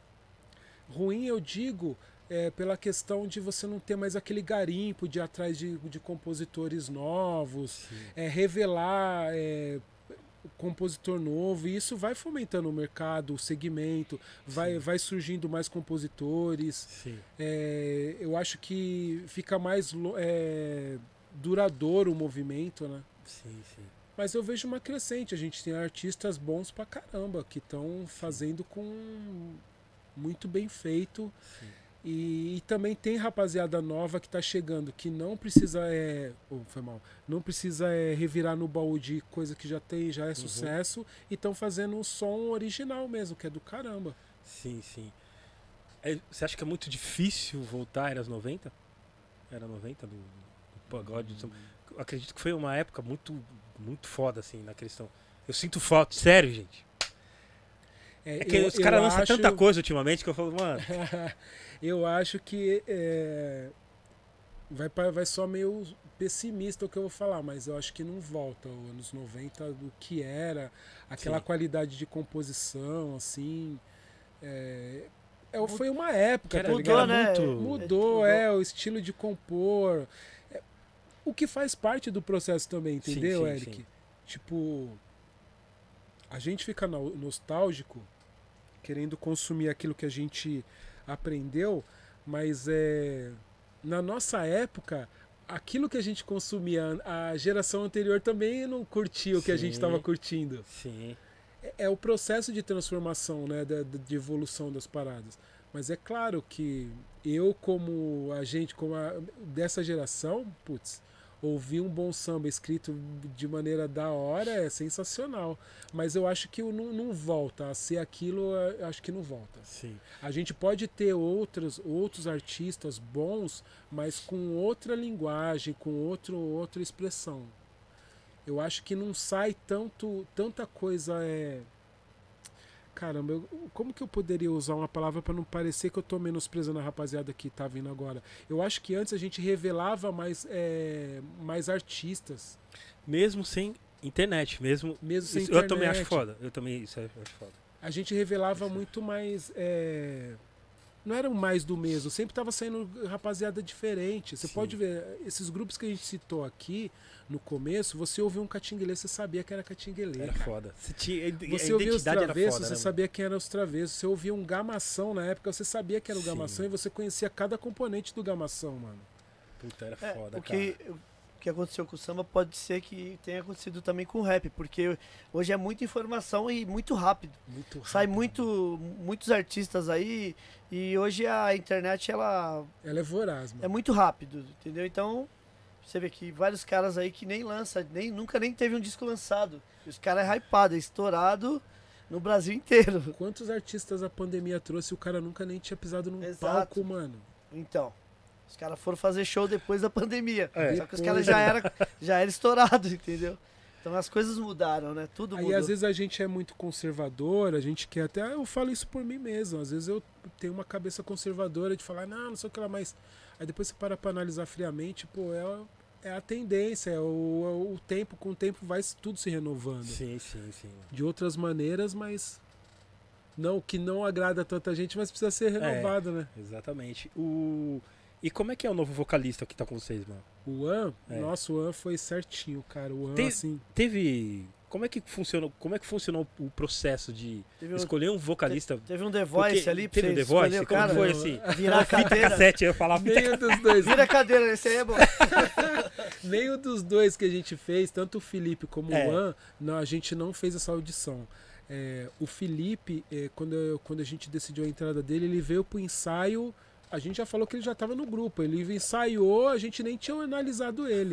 S4: Ruim eu digo é, pela questão de você não ter mais aquele garimpo de ir atrás de, de compositores novos,
S2: Sim.
S4: é, revelar é, compositor novo, e isso vai fomentando o mercado, o segmento, vai,
S2: Sim.
S4: vai surgindo mais compositores.
S2: Sim.
S4: É, eu acho que fica mais lo- é, duradouro o movimento, né?
S2: Sim, sim.
S4: Mas eu vejo uma crescente. A gente tem artistas bons pra caramba que estão fazendo com muito bem feito.
S2: Sim.
S4: E, e também tem rapaziada nova que tá chegando, que não precisa é, oh, foi mal, não precisa é, revirar no baú de coisa que já tem, já é sucesso, e estão fazendo um som original mesmo, que é do caramba.
S2: Sim, sim. É, você acha que é muito difícil voltar era as noventa? Era noventa do, do pagode? do samba? Eu acredito que foi uma época muito, muito foda, assim, na questão. Eu sinto falta, sério, gente. É que
S4: eu-
S2: os caras
S4: eu
S2: lançam
S4: acho-
S2: tanta coisa ultimamente que eu falo, mano.
S4: Eu acho que é, vai, pa- vai só meio pessimista o que eu vou falar, mas eu acho que não volta os anos noventa do que era, aquela
S2: Sim.
S4: qualidade de composição, assim. É, é, foi uma época,
S2: Era-
S4: tá
S1: Mudou,
S4: ligado?
S1: né?
S2: muito-
S4: Mudou,
S1: Mudou.
S4: é, o estilo de compor. É, o que faz parte do processo também,
S2: Sim,
S4: entendeu,
S2: sim,
S4: Eric?
S2: sim.
S4: Tipo, a gente fica no- nostálgico, querendo consumir aquilo que a gente aprendeu, mas é na nossa época, aquilo que a gente consumia, a geração anterior também não curtia o que a gente
S2: Sim.
S4: estava curtindo.
S2: Sim.
S4: É, é o processo de transformação, né, da, da- de evolução das paradas. Mas é claro que eu, como a gente, como a, dessa geração, putz, ouvir um bom samba escrito de maneira da hora é sensacional. Mas eu acho que não, não volta a ser aquilo, eu acho que não volta.
S2: Sim.
S4: A gente pode ter outros, outros artistas bons, mas com outra linguagem, com outro, outra expressão. Eu acho que não sai tanto, tanta coisa é, caramba, eu- como que eu poderia usar uma palavra pra não parecer que eu tô menosprezando a rapaziada que tá vindo agora? Eu acho que antes a gente revelava mais, é, mais artistas.
S2: Mesmo sem internet, mesmo.
S4: Mesmo sem
S2: isso, eu também
S4: internet.
S2: acho foda. Eu também isso eu acho foda.
S4: A gente revelava muito mais. é, Não era mais do mesmo, sempre tava saindo rapaziada diferente. Você
S2: Sim.
S4: pode ver, esses grupos que a gente citou aqui no começo, você ouvia um Catinguelê, você sabia que era Catinguelê.
S2: Era
S4: cara.
S2: foda. Você tinha, a
S4: Você ouvia os
S2: identidade era
S4: travessos,
S2: foda,
S4: você
S2: né,
S4: sabia quem eram os travessos. Você ouvia um gamação na época, você sabia que era o
S2: Sim.
S4: gamação e você conhecia cada componente do gamação, mano.
S2: mano? Puta, era
S1: É,
S2: foda,
S1: o
S2: cara.
S1: que, o que aconteceu com o samba pode ser que tenha acontecido também com o rap, porque hoje é muita informação e muito rápido.
S2: Muito rápido.
S1: Sai muito, muitos artistas aí e hoje a internet ela
S4: Ela é voraz, mano.
S1: é muito rápido, entendeu? Então você vê que vários caras aí que nem lança, nem nunca nem teve um disco lançado. E os caras é hypado, é estourado no Brasil inteiro.
S4: Quantos artistas a pandemia trouxe e o cara nunca nem tinha pisado num
S1: Exato.
S4: palco, mano?
S1: Então, os caras foram fazer show depois da pandemia.
S2: É.
S1: Só que os caras já era já era estourado, entendeu? Então as coisas mudaram, né? Tudo
S4: Aí
S1: mudou.
S4: às vezes a gente é muito conservador, a gente quer até, eu falo isso por mim mesmo, às vezes eu tenho uma cabeça conservadora de falar, não, não sei o que lá, mas aí depois você para pra analisar friamente, pô, é, é a tendência, é o, é o tempo, com o tempo vai tudo se renovando.
S2: Sim, sim, sim.
S4: De outras maneiras, mas não, que não agrada tanta gente, mas precisa ser renovado, né?
S2: Exatamente. O... E como é que é o novo vocalista que tá com vocês, mano?
S4: O An,
S2: É.
S4: nossa, o An foi certinho, cara, o An,
S2: Tem-
S4: assim,
S2: Teve. Como é que funcionou, como é que funcionou o processo de
S1: Teve um,
S2: escolher um vocalista?
S1: teve um The Voice
S2: Porque
S1: ali pra
S2: teve
S1: você
S2: um The Voice?
S1: escolher o
S2: Como
S1: cara.
S2: foi assim?
S1: Virar a
S2: Fita
S1: cadeira.
S2: cassete, eu ia falar fita
S4: nenhum dos dois,
S1: Vira a cadeira, esse aí é bom.
S4: nenhum dos dois que a gente fez, tanto o Felipe como
S2: É.
S4: o An, não, a gente não fez essa audição. É, o Felipe, é, quando, eu- quando a gente decidiu a entrada dele, ele veio pro ensaio. A gente já falou que ele já estava no grupo. Ele ensaiou, a gente nem tinha analisado ele.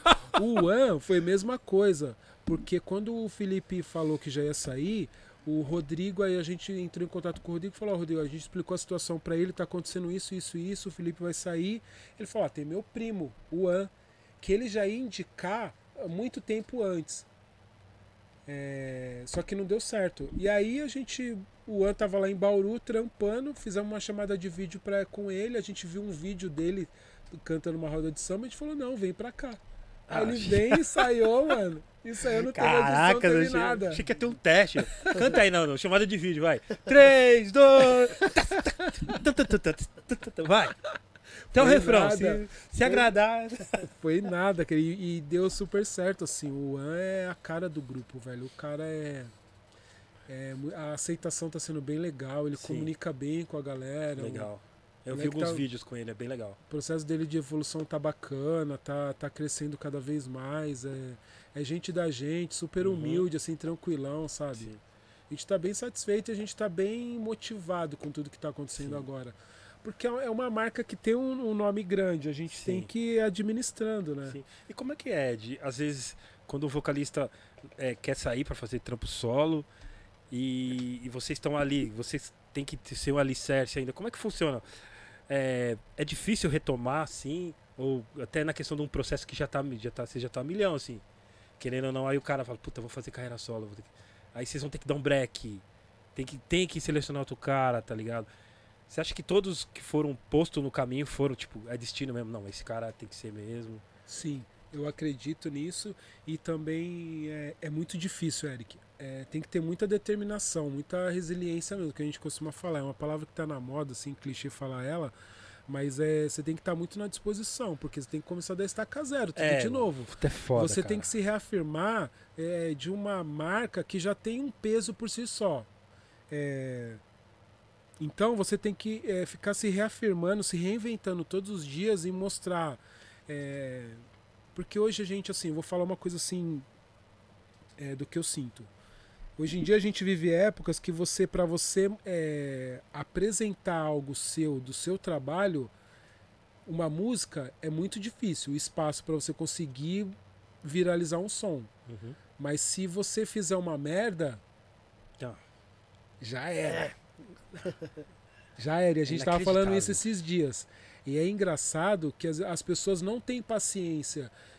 S4: O An foi a mesma coisa. Porque quando o Felipe falou que já ia sair, o Rodrigo, aí a gente entrou em contato com o Rodrigo e falou, ó, Rodrigo, a gente explicou a situação para ele, tá acontecendo isso, isso e isso, o Felipe vai sair. Ele falou, ó, tem meu primo, o An, que ele já ia indicar há muito tempo antes. É, só que não deu certo. E aí a gente, o An tava lá em Bauru trampando, fizemos uma chamada de vídeo pra, com ele, a gente viu um vídeo dele cantando uma roda de samba, a gente falou, não, vem pra cá. Aí
S2: Ah,
S4: ele
S2: achei-
S4: vem, ensaiou, mano. Ensaiou, não teve edição, não
S2: Caraca,
S4: teve
S2: eu achei,
S4: nada.
S2: achei que ia ter um teste. Canta aí, não, não. Chamada de vídeo, vai. três, dois. Vai. Até o
S4: Foi
S2: refrão.
S4: nada.
S2: Se, se agradar.
S4: Foi nada, cara. E, e deu super certo, assim. O An é a cara do grupo, velho. O cara é. é mu- a aceitação tá sendo bem legal. Ele
S2: Sim.
S4: comunica bem com a galera.
S2: Legal. Eu
S4: Como
S2: vi
S4: é que
S2: alguns
S4: tá-
S2: vídeos com ele, é bem legal.
S4: O processo dele de evolução tá bacana, tá, tá crescendo cada vez mais. É, é gente da gente, super
S2: Uhum.
S4: humilde, assim, tranquilão, sabe?
S2: Sim.
S4: A gente tá bem satisfeito e a gente tá bem motivado com tudo que tá acontecendo
S2: Sim.
S4: agora. Porque é é uma marca que tem um, um nome grande, a gente tem
S2: Sim.
S4: que ir administrando, né?
S2: Sim. E como é que é, de, às vezes, quando o vocalista é, quer sair pra fazer trampo solo e, e vocês estão ali, vocês têm que ter- ser um alicerce ainda, como é que funciona? É, é difícil retomar, assim, ou até na questão de um processo que já tá, já tá, você já tá a milhão, assim, querendo ou não, aí o cara fala, puta, vou fazer carreira solo, vou ter que... aí vocês vão ter que dar um break, tem que, tem que selecionar outro cara, tá ligado? Você acha que todos que foram postos no caminho foram, tipo, é destino mesmo? Não, esse cara tem que ser mesmo.
S4: Sim, eu acredito nisso e também é, é muito difícil, Eric. É, tem que ter muita determinação, muita resiliência mesmo, que a gente costuma falar. É uma palavra que está na moda, assim, clichê falar ela, mas é, você tem que estar muito na disposição, porque você tem que começar da estaca zero, tudo de novo.
S2: Até foda,
S4: Você
S2: cara.
S4: tem que se reafirmar é, de uma marca que já tem um peso por si só. É, Então você tem que é, ficar se reafirmando, se reinventando todos os dias e mostrar. é, Porque hoje a gente, assim, eu vou falar uma coisa assim é, do que eu sinto. Hoje em dia a gente vive épocas que você, para você é, apresentar algo seu, do seu trabalho, uma música é muito difícil, o espaço para você conseguir viralizar um som.
S2: Uhum.
S4: Mas se você fizer uma merda,
S2: Tá.
S4: já era. Já era. E a gente estava falando
S2: Inacreditável.
S4: isso esses dias. E é engraçado que as, as pessoas não têm paciência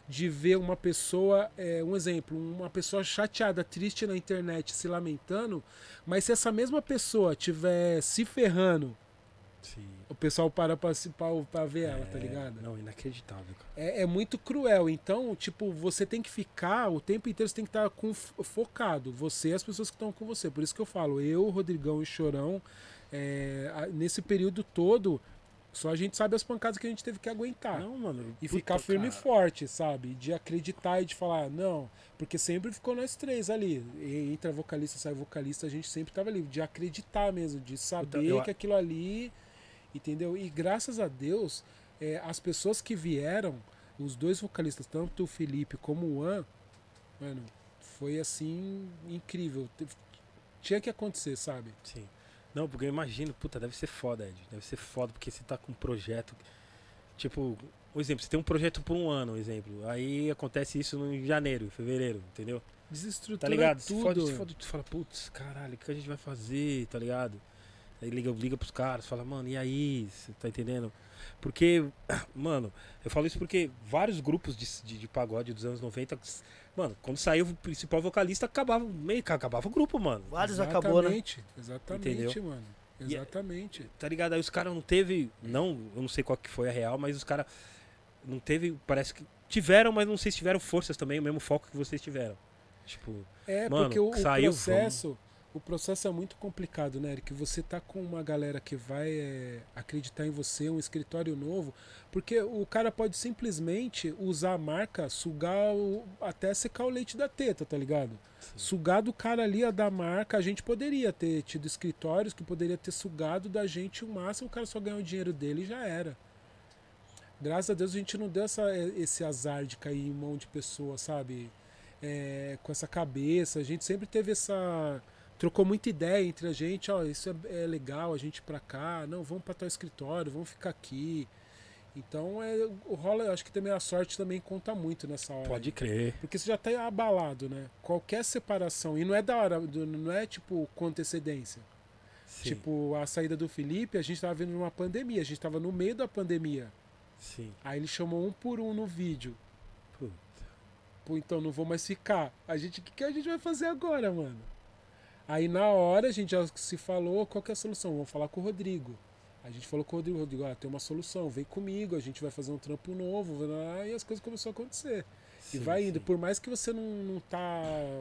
S4: de ver uma pessoa, é, um exemplo, uma pessoa chateada, triste na internet, se lamentando, mas se essa mesma pessoa estiver se ferrando,
S2: Sim.
S4: o pessoal para pra, se- pra, pra ver ela, tá
S2: É,
S4: ligado?
S2: Não, inacreditável, cara.
S4: É, é muito cruel. Então, tipo, você tem que ficar o tempo inteiro, você tem que estar com, focado. Você e as pessoas que estão com você. Por isso que eu falo, eu, Rodrigão e Chorão, é, a- nesse período todo, só a gente sabe as pancadas que a gente teve que aguentar.
S2: Não, mano.
S4: E
S2: puta,
S4: ficar firme
S2: cara.
S4: e forte, sabe? De acreditar e de falar, não. Porque sempre ficou nós três ali. E entra vocalista, sai vocalista, a gente sempre tava ali. De acreditar mesmo, de saber
S2: eu-
S4: que aquilo ali. Entendeu? E graças a Deus, é, as pessoas que vieram, os dois vocalistas, tanto o Felipe como o An, mano, foi assim, incrível. Teve- Tinha que acontecer, sabe?
S2: Sim. Não, porque eu imagino, puta, deve ser foda, Ed. Deve ser foda, porque você tá com um projeto. Tipo, um exemplo, você tem um projeto por um ano, um exemplo. Aí acontece isso no- em janeiro, em fevereiro, entendeu?
S4: Desestrutura
S2: Tá ligado? Se
S4: tudo.
S2: fode, se fode, tu fala, putz, caralho, o que a gente vai fazer, tá ligado? Aí liga, liga pros caras, fala, mano, e aí? Você tá entendendo? Porque, mano, eu falo isso porque vários grupos de, de, de pagode dos anos noventa, mano, quando saiu o principal vocalista, acabava, meio que acabava o grupo, mano.
S1: Vários acabou, né?
S4: Exatamente, exatamente,
S2: Entendeu?
S4: mano.
S2: E é-
S4: Exatamente.
S2: Tá ligado? Aí os caras não teve, não, eu não sei qual que foi a real, mas os caras não teve, parece que tiveram, mas não sei se tiveram forças também, o mesmo foco que vocês tiveram. Tipo,
S4: É,
S2: Mano,
S4: porque o, o
S2: saiu,
S4: processo, o processo é muito complicado, né, Eric? Você tá com uma galera que vai é, acreditar em você, um escritório novo, porque o cara pode simplesmente usar a marca, sugar o, até secar o leite da teta, tá ligado? Sugar do cara ali a da marca, a gente poderia ter tido escritórios que poderia ter sugado da gente o máximo, o cara só ganhou o dinheiro dele e já era. Graças a Deus a gente não deu essa, esse azar de cair em mão de pessoa, sabe? É, com essa cabeça. A gente sempre teve essa. Trocou muita ideia entre a gente, ó, isso é, é legal, a gente ir pra cá, não, vamos pra tal escritório, vamos ficar aqui. Então é, o rola, eu acho que também a sorte também conta muito nessa hora.
S2: pode crer.
S4: Porque você já tá abalado, né? Qualquer separação, e não é da hora, do- não é tipo com antecedência.
S2: Sim,
S4: Tipo, a saída do Felipe, a gente tava vendo uma pandemia, a gente tava no meio da pandemia.
S2: sim.
S4: Aí ele chamou um por um no vídeo.
S2: Puta.
S4: Pô, então não vou mais ficar. A gente, o que, que a gente vai fazer agora, mano? Aí na hora a gente já se falou qual que é a solução. Vamos falar com o Rodrigo. A gente falou com o Rodrigo, Rodrigo, ah, tem uma solução, vem comigo, a gente vai fazer um trampo novo, vai lá, e as coisas começaram a acontecer.
S2: Sim,
S4: e vai indo.
S2: sim.
S4: Por mais que você não, não tá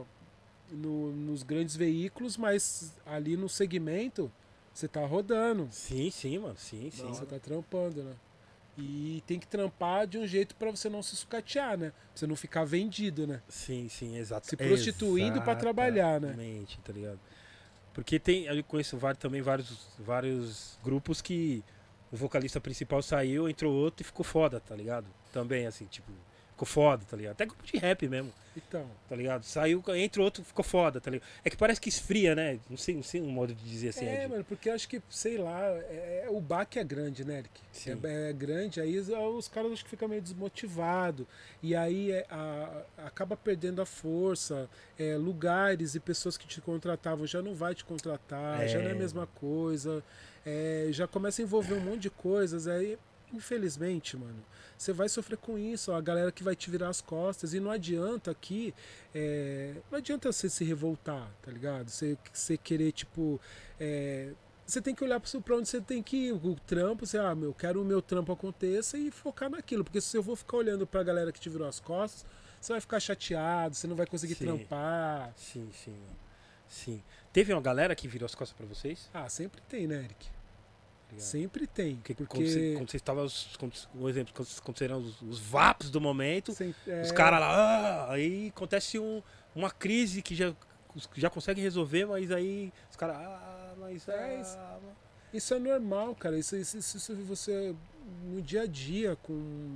S4: no- nos grandes veículos, mas ali no segmento, você tá rodando.
S2: Sim, sim, mano. Sim, sim.
S4: Você tá trampando, né? E tem que trampar de um jeito pra você não se sucatear, né? Pra você não ficar vendido, né?
S2: Sim, sim, exato.
S4: Se prostituindo pra trabalhar, né?
S2: Exatamente, tá ligado? Porque tem, eu conheço vários, também vários, vários grupos que o vocalista principal saiu, entrou outro e ficou foda, tá ligado? Também, assim, tipo, ficou foda, tá ligado? Até grupo de rap mesmo,
S4: Então,
S2: tá ligado? Saiu, entrou outro, ficou foda, tá ligado? É que parece que esfria, né? Não sei, não sei um modo de dizer assim.
S4: é,
S2: Ed.
S4: mano, porque eu acho que, sei lá, é, é- o baque é grande, né, Eric?
S2: Sim.
S4: É, é grande, aí os, os caras acho que ficam meio desmotivados. E aí é, a- acaba perdendo a força. É, lugares e pessoas que te contratavam já não vai te contratar, já não é a
S2: É.
S4: mesma coisa. É, já começa a envolver um monte de coisas. Aí, infelizmente, mano, você vai sofrer com isso. Ó, a galera que vai te virar as costas. E não adianta aqui. é, não adianta você se revoltar, tá ligado? Você, você querer, tipo. é, você tem que olhar para onde você tem que ir. O trampo, você, ah, meu, eu quero o meu trampo aconteça e focar naquilo. Porque se eu vou ficar olhando pra galera que te virou as costas, você vai ficar chateado, você não vai conseguir
S2: Sim.
S4: trampar.
S2: Sim, sim, mano. Sim. Teve uma galera que virou as costas pra vocês?
S4: Ah, sempre tem, né, Eric?
S2: Ligado?
S4: Sempre tem.
S2: Porque,
S4: Porque.
S2: quando você, quando você estava, os- quando, um exemplo, quando, quando você eram os, os vaps do momento,
S4: sem-
S2: os
S4: é,
S2: caras lá, ah, aí acontece um, uma crise que já, já consegue resolver, mas aí os caras, ah, mas
S4: É
S2: ah,
S4: isso. Isso é normal, cara. Isso, isso, isso, isso você. No dia a dia, com.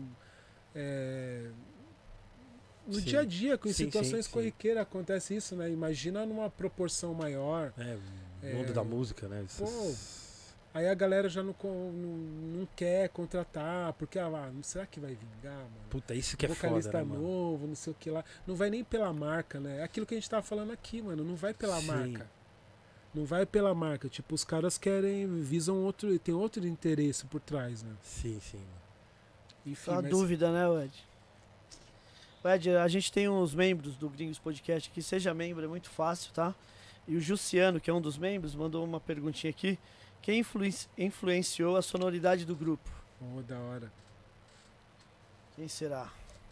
S4: é, no
S2: Sim.
S4: dia a dia, com
S2: Sim,
S4: situações
S2: sim, sim.
S4: corriqueiras, acontece isso, né? Imagina numa proporção maior.
S2: é, o mundo da música, né?
S4: Pô,
S2: Essas-
S4: Aí a galera já não, con- não, não quer contratar, porque, ah, lá, será que vai vingar, mano?
S2: Puta, isso que é
S4: Vocalista
S2: foda, né, mano?
S4: novo, não sei o que lá. Não vai nem pela marca, né? É aquilo que a gente tava falando aqui, mano. Não vai pela
S2: Sim.
S4: marca. Não vai pela marca. Tipo, os caras querem, visam outro, tem outro interesse por trás, né?
S2: Sim, sim, mano.
S4: Enfim,
S1: Só uma
S4: mas
S1: dúvida, né, Ed? Ed, a gente tem uns membros do Gringos Podcast aqui, seja membro, é muito fácil, tá? E o Jussiano, que é um dos membros, mandou uma perguntinha aqui. Quem influen- influenciou a sonoridade do grupo?
S4: Oh, da hora.
S1: Quem será?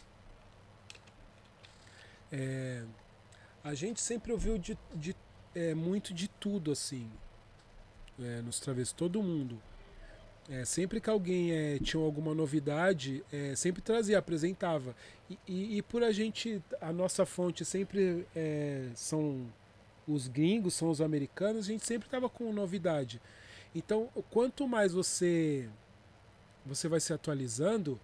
S4: É, a gente sempre ouviu de, de, é, muito de tudo, assim, é, nos travessos, todo mundo. É, sempre que alguém é, tinha alguma novidade, é, sempre trazia, apresentava. E, e, e por a gente, a nossa fonte sempre é, são os gringos, são os americanos, a gente sempre estava com novidade. Então, quanto mais você, você vai se atualizando,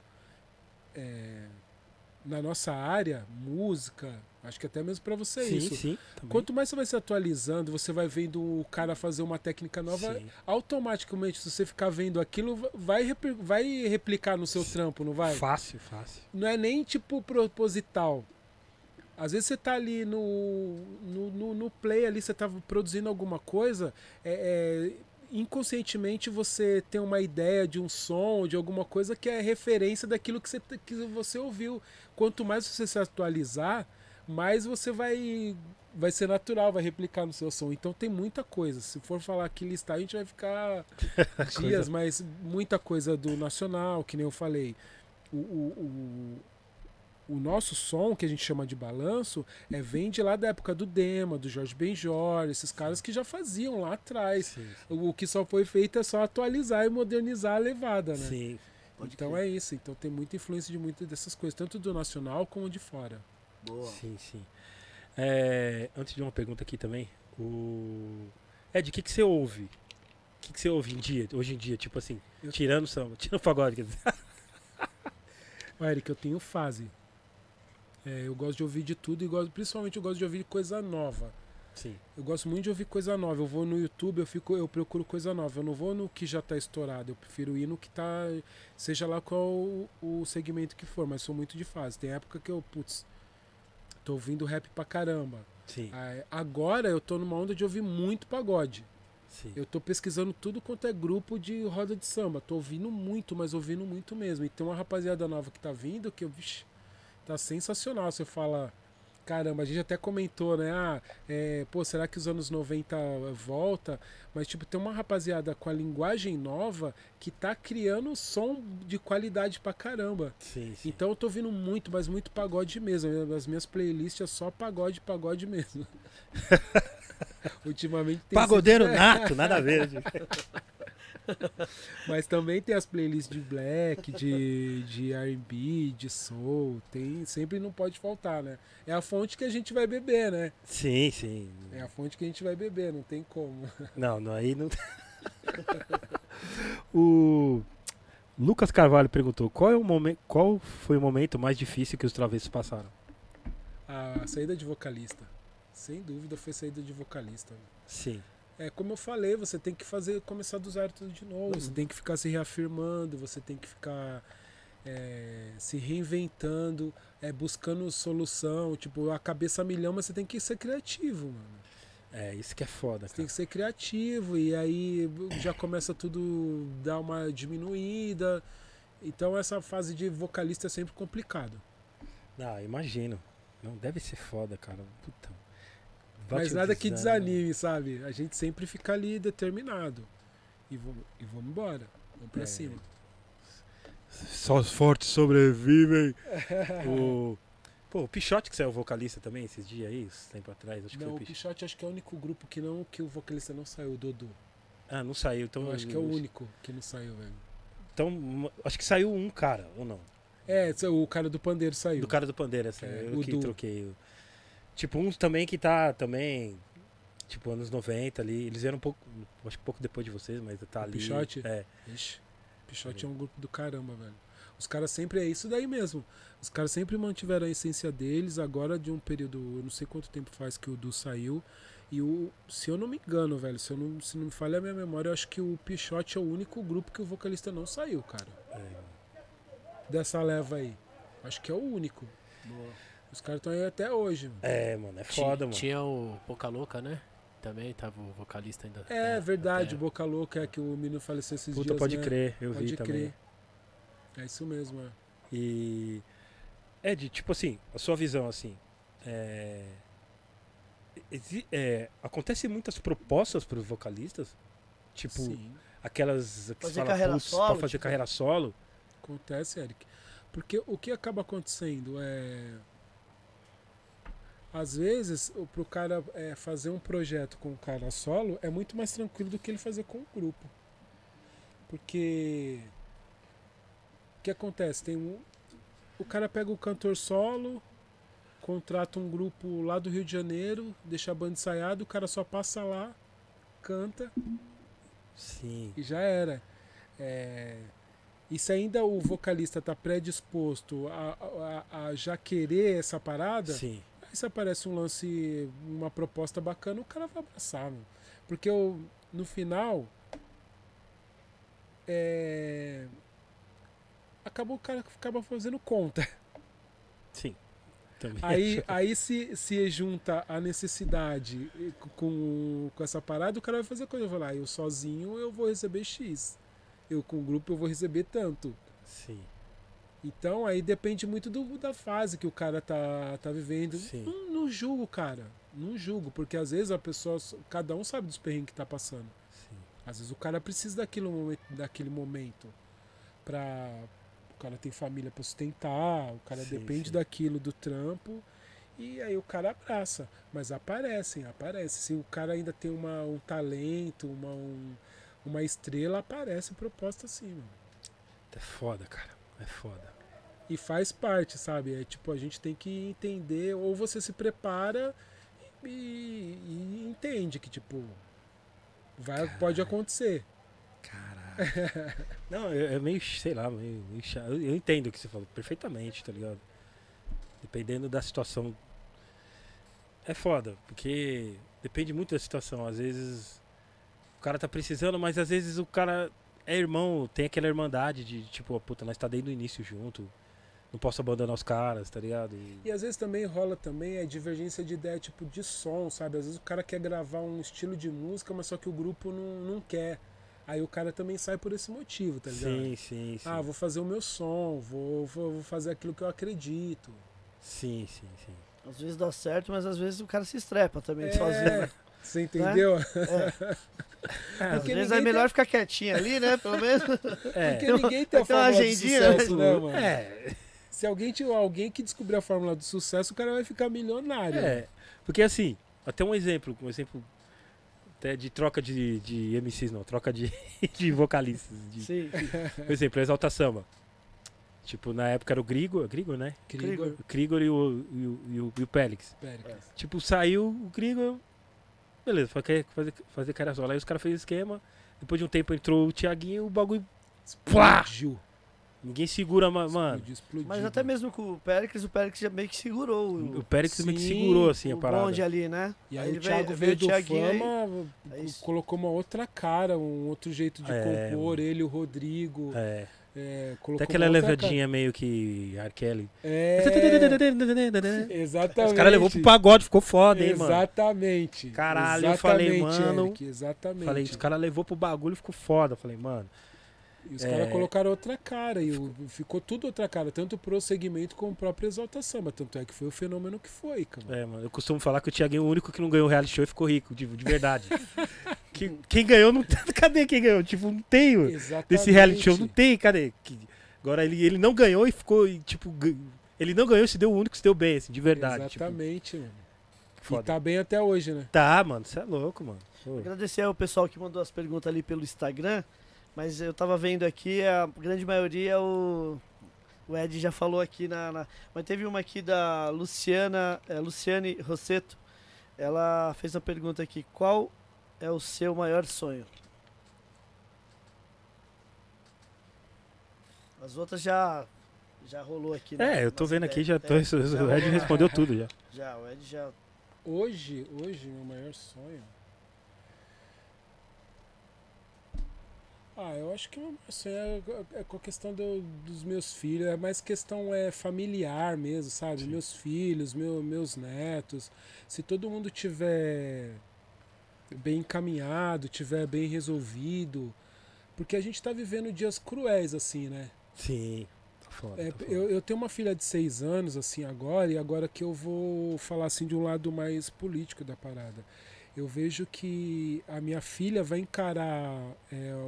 S4: é, na nossa área, música, acho que até mesmo para você é
S2: Sim,
S4: isso.
S2: sim. Também.
S4: Quanto mais você vai se atualizando, você vai vendo o cara fazer uma técnica nova,
S2: Sim.
S4: automaticamente, se você ficar vendo aquilo, vai, repli- vai replicar no seu trampo, não vai?
S2: Fácil, fácil.
S4: Não é nem tipo proposital. Às vezes você tá ali no, no, no, no play ali, você tá produzindo alguma coisa, é, é, inconscientemente você tem uma ideia de um som, de alguma coisa que é referência daquilo que você, que você ouviu. Quanto mais você se atualizar, mais você vai, vai ser natural, vai replicar no seu som. Então tem muita coisa. Se for falar aqui, listar, a gente vai ficar dias, mas muita coisa do nacional, que nem eu falei. O, o, o, o nosso som, que a gente chama de balanço, é, vem de lá da época do Dema, do Jorge Benjor, esses caras que já faziam lá atrás.
S2: Sim,
S4: O, o que só foi feito é só atualizar e modernizar a levada, né?
S2: sim.
S1: Pode
S4: Então
S1: crer.
S4: é isso. Então tem muita influência de muitas dessas coisas, tanto do nacional como de fora.
S1: Boa.
S2: Sim, sim. É, antes de uma pergunta aqui também, o Ed, o que, que você ouve? O que, que você ouve em dia, hoje em dia, tipo assim,
S4: Eu-
S2: tirando samba, tirando pagode, quer dizer.
S4: Ó, Eric, eu tenho fase. É, eu gosto de ouvir de tudo e gosto, principalmente eu gosto de ouvir coisa nova.
S2: Sim.
S4: Eu gosto muito de ouvir coisa nova. Eu vou no YouTube, eu fico, eu procuro coisa nova. Eu não vou no que já tá estourado. Eu prefiro ir no que tá, seja lá qual o, o segmento que for, mas sou muito de fase. Tem época que eu, putz, tô ouvindo rap pra caramba.
S2: Sim,
S4: Aí, agora eu tô numa onda de ouvir muito pagode.
S2: sim.
S4: Eu tô pesquisando tudo quanto é grupo de roda de samba. Tô ouvindo muito, mas ouvindo muito mesmo. E tem uma rapaziada nova que tá vindo que eu, vixi, tá sensacional. Você fala, caramba, a gente até comentou, né? Ah, é, pô, será que os anos noventa volta? Mas, tipo, tem uma rapaziada com a linguagem nova que tá criando som de qualidade pra caramba.
S2: Sim, sim.
S4: Então eu tô ouvindo muito, mas muito pagode mesmo. As minhas playlists é só pagode, pagode mesmo. Ultimamente tem
S2: Pagodeiro
S4: sido-
S2: nato, nada a ver. tipo.
S4: Mas também tem as playlists de black, de, de R and B, de soul. Tem, sempre não pode faltar, né? É a fonte que a gente vai beber, né?
S2: Sim, sim.
S4: É a fonte que a gente vai beber, não tem como.
S2: Não, não, aí não. O Lucas Carvalho perguntou: qual, é o momento, qual foi o momento mais difícil que os travessos passaram?
S4: A saída de vocalista. Sem dúvida foi saída de vocalista.
S2: Sim,
S4: É como eu falei, você tem que fazer, começar do zero tudo de novo. Você tem que ficar se reafirmando, você tem que ficar é, se reinventando, é, buscando solução. Tipo, a cabeça a milhão, mas você tem que ser criativo, mano.
S2: é isso que é foda,
S4: Você tem
S2: cara.
S4: que ser criativo e aí já começa tudo dar uma diminuída. Então essa fase de vocalista é sempre complicado.
S2: Ah, imagino. Não, deve ser foda, cara. Puta.
S4: Mas nada que
S2: Batizando.
S4: desanime, sabe? A gente sempre fica ali determinado. E vamos, e vamos embora. Vamos pra
S2: É.
S4: cima.
S2: Só os fortes sobrevivem. o... Pô, o Pichote, que saiu vocalista também esses dias aí, esse tempo atrás. Acho que
S4: Não,
S2: foi
S4: o
S2: o Pichote.
S4: Pichote acho que é o único grupo que não que o vocalista não saiu, o Dodô.
S2: Ah, não saiu. Então,
S4: Eu acho que é o único que não saiu, velho.
S2: Então, acho que saiu um cara, ou não?
S4: É, o cara do Pandeiro saiu.
S2: Do cara do Pandeiro, assim.
S4: É,
S2: eu
S4: o
S2: que
S4: Du.
S2: troquei. o- Tipo, uns também que tá também. Tipo, anos noventa ali. Eles vieram um pouco. Acho que um pouco depois de vocês, mas tá
S4: O
S2: ali.
S4: Pichote?
S2: É.
S4: Ixi, Pichote é um grupo do caramba, velho. Os caras sempre é isso daí mesmo. Os caras sempre mantiveram a essência deles. Agora, de um período, eu não sei quanto tempo faz que o Du saiu. E o, se eu não me engano, velho, se, eu não, se não me falha a minha memória, eu acho que o Pichote é o único grupo que o vocalista não saiu, cara.
S2: É,
S4: Dessa leva aí. Acho que é o único. Os caras estão aí até hoje. Mano.
S2: é mano, é
S3: Ti-
S2: foda, mano.
S3: Tinha o Boca Louca, né? Também tava o vocalista ainda.
S4: É verdade,
S3: até-
S4: Boca Louca é que o menino faleceu esses
S2: Puta,
S4: dias,
S2: pode
S4: né?
S2: crer, eu
S4: Pode
S2: vi também.
S4: crer. É isso mesmo, é.
S2: E. Ed, tipo assim, a sua visão, assim, é... exi- é, acontece muitas propostas para os vocalistas? Tipo,
S4: Sim,
S2: aquelas que
S1: Fazer
S2: você fala,
S1: carreira
S2: "Putz,
S1: solo,
S2: pra fazer
S1: tipo-
S2: carreira solo?"
S4: acontece, Eric. Porque o que acaba acontecendo é. Às vezes, o- pro cara é, fazer um projeto com o cara solo é muito mais tranquilo do que ele fazer com o grupo. Porque. O que acontece? Tem um, o cara pega o cantor solo, contrata um grupo lá do Rio de Janeiro, deixa a banda ensaiada, o cara só passa lá, canta
S2: Sim,
S4: e já era. É, e se ainda o vocalista está predisposto a, a- a já querer essa parada,
S2: sim,
S4: aí se aparece um lance, uma proposta bacana, o cara vai abraçar, meu. Porque eu, no final, é, acabou o cara acaba fazendo conta.
S2: sim. Também
S4: Aí,
S2: acho.
S4: aí se, se junta a necessidade com, com essa parada, o cara vai fazer coisa. Vai falar, ah, eu sozinho eu vou receber X. Eu com o grupo eu vou receber tanto.
S2: Sim,
S4: Então aí depende muito do, da fase que o cara tá, tá vivendo.
S2: Sim.
S4: Não, não julgo, cara. Não julgo, porque às vezes a pessoa. Cada um sabe dos perrengues que tá passando.
S2: sim.
S4: Às vezes o cara precisa daquele momento, daquele momento pra. O cara tem família pra sustentar, o cara
S2: Sim,
S4: depende
S2: sim.
S4: daquilo do trampo. E aí o cara abraça. Mas aparecem, aparece. Se o cara ainda tem uma, um talento, uma, um- uma estrela, aparece proposta sim, mano.
S2: É foda, cara. É foda.
S4: E faz parte, sabe? É tipo, a gente tem que entender, ou você se prepara e, e entende que, tipo, vai, pode acontecer.
S2: Caralho. Não, é, é meio, sei lá, meio, meio chato. Eu, eu entendo o que você falou perfeitamente, tá ligado? Dependendo da situação. É foda, porque depende muito da situação. Às vezes o cara tá precisando, mas às vezes o cara é irmão, tem aquela irmandade de tipo, puta, nós tá desde o início junto. Não posso abandonar os caras, tá ligado? E-
S4: E às vezes também rola também a divergência de ideia, tipo, de som, sabe? Às vezes o cara quer gravar um estilo de música, mas só que o grupo não, não quer. Aí o cara também sai por esse motivo, tá ligado?
S2: Sim, sim, sim.
S4: Ah, vou fazer o meu som, vou, vou, vou fazer aquilo que eu acredito.
S2: Sim, sim, sim.
S1: Às vezes dá certo, mas às vezes o cara se estrepa também
S4: É,
S1: sozinho. Né?
S4: Você entendeu?
S1: Às
S4: Porque
S1: vezes é
S4: ninguém
S1: melhor ficar quietinho ali, né? Pelo menos.
S2: É,
S4: Porque ninguém tem a
S1: Tem uma
S4: fórmula do
S1: agendinha,
S4: sucesso,
S1: né?
S4: né, mano?
S2: é,
S4: Se alguém, tiver- alguém que descobrir a fórmula do sucesso, o cara vai ficar milionário.
S2: é. Porque assim, até um exemplo, um exemplo até de troca de, de M Cs, não, troca de, de vocalistas. De,
S1: Sim.
S2: por exemplo, Exalta Samba. Tipo, na época era o Grigor, Grigor, né?
S4: Grigor.
S2: O Grigor e o, e o, e o, e o Pélix.
S4: Péricles.
S2: Tipo, saiu o Grigor, beleza, foi quer fazer, fazer cara só. Aí os caras fez esquema, depois de um tempo entrou o Thiaguinho, o bagulho,
S4: Explodiu.
S2: ninguém segura, ma- mano.
S4: Explodiu, explodiu.
S1: Mas até mesmo com o Péricles, o Péricles já meio que segurou o,
S2: O Pélix meio que
S4: Sim,
S2: segurou assim
S1: o
S2: a parada.
S1: bonde ali, né?
S4: E aí,
S1: ele
S4: o Thiago veio,
S1: veio,
S4: do
S1: o Thiaguinho aí-
S4: Fama,
S1: aí isso.
S4: colocou uma outra cara, um outro jeito de
S2: É,
S4: compor,
S2: mano.
S4: ele, o Rodrigo.
S2: É.
S4: é,
S2: Até
S4: colocou
S2: aquela
S4: uma outra
S2: levadinha meio que R. Kelly.
S4: cara. É, exatamente.
S2: Os caras levou pro pagode, ficou foda, hein, mano.
S4: Exatamente.
S2: Caralho, eu falei,
S4: Exatamente,
S2: mano,
S4: Eric, exatamente.
S2: Falei, os caras levou pro bagulho, ficou foda. Falei, mano.
S4: E os
S2: É.
S4: caras colocaram outra cara, e o- ficou tudo outra cara, tanto pro segmento como o próprio Exalta Samba. Tanto é que foi o fenômeno que foi, cara.
S2: É, mano, eu costumo falar que o Thiaguinho é o único que não ganhou o reality show e ficou rico, de, de verdade. que, quem ganhou não tem. Cadê quem ganhou? Tipo, não tem. ó.
S4: Exatamente.
S2: Desse reality show não tem, cadê? Que- agora ele, ele não ganhou e ficou, e, tipo, gan- ele não ganhou e se deu o único que se deu bem, assim, de verdade. Tipo,
S4: Exatamente, mano. E
S2: foda.
S4: tá bem até hoje, né?
S2: Tá, mano, você é louco, mano. Pô.
S1: Agradecer ao pessoal que mandou as perguntas ali pelo Instagram, mas eu tava vendo aqui, a grande maioria o, o Ed já falou aqui na, na- Mas teve uma aqui da Luciana, é, Luciane Rosseto. Ela fez uma pergunta aqui: qual é o seu maior sonho? As outras já já rolou aqui. na-
S2: É, eu tô
S1: nas
S2: vendo aqui,
S1: ideias.
S2: já tô.
S1: É,
S2: o
S1: rolou.
S2: Ed respondeu tudo já.
S1: Já, o Ed já.
S4: Hoje, hoje, meu maior sonho. Ah, eu acho que o meu maior sonho é, é com a questão do- dos meus filhos, é mais questão é, familiar mesmo, sabe?
S2: Sim.
S4: Meus filhos, meu, meus netos. Se todo mundo tiver bem encaminhado, tiver bem resolvido. Porque a gente tá vivendo dias cruéis, assim, né?
S2: Sim, foda,
S4: É,
S2: tá foda.
S4: eu, eu tenho uma filha de seis anos, assim, agora, e agora que eu vou falar, assim, de um lado mais político da parada. Eu vejo que a minha filha vai encarar é,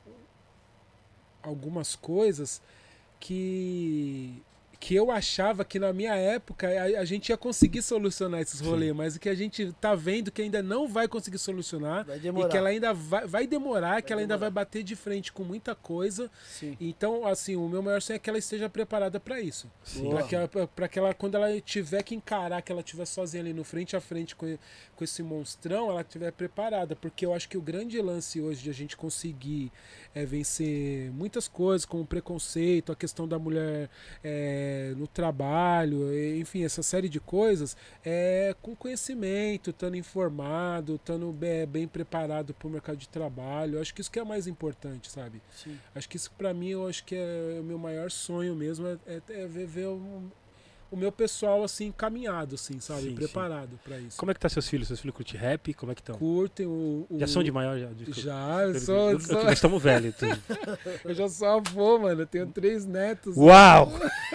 S4: algumas coisas que... que eu achava que na minha época a, a gente ia conseguir solucionar esses rolês, mas que a gente tá vendo que ainda não vai conseguir solucionar
S1: Vai
S4: e
S1: demorar.
S4: que ela ainda vai, vai demorar,
S1: Vai
S4: que ela ainda
S1: demorar.
S4: vai bater de frente com muita coisa.
S1: Sim.
S4: Então, assim, o meu maior sonho é que ela esteja preparada para isso.
S2: Sim.
S4: Para que, ela, pra que ela, quando ela tiver que encarar, que ela estiver sozinha ali no frente a frente com, com esse monstrão, ela estiver preparada. Porque eu acho que o grande lance hoje de a gente conseguir é, vencer muitas coisas, como o preconceito, a questão da mulher é, no trabalho, enfim, essa série de coisas, é com conhecimento, estando informado, estando bem, bem preparado para o mercado de trabalho. Eu acho que isso que é mais importante, sabe?
S1: Sim.
S4: Acho que isso pra mim, eu acho que é o meu maior sonho mesmo, é, é, é ver, ver o, o meu pessoal assim, encaminhado, assim, sabe?
S2: Sim,
S4: Preparado pra isso.
S2: Como é que tá seus filhos? Seus filhos curtem rap? Como é que estão?
S4: Curtem o, o...
S2: Já são de maior? Já, desculpa.
S4: Já, eu
S2: Eu-
S4: sou,
S2: eu-
S4: eu,
S2: eu-
S4: sou,
S2: Nós estamos velhos. tu-
S4: eu já sou avô, mano. Eu tenho três netos.
S2: Uau!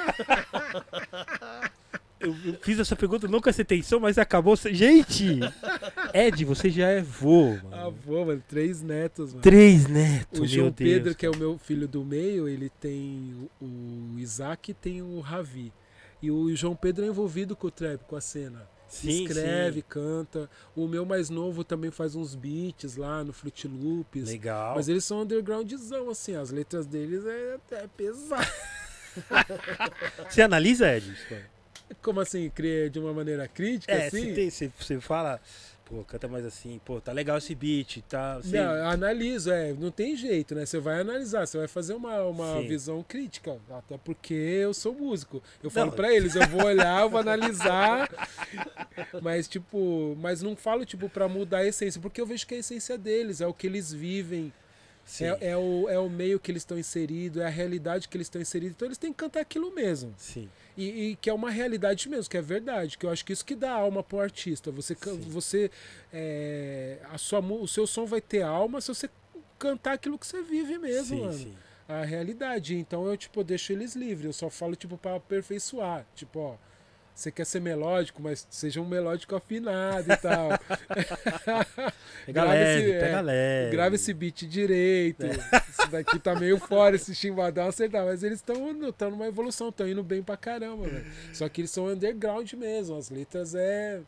S2: Eu, eu fiz essa pergunta, nunca sem atenção, mas acabou. se- Gente! Ed, você já é vô, mano.
S4: Avô, mano. Três netos, mano.
S2: Três netos,
S4: O
S2: meu
S4: João
S2: Deus.
S4: Pedro, que é o meu filho do meio, ele tem o, o Isaac e tem o Ravi. E o João Pedro é envolvido com o trap, com a cena.
S2: Sim,
S4: Escreve,
S2: sim.
S4: canta. O meu mais novo também faz uns beats lá no Fruit Loops.
S2: Legal.
S4: Mas eles são undergroundzão, assim. As letras deles é até pesado.
S2: Você analisa, Ed?
S4: Como assim? Cria de uma maneira crítica,
S2: É,
S4: assim?
S2: você, tem, você, você fala, pô, canta mais assim, pô, tá legal esse beat, tá... Você...
S4: Não, eu analiso, é, não tem jeito, né? Você vai analisar, você vai fazer uma, uma
S2: Sim.
S4: visão crítica, até porque eu sou músico. Eu falo
S2: Não.
S4: pra eles, eu vou olhar, eu vou analisar, mas tipo, mas não falo tipo pra mudar a essência, porque eu vejo que é a essência deles, é o que eles vivem,
S2: Sim.
S4: é, é, o, é o meio que eles estão inseridos, é a realidade que eles estão inseridos, então eles têm que cantar aquilo mesmo.
S2: Sim.
S4: E, e que é uma realidade mesmo, que é verdade, que eu acho que isso que dá alma pro artista. Você, can-
S2: Sim.
S4: você é, a sua, mu- o seu som vai ter alma se você cantar aquilo que você vive mesmo,
S2: sim,
S4: mano.
S2: sim.
S4: A realidade. Então eu tipo deixo eles livres. Eu só falo tipo para aperfeiçoar. Tipo, ó, você quer ser melódico, mas seja um melódico afinado e tal.
S2: Pega
S4: Grava
S2: leve,
S4: esse-
S2: pega
S4: é,
S2: leve.
S4: Grava esse beat direito. Isso daqui tá meio fora, esse chimbadão acertar. Mas eles estão numa evolução, estão indo bem pra caramba, velho. Só que eles são underground mesmo. As letras é.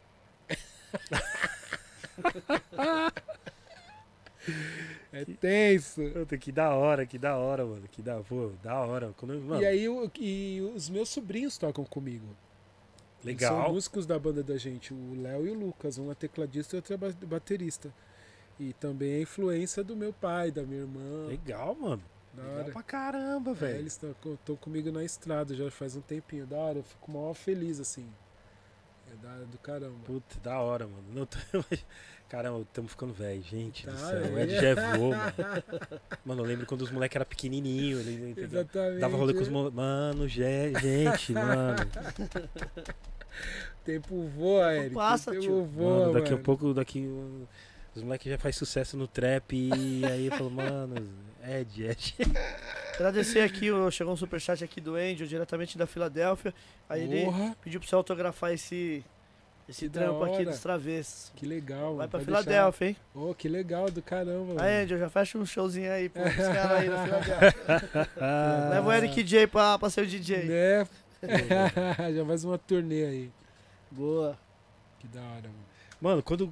S4: É tenso.
S2: Puta, que da hora, que da hora, mano. Que da, pô, da hora. Quando, eu- mano,
S4: E aí o- e os meus sobrinhos tocam comigo. Eles São
S2: legal.
S4: músicos da banda da gente, o Léo e o Lucas, um é tecladista e outro é ba- baterista. E também a influência do meu pai, da minha irmã.
S2: Legal, mano.
S4: Da
S2: Legal
S4: hora.
S2: pra caramba,
S4: É,
S2: velho.
S4: eles estão comigo na estrada já faz um tempinho. Da hora, eu fico mó feliz assim. É da hora do caramba.
S2: Puta, da hora, mano. Não tô... Caramba, estamos ficando velho, gente
S4: Tá,
S2: do céu. O
S4: é.
S2: Ed já é vô, mano. Mano, eu lembro quando os moleques eram pequenininhos. Ele, entendeu?
S4: Exatamente.
S2: Dava rolê com os moleques. Mano, je- gente, mano.
S4: Tempo voa,
S1: Tempo
S4: Eric.
S1: passa,
S4: Tempo
S1: tio.
S4: voa,
S2: Mano, daqui a
S4: mano.
S2: pouco, daqui. um- Os moleques já faz sucesso no trap. E aí eu falo, mano, Ed, Ed.
S1: Agradecer aqui, o- chegou um superchat aqui do Angel, diretamente da Filadélfia. Aí ele
S4: Porra,
S1: pediu pra você autografar esse, esse
S4: Que da
S1: trampo aqui
S4: hora.
S1: dos travessos.
S4: que legal.
S1: Vai
S4: mano.
S1: pra
S4: Pode
S1: Filadélfia, hein?
S4: deixar. Oh, que legal do caramba.
S1: Aí,
S4: mano.
S1: Angel, já fecha um showzinho aí pros caras aí na Filadélfia.
S2: Ah,
S1: Leva o Eric J pra, pra ser o D J.
S4: Né? Já faz uma turnê aí.
S1: Boa.
S4: Que da hora, mano.
S2: Mano, quando.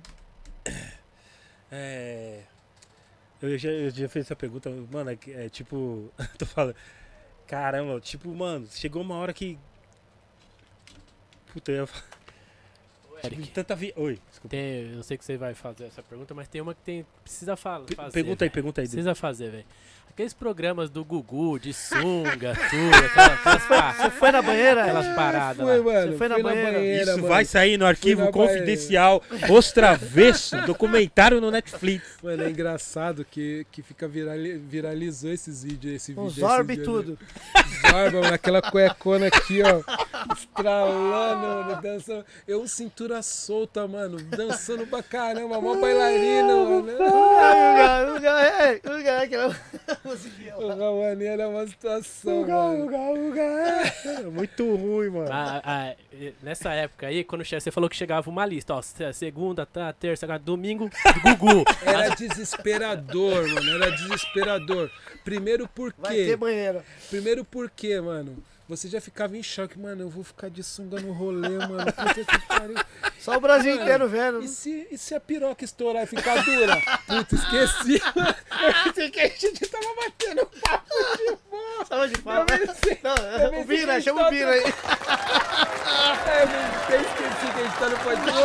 S2: É. Eu já, eu já fiz essa pergunta, mano, é, que- é tipo. Tô falando. Caramba, tipo, mano, chegou uma hora que. Puta, eu ia falar.
S3: Eric,
S2: Tanta vi... Oi, desculpa.
S3: tem, eu sei que você vai fazer essa pergunta, mas tem uma que tem, precisa falar.
S2: Pe-
S3: fazer,
S2: pergunta aí,
S3: velho.
S2: pergunta aí.
S3: Precisa fazer, velho. Aqueles programas do Gugu, de sunga, tudo, aquela- aquelas, pa-
S1: Você foi na banheira?
S3: aquelas paradas
S4: Foi,
S3: lá.
S4: mano.
S1: Você foi na
S4: fui
S1: banheira?
S2: Isso
S4: mano.
S2: vai sair no arquivo
S4: na
S2: confidencial Os Travessos, documentário no Netflix.
S4: Mano, é engraçado que, que fica virali, viralizou esses vídeos, esse
S1: Com
S4: vídeo.
S1: Zorba e
S4: esses dias,
S1: tudo.
S4: né? Zorba, mano, aquela cuecona aqui, ó. Estralando, mano, dançando. Eu, cintura solta, mano, dançando pra caramba, mó bailarino, mano.
S1: Ai, o Uga, é, Uga, é aquela musiquinha
S4: O
S1: lá.
S4: Ramani era uma situação,
S2: Uga,
S4: mano.
S2: uga, uga. É muito ruim, mano.
S3: Ah, ah, nessa época aí, quando che- você falou que chegava uma lista, ó, se- segunda, tá, terça, quarta, domingo, Gugu.
S4: Era desesperador, mano, era desesperador. Primeiro por
S1: Vai ter
S4: quê?
S1: banheiro.
S4: Primeiro por quê, mano? Você já ficava em choque, mano, eu vou ficar de sunga no rolê, mano. Puta que pariu.
S1: Só o Brasil
S4: Mano,
S1: inteiro vendo.
S4: E se, e se a piroca estourar e ficar dura? Puta, esqueci. Eu pensei que a gente tava batendo papo de boa.
S1: Salva de palmas.
S4: Eu pensei-
S1: Não,
S4: eu
S1: o
S4: pensei
S1: Bira,
S4: que
S1: chama o
S4: tá
S1: Bira aí.
S4: É, eu até esqueci que a gente tá no podcast.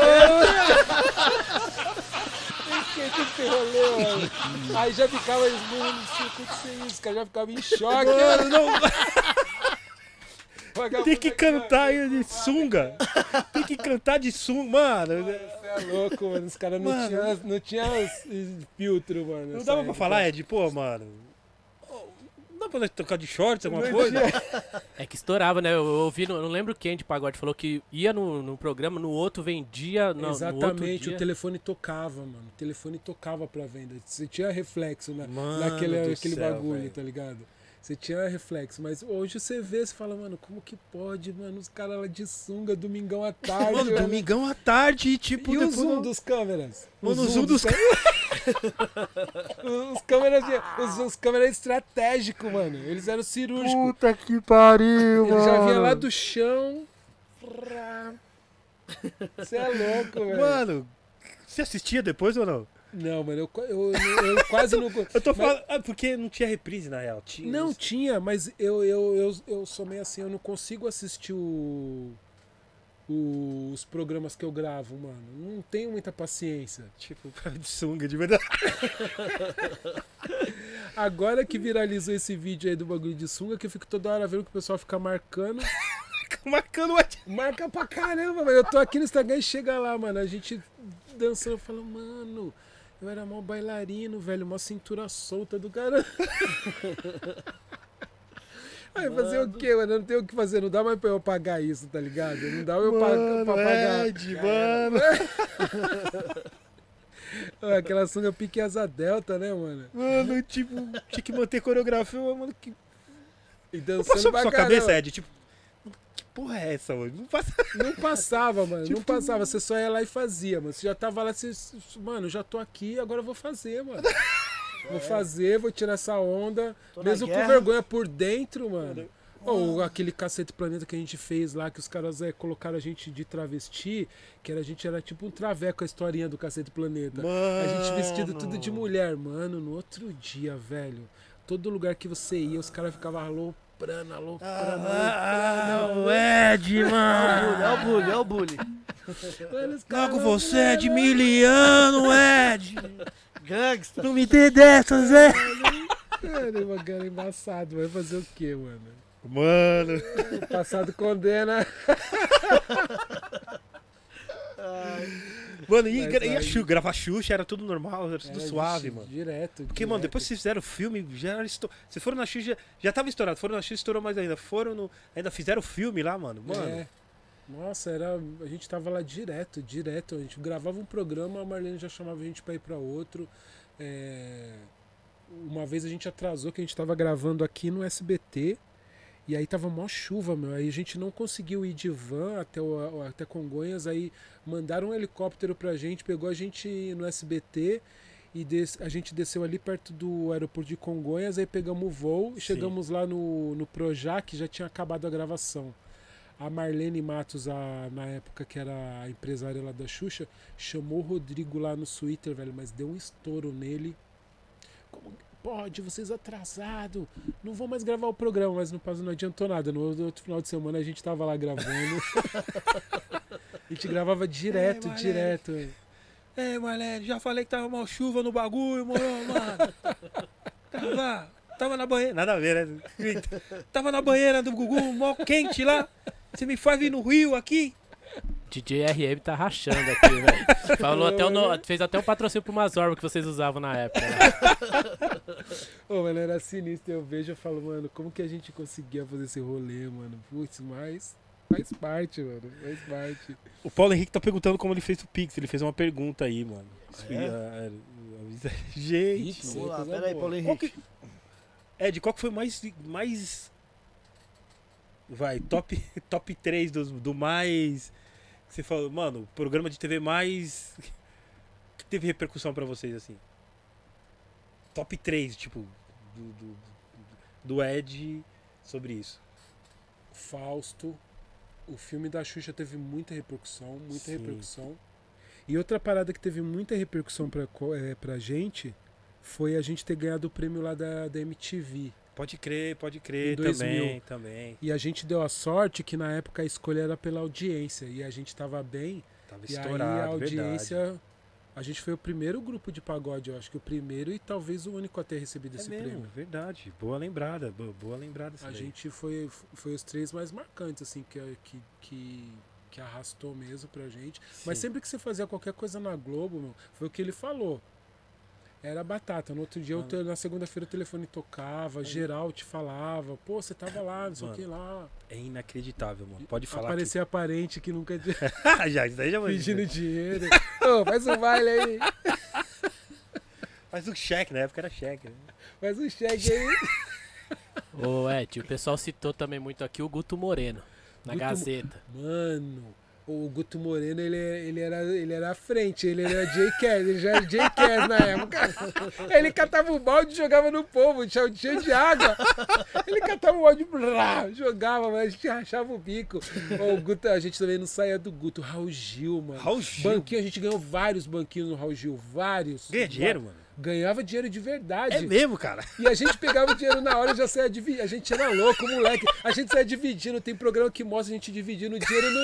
S4: Eu esqueci desse rolê, mano. Aí já ficava, mano, não sei acontecer isso, cara. Já ficava em choque.
S2: Mano, não.
S4: Vagabundo
S2: Tem que
S4: aqui,
S2: cantar
S4: ó.
S2: aí de sunga. Tem que cantar de sunga, mano.
S4: Você é louco, mano. Os caras não
S2: Mano.
S4: tinham não tinha filtro, mano.
S2: Não
S4: nessa
S2: dava pra
S4: época.
S2: falar, Ed, pô, mano. Não dá pra nós tocar de shorts, alguma
S4: Não
S2: coisa?
S3: É que estourava, né? Eu ouvi, não, não lembro quem de pagode falou que ia no, no programa, no outro vendia. No, no outro
S4: Exatamente,
S3: dia.
S4: o telefone tocava, mano. O telefone tocava pra venda. Você tinha reflexo na,
S2: Mano
S4: naquele
S2: do
S4: aquele
S2: céu,
S4: bagulho,
S2: velho.
S4: tá ligado? Você tinha reflexo, mas hoje você vê, você fala, mano, como que pode, mano? Os caras lá de sunga, domingão à tarde.
S2: Mano,
S4: mano.
S2: domingão à tarde, tipo,
S4: E o
S2: depois
S4: zoom
S2: não-
S4: dos câmeras?
S2: Mano, o zoom dos
S4: câmeras. os câmeras, de- os, os câmeras estratégicos, mano. Eles eram cirúrgicos.
S2: Puta que pariu,
S4: Ele já vinha lá do chão. Você é louco, velho.
S2: Mano, você assistia depois ou não?
S4: Não, mano, eu, qua- eu, eu, eu quase não.
S2: Eu tô
S4: Mas-
S2: falando. Ah, porque não tinha reprise na real. Tinha
S4: Não tinha, mas eu, eu, eu, eu sou meio assim, eu não consigo assistir o, o- os programas que eu gravo, mano. Não tenho muita paciência.
S2: Tipo, de sunga, de verdade.
S4: Agora que viralizou esse vídeo aí do bagulho de sunga, que eu fico toda hora vendo que o pessoal fica marcando.
S2: Marcando o Ed.
S4: Marca pra caramba, mano. Eu tô aqui no Instagram e chega lá, mano. A gente dançando, eu falo, mano, eu era mó bailarino, velho, mó cintura solta do cara. Aí fazer o quê, mano? Não tem o que fazer, não dá mais pra eu pagar isso, tá ligado? Não dá eu pa-
S2: Mano,
S4: pra pagar.
S2: Ed, mano.
S4: Ah, aquela sunga pique asa delta, né, mano?
S2: Mano, tipo, tinha que manter coreografia, mano. Que...
S4: E
S2: Não
S4: dançando
S2: passou pra
S4: pra
S2: sua cabeça,
S4: caramba.
S2: Ed? Tipo, que porra é essa, mano? Não passa.
S4: Não passava, mano.
S2: Tipo-
S4: Não passava. Você só ia lá e fazia, mano. Você já tava lá, você... Mano, já tô aqui, agora eu vou fazer, mano. Vou fazer, vou tirar essa onda.
S1: Tô na
S4: Mesmo com
S1: guerra.
S4: vergonha por dentro, mano. Ou aquele Cacete Planeta que a gente fez lá, que os caras é, colocaram a gente de travesti, que era, a gente era tipo um traveco a historinha do Cacete Planeta. A gente vestido tudo de mulher, mano. No outro dia, velho, todo lugar que você ia, os caras ficavam aloprando, aloprando,
S2: Ah,
S4: aloprando.
S2: não, Ed, mano.
S1: É o bullying, é o bullying.
S4: Mano, os
S2: Não,
S4: caras
S2: com você é de miliano, Ed.
S1: Gangsta.
S2: Não me dê dessas, Ed.
S4: Mano, uma cara embaçado. Vai fazer o quê, mano?
S2: Mano.
S4: O passado condena.
S2: Mano, e,
S4: Mas
S2: gra- e a
S4: aí-
S2: Xuxa, gravar Xuxa era tudo normal, era tudo
S4: Era
S2: suave,
S4: di-
S2: mano.
S4: Direto.
S2: Porque, mano, depois que vocês fizeram o filme, já era esto... Vocês foram na Xuxa, já, já tava estourado. Foram na Xuxa, estourou mais ainda. Foram no... Ainda fizeram o filme lá, mano. Mano.
S4: É. Nossa, era, a gente tava lá direto, direto. A gente gravava um programa, a Marlene já chamava a gente pra ir pra outro. É, Uma vez a gente atrasou, que a gente tava gravando aqui no S B T. E aí tava mó chuva, meu. Aí a gente não conseguiu ir de van até, o, até Congonhas. Aí mandaram um helicóptero pra gente, pegou a gente no S B T. E des- a gente desceu ali perto do aeroporto de Congonhas. Aí pegamos o voo e
S2: Sim.
S4: chegamos lá no, no Projac, já tinha acabado a gravação. A Marlene Matos, a, na época que era a empresária lá da Xuxa, chamou o Rodrigo lá no Twitter, velho, mas deu um estouro nele. Como pode, vocês atrasados, não vão mais gravar o programa, mas não, passou- não adiantou nada. No outro final de semana a gente tava lá gravando. A gente gravava direto,
S2: É, moleque.
S4: direto.
S2: É, Marlene, já falei que tava mal chuva no bagulho, mano, mano. Tava, tava na banheira. Nada a ver, né? Tava na banheira do Gugu, mó quente lá. Você me faz vir no Rio aqui?
S3: D J R M tá rachando aqui, velho. Falou até o no- fez até um patrocínio pro Mazorba que vocês usavam na época. Né?
S4: Ô, mano, era sinistro. Eu vejo e falo, mano, como que a gente conseguia fazer esse rolê, mano? Putz, mas Faz parte, mano. Faz parte.
S2: O Paulo Henrique tá perguntando como ele fez o Pix. Ele fez uma pergunta aí, mano.
S1: É?
S2: Ah, Gente.
S4: Pix,
S1: Vamos lá,
S4: coisa
S1: pera aí,
S4: boa.
S1: Paulo
S2: Qual
S1: Henrique.
S2: que... Ed, qual que foi mais. mais... Vai, top, top três do, do mais. Você falou, mano, programa de T V mais. Que teve repercussão pra vocês, assim? Top três, tipo, do, do, do Ed sobre isso.
S4: Fausto. O filme da Xuxa teve muita repercussão, muita
S2: Sim.
S4: repercussão. E outra parada que teve muita repercussão pra, co- é, pra gente foi a gente ter ganhado o prêmio lá da, da M T V.
S2: Pode crer, pode crer,
S4: Em dois
S2: também,
S4: mil.
S2: também.
S4: E a gente deu a sorte que na época a escolha era pela audiência. E a gente tava bem.
S2: Tava
S4: E aí
S2: estourado,
S4: a audiência.
S2: verdade.
S4: A gente foi o primeiro grupo de pagode, eu acho que o primeiro e talvez o único a ter recebido
S2: É
S4: esse
S2: mesmo,
S4: prêmio.
S2: verdade. Boa lembrada, boa, boa lembrada. essa
S4: A
S2: daí.
S4: gente foi, foi os três mais marcantes, assim, que, que, que, que arrastou mesmo pra gente. Mas
S2: Sim.
S4: sempre que você fazia qualquer coisa na Globo, meu, foi o que ele falou. Era batata. No outro dia, o
S2: Mano.
S4: te- na segunda-feira, o telefone tocava, geral te falava, pô, você tava lá, não sei o
S2: Mano,
S4: que lá.
S2: É inacreditável, mano. Pode falar
S4: Aparecia parente que nunca tinha
S2: que... já, isso daí já vai.
S4: pedindo dinheiro. Ô, faz um baile aí,
S2: Mas o cheque, na época era cheque. Né?
S4: faz um cheque aí.
S3: Ô, Ed, o pessoal citou também muito aqui o Guto Moreno, na
S4: Guto-
S3: Gazeta.
S4: Mano, o Guto Moreno, ele, ele, era, ele era à frente, ele era Jay Cass, ele já era Jay Cass na época. Ele catava o balde e jogava no povo, tinha cheio de água. Ele catava o balde, blá, jogava, mas a gente rachava o bico. Ô, o Guto, a gente também não saía do Guto. Raul Gil, mano.
S2: Raul Gil.
S4: Banquinho, a gente ganhou vários banquinhos no Raul Gil, vários.
S2: Ganha dinheiro, mano?
S4: Ganhava dinheiro de verdade.
S2: É mesmo, cara.
S4: E a gente pegava o dinheiro na hora e já saia dividindo. A gente era louco, moleque. A gente saia dividindo. Tem programa que mostra a gente dividindo o dinheiro no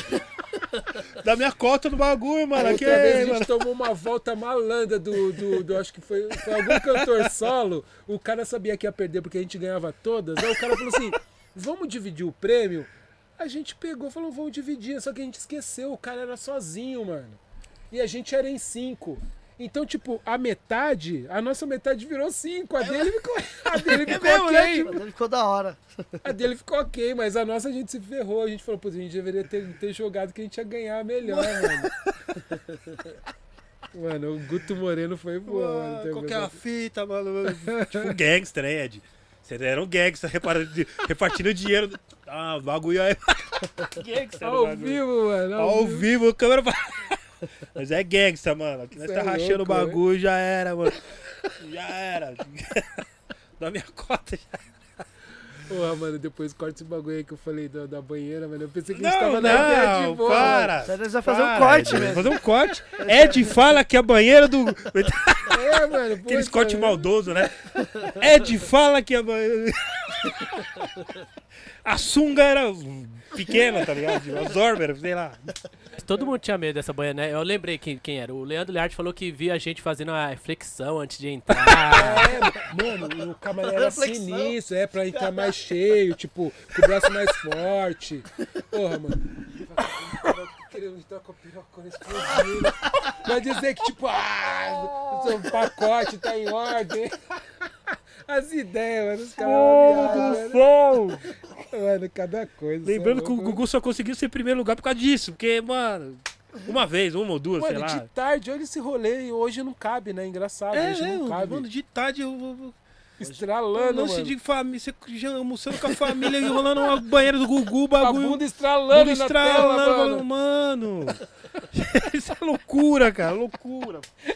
S4: ar.
S2: Da minha cota no bagulho, mano.
S4: Aí
S2: Aqui
S4: outra vez
S2: é,
S4: a gente
S2: mano.
S4: tomou uma volta malandra do, do, do- acho que foi, foi algum cantor solo. O cara sabia que ia perder porque a gente ganhava todas. Aí o cara falou assim, vamos dividir o prêmio? A gente pegou e falou, vamos dividir. Só que a gente esqueceu, o cara era sozinho, mano. E a gente era em cinco. Então, tipo, a metade, a nossa metade virou cinco. A dele ficou, a dele ficou
S2: mesmo, né?
S4: ok.
S1: Mas ele ficou da hora.
S4: A dele ficou ok, mas a nossa a gente se ferrou. A gente falou, pô, a gente deveria ter, ter jogado que a gente ia ganhar melhor, mano. Mano, o Guto Moreno foi bom, mano. Tem
S2: Qual que é
S4: coisa-
S2: a fita, mano? Tipo um gangster, né, Ed? Você era um gangster reparando, repartindo dinheiro. Ah, o bagulho aí. Gangster,
S4: Ao
S2: bagulho.
S4: vivo, mano. Ao,
S2: Ao
S4: vivo.
S2: vivo, a câmera. Mas é gangster, mano. Aqui nós
S4: Cê
S2: tá
S4: é
S2: rachando o
S4: louco,
S2: bagulho, já era, mano. Já era. Da minha cota já.
S4: Porra, mano, depois corta esse bagulho aí que eu falei da, da banheira, mano. Eu pensei que a
S2: Não,
S4: gente tava na ideia de
S2: não,
S4: boa.
S2: para.
S1: Então nós vamos fazer um
S2: Para,
S1: corte
S2: Ed,
S1: mesmo.
S2: Fazer um corte. Ed fala que a banheira do.
S4: É, mano.
S2: Aqueles
S4: poxa,
S2: corte
S4: mano.
S2: maldoso, né? Ed fala que a banheira. A sunga era pequena, tá ligado? A Zorber, sei lá.
S3: Todo mundo tinha medo dessa banha, né? Eu lembrei quem, quem era. O Leandro Learte falou que via a gente fazendo a flexão antes de entrar.
S4: É, mano, o camarim era
S1: Reflexão.
S4: sinistro, é pra entrar mais cheio, tipo, com o braço mais forte. Porra, mano. Querendo entrar com a pirocona explodindo. Vai dizer que, tipo, ah, o seu pacote tá em ordem. As ideias, mano, os caras
S2: Mano
S4: viajam,
S2: do céu!
S4: mano. Mano, cada coisa.
S2: Lembrando
S4: cê é
S2: que o
S4: louco.
S2: Gugu só conseguiu ser primeiro lugar por causa disso. Porque, mano, uma vez, uma ou duas,
S4: Mano,
S2: sei lá.
S4: de tarde, olha esse rolê e hoje não cabe, né? Engraçado,
S2: É,
S4: hoje não
S2: é,
S4: cabe.
S2: mano, de tarde eu. eu-
S4: Estralando,
S2: lance
S4: mano.
S2: de família, você já almoçando com a família e rolando uma banheira do Gugu,
S4: A
S2: bagulho.
S4: bunda estralando
S2: Bunda
S4: na
S2: estralando,
S4: tela, mano.
S2: mano. Isso é loucura, cara, loucura.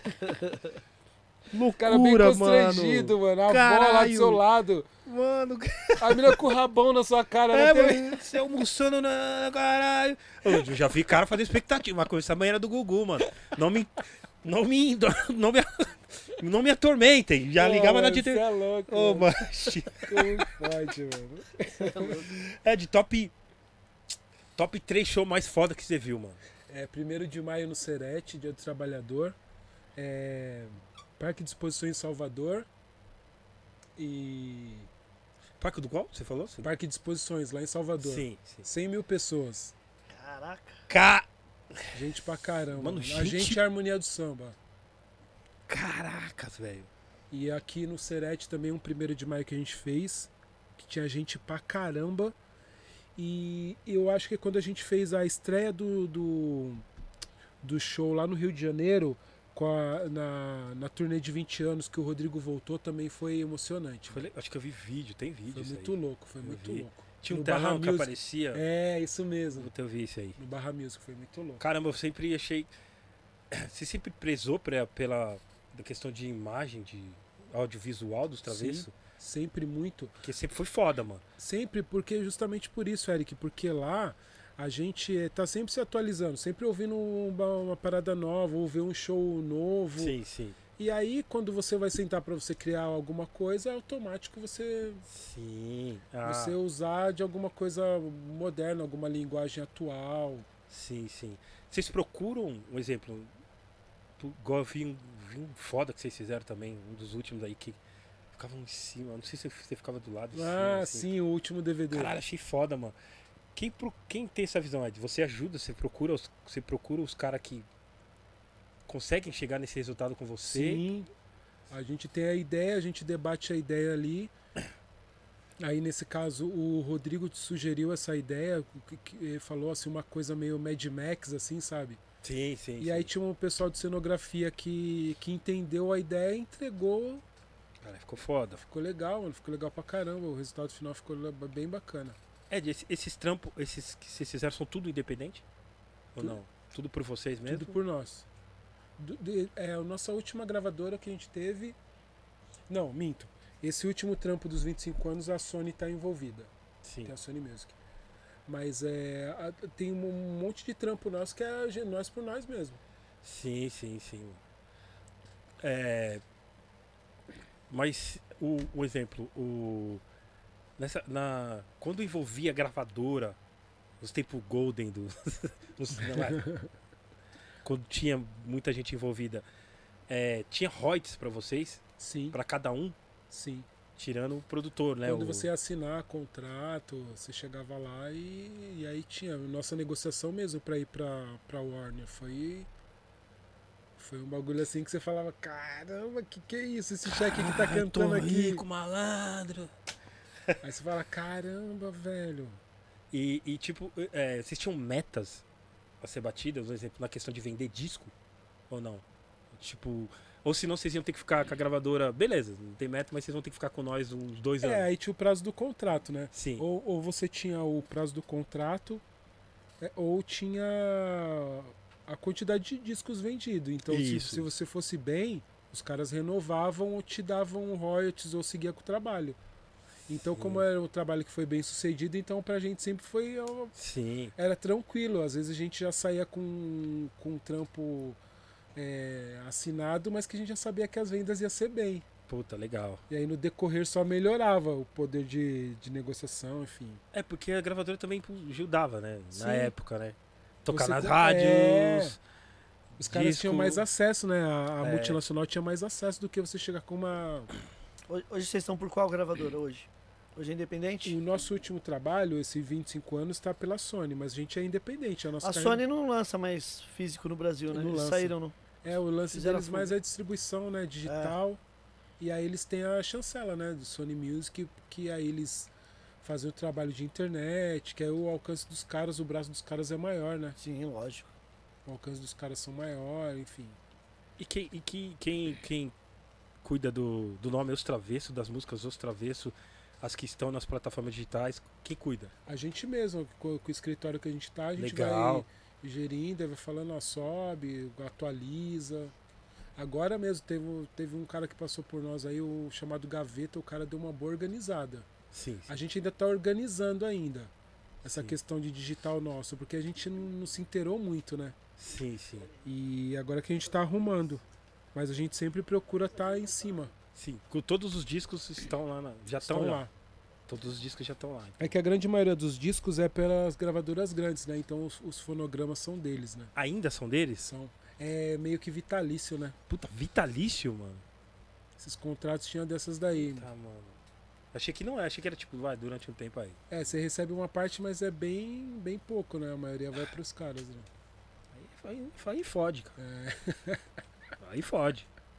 S4: O cara bem
S2: Loucura,
S4: constrangido, mano. A avó lá do
S2: Caralho.
S4: seu lado.
S2: Mano,
S4: A mina com o rabão na sua cara.
S2: é,
S4: né? Tem-
S2: mano, você almoçando na caralho. Eu já vi cara fazer expectativa, uma coisa, essa banheira do Gugu, mano. Não me. Não me. Não me, não me atormentem. Já
S4: Pô,
S2: ligava na
S4: mano,
S2: T
S4: cê
S2: V.
S4: é louco,
S2: Ô,
S4: mano.
S2: mano.
S4: Como pode, mano.
S2: É de top. Top três show mais foda que você viu, mano.
S4: É, primeiro de maio no Serete, Dia do Trabalhador. É, Parque de Exposições em Salvador. E...
S2: Parque do qual? Você falou? Sim.
S4: Parque de Exposições lá em Salvador.
S2: Sim, sim.
S4: cem mil pessoas.
S1: Caraca.
S2: Ca...
S4: Gente pra caramba.
S2: Mano,
S4: Mano, A
S2: gente-
S4: gente é a harmonia do samba.
S2: Caracas, velho.
S4: E aqui no Serete também um primeiro de maio que a gente fez, que tinha gente pra caramba. E eu acho que quando a gente fez a estreia do, do, do show lá no Rio de Janeiro, com a, na, na turnê de vinte anos que o Rodrigo voltou, também foi emocionante.
S2: Foi le- acho que eu vi vídeo, tem vídeo
S4: Foi
S2: isso
S4: muito
S2: aí.
S4: louco, foi
S2: Eu
S4: muito
S2: vi.
S4: louco.
S2: Tinha um
S4: No
S2: telão
S4: Barra
S2: que
S4: Music.
S2: aparecia.
S4: É, isso mesmo.
S2: Puta, eu vi isso aí.
S4: No Barra Music, foi muito louco.
S2: Caramba, eu sempre achei. Você sempre prezou pra, pela da questão de imagem, de audiovisual dos travessos?
S4: Sempre muito.
S2: Porque sempre foi foda, mano.
S4: Sempre, porque justamente por isso, Eric, porque lá a gente eh, tá sempre se atualizando, sempre ouvindo uma, uma parada nova, ou ver um show novo.
S2: Sim, sim.
S4: E aí, quando você vai sentar para você criar alguma coisa, é automático você,
S2: Sim. Ah,
S4: você usar de alguma coisa moderna, alguma linguagem atual.
S2: sim, sim. Vocês procuram, um exemplo, tu- igual eu vi um, vi um foda que vocês fizeram também, um dos últimos aí que ficavam em cima, não sei se você ficava do lado. Em cima,
S4: Ah,
S2: assim.
S4: sim, o último D V D.
S2: Caralho, achei foda, mano. Quem, pro- quem tem essa visão, Ed? Você ajuda, você procura os, você procura os caras que conseguem chegar nesse resultado com você?
S4: Sim, a gente tem a ideia, a gente debate a ideia ali. Aí nesse caso o Rodrigo te sugeriu essa ideia, que, que ele falou assim uma coisa meio Mad Max assim, sabe?
S2: Sim, sim.
S4: E
S2: sim.
S4: aí tinha um pessoal de cenografia que, que entendeu a ideia e entregou.
S2: Cara, ficou foda.
S4: Ficou legal, mano, ficou legal pra caramba. O resultado final ficou le- bem bacana.
S2: Ed, esse- esses trampos, esses que vocês fizeram são tudo independente? Ou
S4: Tudo.
S2: não? Tudo por vocês mesmo?
S4: Tudo por nós. Do- de- é a nossa última gravadora que a gente teve. Não, minto. Esse último trampo dos vinte e cinco anos a Sony tá envolvida.
S2: Sim.
S4: Tem a Sony Music. Mas é, a- tem um monte de trampo nosso que é a gen- nós por nós mesmo.
S2: Sim, sim, sim. É, mas o, o exemplo, o nessa, na, quando envolvia a gravadora, nos tempos golden do, nos- não é? Quando tinha muita gente envolvida, é, tinha royalties pra vocês,
S4: Sim,
S2: pra cada um,
S4: sim.
S2: tirando o produtor, né?
S4: Quando
S2: o-
S4: você ia assinar contrato, você chegava lá e, e aí tinha nossa negociação mesmo pra ir pra, pra Warner. Foi, foi um bagulho assim que você falava, caramba, que que é isso? Esse cheque que tá
S2: Ah,
S4: cantando
S2: tô
S4: aqui.
S2: rico, malandro.
S4: Aí você fala, caramba, velho.
S2: E, e, tipo, é, vocês tinham metas a ser batidas, por exemplo, na questão de vender disco? Ou não? Tipo, ou senão vocês iam ter que ficar com a gravadora, beleza, não tem meta, mas vocês vão ter que ficar com nós uns dois anos.
S4: É, aí tinha o prazo do contrato, né?
S2: Sim.
S4: Ou, ou você tinha o prazo do contrato, é, ou tinha a quantidade de discos vendidos. Então, se,
S2: Isso,
S4: se você fosse bem, os caras renovavam ou te davam royalties ou seguia com o trabalho. Então,
S2: Sim.
S4: como era um trabalho que foi bem sucedido, então pra gente sempre foi. ó,
S2: Sim.
S4: Era tranquilo. Às vezes a gente já saía com, com um trampo é, assinado, mas que a gente já sabia que as vendas ia ser bem.
S2: Puta, legal.
S4: E aí no decorrer só melhorava o poder de, de negociação, enfim.
S2: É, porque a gravadora também ajudava, né? Na
S4: Sim.
S2: época, né? Tocar
S4: Você
S2: nas
S4: co-
S2: rádios.
S4: é. Os caras
S2: disco.
S4: tinham mais acesso, né? A, a
S2: É.
S4: multinacional tinha mais acesso do que você chegar com uma.
S1: Hoje, hoje vocês estão por qual gravadora hoje? Hoje é independente?
S4: O nosso último trabalho, esse vinte e cinco anos, está pela Sony, mas a gente é independente. A, nossa
S1: A
S4: carreira-
S1: Sony não lança mais físico no Brasil, né?
S4: Não
S1: Eles
S4: lança.
S1: saíram no.
S4: É, o lance
S1: fizeram
S4: deles
S1: a
S4: mais
S1: fuga.
S4: é a distribuição, né? Digital. E aí eles têm a chancela, né? Do Sony Music, que aí eles fazem o trabalho de internet, que aí o alcance dos caras, o braço dos caras é maior, né?
S1: Sim, lógico.
S4: O alcance dos caras são maior, enfim.
S2: E quem, e que, quem, quem cuida do, do nome Os Travessos, das músicas Os Travessos, as que estão nas plataformas digitais, quem cuida?
S4: A gente mesmo, com, com o escritório que a gente tá, a gente
S2: Legal.
S4: vai gerindo, vai falando, ó, sobe, atualiza. Agora mesmo teve, teve um cara que passou por nós aí, o chamado Gaveta, o cara deu uma boa organizada.
S2: Sim,
S4: A gente ainda tá organizando ainda essa
S2: Sim.
S4: questão de digital nosso, porque a gente não, não se inteirou muito, né?
S2: sim, sim.
S4: E agora que a gente tá arrumando. Mas a gente sempre procura estar em cima.
S2: Sim, com todos os discos estão lá, na- já estão
S4: Estão
S2: lá.
S4: lá.
S2: Todos os discos já estão lá.
S4: É que a grande maioria dos discos é pelas gravadoras grandes, né? Então os, os fonogramas são deles, né?
S2: Ainda são deles?
S4: São, é meio que vitalício, né?
S2: Puta, vitalício, mano.
S4: Esses contratos tinham dessas daí.
S2: Tá, mano. Achei que não é, achei que era tipo, vai, durante um tempo aí.
S4: É, você recebe uma parte, mas é bem, bem pouco, né? A maioria vai pros caras, né?
S2: Aí, aí, aí fode, cara.
S4: É,
S2: Aí fode.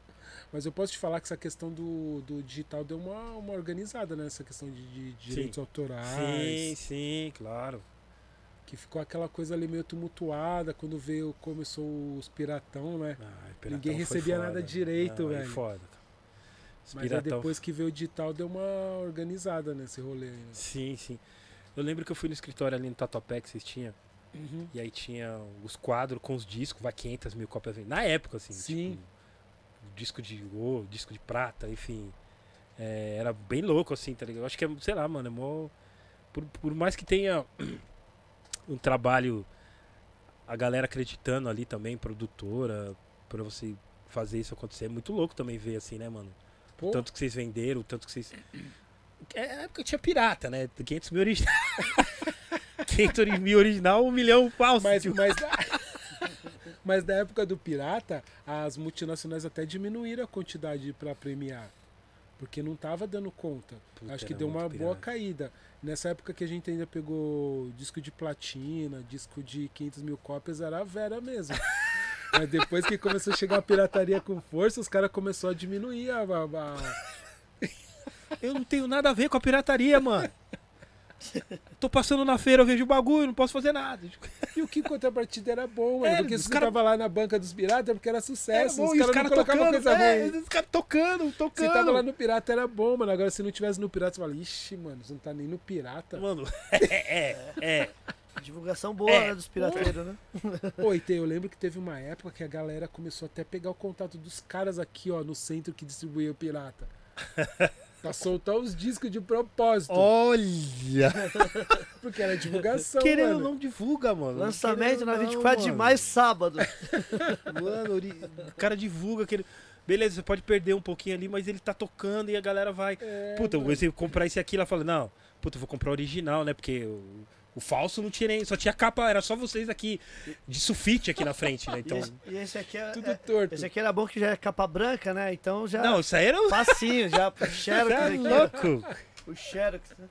S4: Mas eu posso te falar que essa questão do, do digital deu uma, uma organizada, né? Essa questão de, de direitos
S2: Sim.
S4: autorais.
S2: Sim, sim, claro.
S4: Que ficou aquela coisa ali meio tumultuada quando veio, começou os piratão, né?
S2: Ah, Piratão
S4: Ninguém
S2: foi
S4: recebia
S2: foda.
S4: nada direito,
S2: Não, aí
S4: velho.
S2: foda, cara. Os
S4: Mas aí
S2: Piratão-
S4: depois que veio o digital deu uma organizada nesse rolê aí, né?
S2: Sim, sim. Eu lembro que eu fui no escritório ali no Tatuapé que vocês tinham.
S4: Uhum.
S2: E aí tinha os quadros com os discos, vai quinhentas mil cópias. Na época, assim.
S4: Sim.
S2: Tipo, disco de ouro, disco de prata, enfim. É, era bem louco, assim, tá ligado? Eu acho que é, sei lá, mano, é mó... Por, por mais que tenha um trabalho, a galera acreditando ali também, produtora, pra você fazer isso acontecer, é muito louco também ver, assim, né, mano?
S4: Pô,
S2: O tanto que vocês venderam, o tanto que vocês... É época tinha pirata, né? quinhentos mil original. quinhentos mil original, um milhão falso.
S4: mas,
S2: tipo.
S4: mas, mas na época do pirata, as multinacionais até diminuíram a quantidade pra premiar. Porque não tava dando conta.
S2: Puta,
S4: Acho que
S2: era
S4: deu uma
S2: muito
S4: boa
S2: pirata.
S4: caída. Nessa época que a gente ainda pegou disco de platina, disco de quinhentas mil cópias, era a Vera mesmo. Mas depois que começou a chegar a pirataria com força, os caras começaram a diminuir a, a- a-
S2: Eu não tenho nada a ver com a pirataria, mano. Tô passando na feira, eu vejo o bagulho, não posso fazer nada.
S4: E o que em contrapartida era bom, mano.
S2: É,
S4: porque
S2: os
S4: se
S2: cara-
S4: você tava lá na banca dos piratas, é porque era
S2: Era
S4: sucesso.
S2: bom,
S4: os
S2: e
S4: caras não colocavam
S2: tocando,
S4: coisa
S2: é,
S4: ruim.
S2: os caras tocando, tocando.
S4: Se tava lá no pirata era bom, mano. Agora se não tivesse no pirata, você fala, ixi, mano, você não tá nem no pirata.
S2: Mano, é, é, é.
S1: Divulgação boa,
S2: É.
S1: né, dos pirateiros, né?
S4: Pô, e te- eu lembro que teve uma época que a galera começou até a pegar o contato dos caras aqui, ó, no centro que distribuía o pirata. Pra soltar os discos de propósito.
S2: Olha!
S4: Porque era divulgação,
S2: Querendo ou
S4: mano.
S2: não divulga, mano.
S1: Lançamento
S2: Querendo
S1: na
S2: ou não,
S1: vinte e quatro de
S2: mano.
S1: maio, sábado.
S2: Mano, ori- o cara divulga aquele. Beleza, você pode perder um pouquinho ali, mas ele tá tocando e a galera vai.
S4: É,
S2: Puta,
S4: mano.
S2: você comprar esse aqui, ela fala, não, puta, eu vou comprar o original, né? Porque o, o falso não tinha nem. Só tinha capa, era só vocês aqui de sulfite aqui na frente, né?
S1: E
S2: Então.
S1: esse, e esse aqui é,
S4: Tudo
S1: é-
S4: torto.
S1: esse aqui era bom que já é capa branca, né? Então já
S2: Não, isso aí era o.
S1: facinho, já o Xerox
S2: Tá
S1: aqui.
S2: louco!
S1: O Xerox. Né?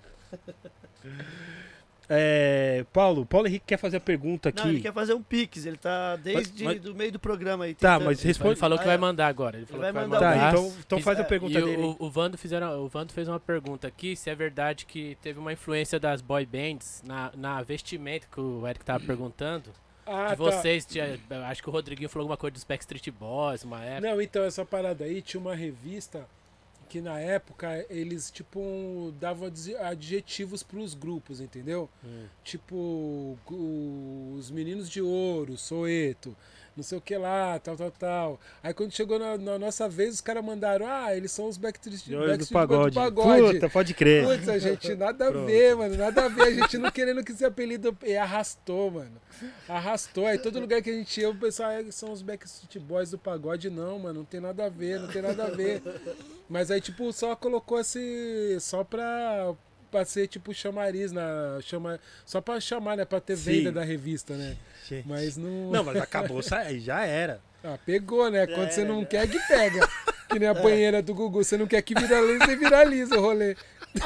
S2: É, Paulo, Paulo Henrique quer fazer a pergunta aqui.
S1: Não, ele quer fazer um Pix, ele tá desde
S2: Mas- mas-
S1: do meio do programa aí.
S2: Tá,
S1: tentando.
S2: mas responde.
S3: Ele falou que
S1: Ah,
S3: vai
S1: é.
S3: mandar agora. Ele falou
S1: vai
S3: que vai
S1: mandar
S3: mandar.
S1: o
S2: Tá,
S1: Pix.
S2: então, então
S3: Fiz-
S2: faz a
S3: é,
S2: pergunta
S3: e
S2: dele.
S3: O, o, Vando fizeram, o Vando fez uma pergunta aqui, se é verdade que teve uma influência das boy bands na, na vestimenta que o Eric tava perguntando.
S4: Ah,
S3: de
S4: tá.
S3: vocês, tinha- acho que o Rodriguinho falou alguma coisa dos Backstreet Boys, uma época.
S4: Não, então, essa parada aí tinha uma revista que na época eles, tipo, davam adje- adjetivos pros grupos, entendeu?
S2: Hum.
S4: Tipo, gu- os meninos de ouro, Soeto, não sei o que lá, tal, tal, tal. Aí quando chegou na, na nossa vez, os caras mandaram, ah, eles são os Backstreet,
S2: De olho do
S4: Backstreet Boys
S2: pagode. Puta, pode crer.
S4: Putz, a gente nada a
S2: Pronto.
S4: ver, mano, nada a ver. A gente não querendo que esse apelido e arrastou, mano. Arrastou. Aí todo lugar que a gente ia, o pessoal ah, são os Backstreet Boys do pagode. Não, mano, não tem nada a ver, não tem nada a ver. Mas aí, tipo, só colocou esse. Só pra. Pra ser tipo chamariz na. Chama, só pra chamar, né? Pra ter
S2: Sim.
S4: venda da revista, né?
S2: Gente.
S4: Mas não.
S2: Não, mas acabou, sai, já era.
S4: Ah, pegou, né? Quando
S1: É,
S4: você não
S1: né?
S4: quer, que pega. Que nem a banheira do Gugu. Você não quer que viralize, você viraliza o rolê.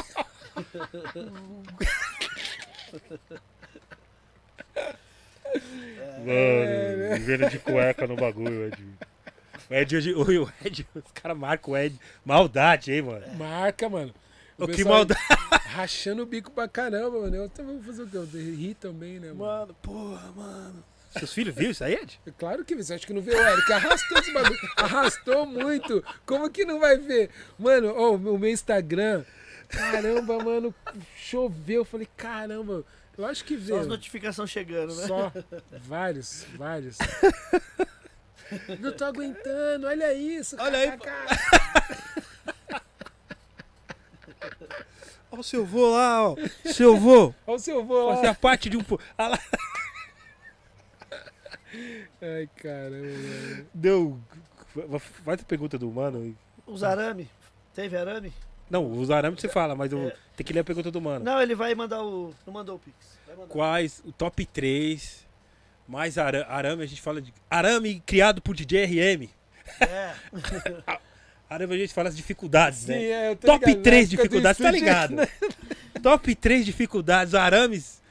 S2: Mano, vivendo de cueca no bagulho, Ed. O Ed, hoje- o Ed, os caras marcam o Ed. Maldade, hein, mano?
S4: Marca, mano. O
S2: Ô, que
S4: pessoal
S2: maldade.
S4: Rachando o bico pra caramba, mano. Eu também vou fazer o quê? Eu ri também, né, mano?
S2: Mano, porra, mano. Seus filhos viram isso aí, Ed?
S4: É claro que você acha que não vê o Eric. Arrastou esse bagulho. Arrastou muito. Como que não vai ver? Mano, ó, o meu Instagram. Caramba, mano. Choveu. Eu falei, caramba. Eu acho que
S1: Só as
S4: veio.
S1: notificações chegando, né?
S4: Só. Vários, vários. Não tô aguentando. Olha isso.
S2: Olha aí,
S4: kkk.
S2: Ó o seu vô lá, ó. Seu vô.
S4: Olha o seu vô
S2: Fazer
S4: lá.
S2: a parte de um... po- Ah, lá.
S4: Ai, caramba, mano.
S2: Deu... Faz a pergunta do mano.
S1: Os arame. Teve arame?
S2: Não, os arames você fala, mas eu...
S1: É.
S2: tem que ler a pergunta do mano.
S1: Não, ele vai mandar o. Não mandou o Pix. Vai mandar.
S2: Quais o top três mais ara- arame? A gente fala de... Arame criado por D J R M.
S1: É.
S2: Arame a gente fala as dificuldades, né?
S4: Sim, é, eu tô
S2: Top
S4: ligado.
S2: três
S4: Na época do
S2: dificuldades, tá
S4: estúdio,
S2: ligado?
S4: né?
S2: Top três dificuldades, arames.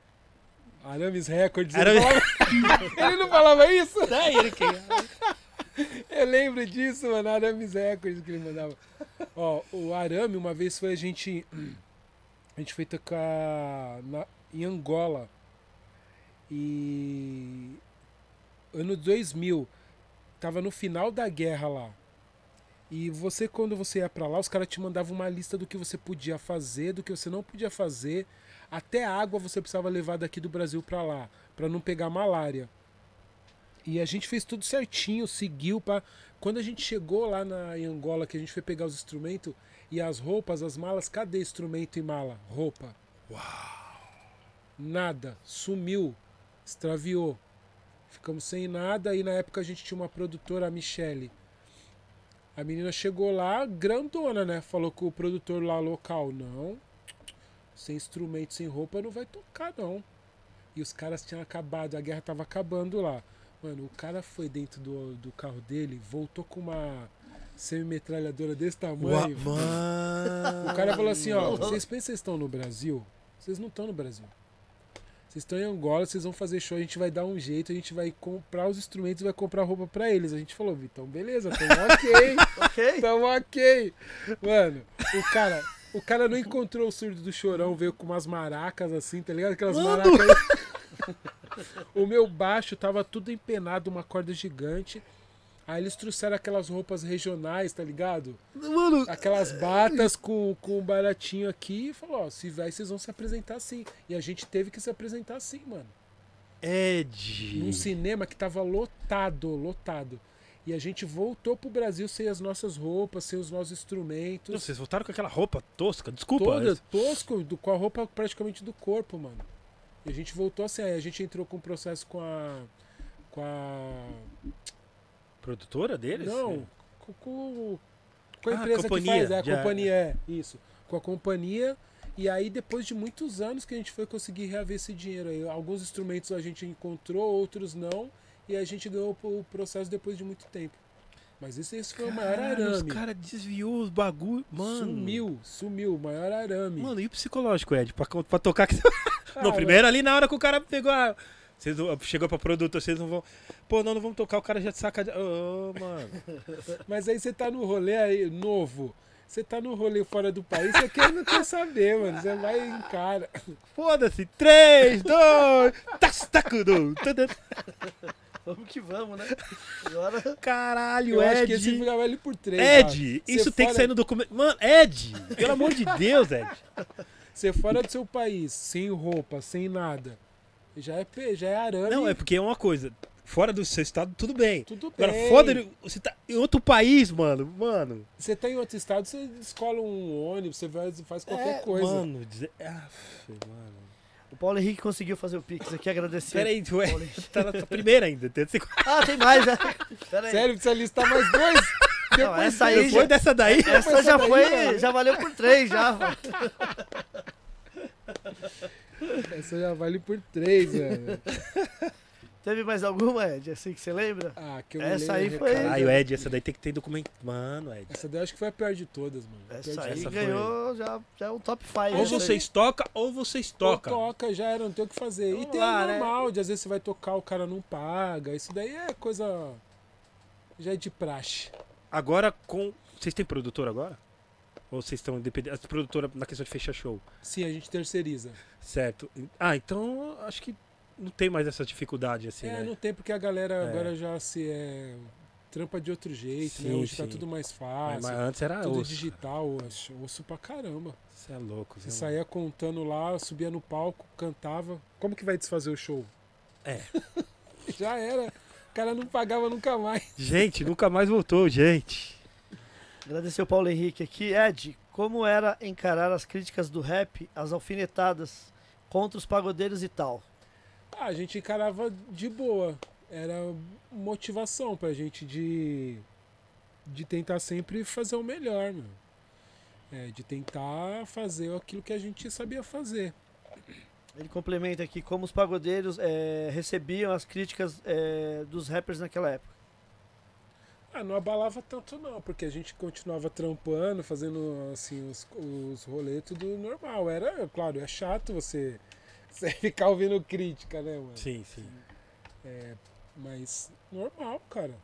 S4: Arames Records.
S2: Arame-
S4: Ele, falava... ele não falava isso?
S2: É ele que...
S4: Eu lembro disso, mano, Arames Records que ele mandava. Ó, o Arame, uma vez foi a gente. A gente foi tocar na, em Angola. E. Ano dois mil. Tava no final da guerra lá. E você, quando você ia pra lá, os caras te mandavam uma lista do que você podia fazer, do que você não podia fazer. Até água você precisava levar daqui do Brasil pra lá, pra não pegar malária. E a gente fez tudo certinho, seguiu pra... Quando a gente chegou lá na, em Angola, que a gente foi pegar os instrumentos e as roupas, as malas, cadê instrumento e mala? Roupa. Uau! Nada. Sumiu. Extraviou. Ficamos sem nada e na época a gente tinha uma produtora, a Michele. A menina chegou lá, grandona, né? Falou com o produtor lá local, não, sem instrumento, sem roupa, não vai tocar, não. E os caras tinham acabado, a guerra tava acabando lá. Mano, o cara foi dentro do, do carro dele, voltou com uma semi-metralhadora desse tamanho.
S2: Mano.
S4: O cara falou assim, ó, vocês pensam que vocês estão no Brasil? Vocês não estão no Brasil. Vocês estão em Angola, vocês vão fazer show, a gente vai dar um jeito, a gente vai comprar os instrumentos e vai comprar roupa pra eles. A gente falou, então beleza, tamo ok,
S1: Ok.
S4: tamo ok. Mano, o cara, o cara não encontrou o surdo do Chorão, veio com umas maracas assim, tá ligado? Aquelas
S2: Mano.
S4: maracas. O meu baixo tava tudo empenado, uma corda gigante. Aí eles trouxeram aquelas roupas regionais, tá ligado?
S2: Mano,
S4: Aquelas batas com, com um baratinho aqui e falou, ó, se vai, vocês vão se apresentar assim. E a gente teve que se apresentar assim, mano.
S2: Ed.
S4: Num cinema que tava lotado, lotado. E a gente voltou pro Brasil sem as nossas roupas, sem os nossos instrumentos.
S2: Não, vocês voltaram com aquela roupa tosca, desculpa.
S4: Toda, tosco, do, com a roupa praticamente do corpo, mano. E a gente voltou assim, aí a gente entrou com o processo com a... Com a...
S2: Produtora deles?
S4: Não, com, com, com a
S2: Ah,
S4: empresa
S2: companhia,
S4: que faz, é, a
S2: já-
S4: companhia, é, isso. Com a companhia, e aí depois de muitos anos que a gente foi conseguir reaver esse dinheiro aí. Alguns instrumentos a gente encontrou, outros não, e a gente ganhou o processo depois de muito tempo. Mas esse, esse foi o maior
S2: Caralho, os
S4: arame.
S2: caras desviou os bagulho. Mano.
S4: Sumiu, sumiu, o maior arame.
S2: Mano, e o psicológico, Ed? Pra, pra tocar que.
S4: Ah,
S2: não, primeiro ali na hora que o cara pegou a. Vocês não- chegou pra produto, vocês não vão. Pô, não, não vamos tocar, o cara já te saca de. Ô, mano.
S4: Mas aí você tá no rolê aí, novo. Você tá no rolê fora do país, você quer, não quer saber, mano. Você vai e encara.
S2: Foda-se. três, dois. Tac, tac, do, tada.
S1: Vamos que vamos, né? Agora.
S2: Caralho,
S4: Eu
S2: Ed.
S4: acho que esse fica vale por três.
S2: Ed,
S4: cara.
S2: isso
S4: Você
S2: tem que
S4: fora-
S2: sair no documento. Mano, Ed, pelo amor de Deus, Ed.
S4: Você fora do seu país, sem roupa, sem nada, já é, pe- já é arame.
S2: Não, é porque é uma coisa. Fora do seu estado, tudo bem.
S4: Tudo bem.
S2: Agora, foda você tá em outro país, mano. Mano.
S4: Você tá em outro estado, você escola um ônibus, você vai, faz qualquer
S2: É,
S4: coisa.
S2: Mano, dizer... Aff, mano.
S1: O Paulo Henrique conseguiu fazer o Pix aqui, agradecer.
S2: Pera aí, ué, tá na primeira ainda. Tem que ser-
S1: Ah, tem mais, né? Pera aí.
S4: Sério, precisa listar mais dois?
S1: Não, essa aí
S2: Depois
S1: já,
S2: dessa daí.
S1: essa
S4: essa
S1: já
S4: daí,
S1: foi,
S4: mano.
S1: já valeu por três, já. mano.
S4: Essa já vale por três, velho.
S1: Teve mais alguma, Ed, assim que você lembra?
S4: Ah, que eu
S1: Essa
S4: me
S1: aí
S4: lembro,
S1: foi-
S4: cara.
S2: Caralho, Ed, essa daí tem que ter documento. Mano, Ed.
S4: Essa daí eu acho que foi a pior de todas, mano. A pior
S1: Essa
S4: de
S1: aí
S2: essa foi-
S1: ganhou, já, já é um top cinco.
S2: Ou
S1: essa aí.
S2: vocês tocam, ou vocês
S4: toca.
S2: tocam.
S4: toca, já era, não tem o que fazer. E
S2: Vamos
S4: tem
S2: lá,
S4: o
S2: né?
S4: normal, de às vezes você vai tocar, o cara não paga. Isso daí é coisa. Já é de praxe.
S2: Agora com. Vocês têm produtor agora? Ou vocês estão independentes? A produtora na questão de fechar show.
S4: Sim, a gente terceiriza.
S2: Certo. Ah, então acho que não tem mais essa dificuldade assim,
S4: é,
S2: né?
S4: não tem porque a galera
S2: É.
S4: agora já se é, trampa de outro jeito, né?
S2: Sim,
S4: Hoje tá
S2: sim.
S4: tudo mais
S2: Mas,
S4: fácil.
S2: mas antes era
S4: tudo
S2: osso.
S4: digital, osso, osso pra caramba.
S2: Você é louco,
S4: Você
S2: viu?
S4: saía contando lá, subia no palco, cantava. Como que vai desfazer o show?
S2: É.
S4: Já era. O cara não pagava nunca mais.
S2: Gente, nunca mais voltou, gente.
S1: Agradecer o Paulo Henrique aqui. Ed, como era encarar as críticas do rap, as alfinetadas contra os pagodeiros e tal?
S4: Ah, a gente encarava de boa. Era motivação pra gente de, de tentar sempre fazer o melhor, meu. É, de tentar fazer aquilo que a gente sabia fazer.
S1: Ele complementa aqui como os pagodeiros eh, recebiam as críticas eh, dos rappers naquela época.
S4: Ah, não abalava tanto não, porque a gente continuava trampando, fazendo assim os, os rolês tudo normal. Era, claro, é chato você, você ficar ouvindo crítica, né, mano?
S2: Sim, sim.
S4: É, mas normal, cara.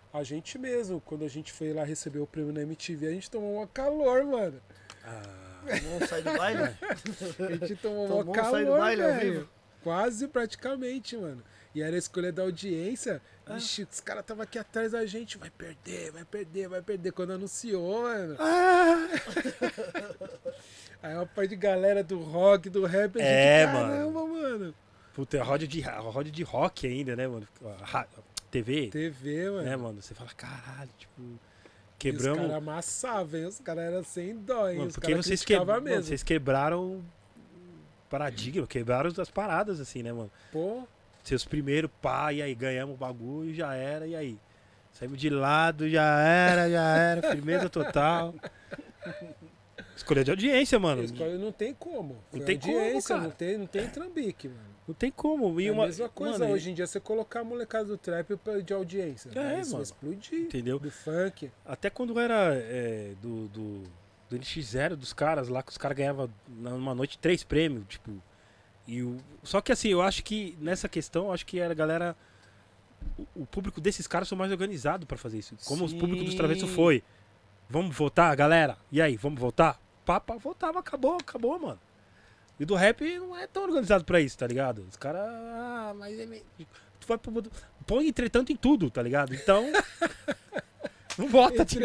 S4: A gente mesmo, quando a gente foi lá receber o prêmio na M T V, a gente tomou uma calor, mano.
S2: Ah,
S1: Vamos sair do baile?
S4: A gente tomou
S1: Tomou
S4: uma
S1: um sair do
S4: calor,
S1: baile ao
S4: velho.
S1: vivo?
S4: Quase praticamente, mano. E era a escolha da audiência.
S1: Ah.
S4: Ixi, os caras estavam aqui atrás da gente. Vai perder, vai perder, vai perder. Quando anunciou, mano.
S1: Ah!
S4: Aí uma parte de galera do rock, do rap, a gente,
S2: É,
S4: caramba, mano.
S2: puta, é ródio de, ródio de rock ainda, né, mano? Ra- T V,
S4: T V, mano.
S2: né, mano? Você fala, caralho, tipo,
S4: E os
S2: quebramos.
S4: caras amassavam, hein? Os caras eram sem dó, hein?
S2: Mano,
S4: Os
S2: porque
S4: caras
S2: vocês, que...
S4: criticavam
S2: mano,
S4: mesmo.
S2: vocês quebraram o paradigma, quebraram as paradas, assim, né, mano?
S4: Pô,
S2: Seus primeiros, pá, e aí, ganhamos o bagulho, já era, e aí? Saímos de lado, já era, já era, firmeza total. Escolha de audiência, mano.
S4: escolha não tem como. Foi
S2: tem como,
S4: audiência,
S2: cara.
S4: não tem, não tem trambique, mano.
S2: Não tem como. E
S4: É
S2: uma...
S4: a mesma coisa
S2: mano,
S4: hoje em dia, você colocar a molecada do trap pra- de audiência.
S2: É,
S4: Aí isso
S2: mano.
S4: vai explodir.
S2: Entendeu?
S4: Do funk.
S2: Até quando era é, do, do, do N X zero dos caras lá, que os caras ganhavam numa noite três prêmios, tipo. E o... Só que assim, eu acho que nessa questão, eu acho que a galera. O, o público desses caras são mais organizados pra fazer isso. Como os públicos dos Travessos
S4: Sim.
S2: foi. Vamos votar, galera? E aí, vamos votar? Papa, votava, acabou, acabou, mano. E do rap não é tão organizado pra isso, tá ligado? Os caras. Ah, mas é meio. Tu vai pro. Põe entretanto em tudo, tá ligado? Então. Não vota, tio.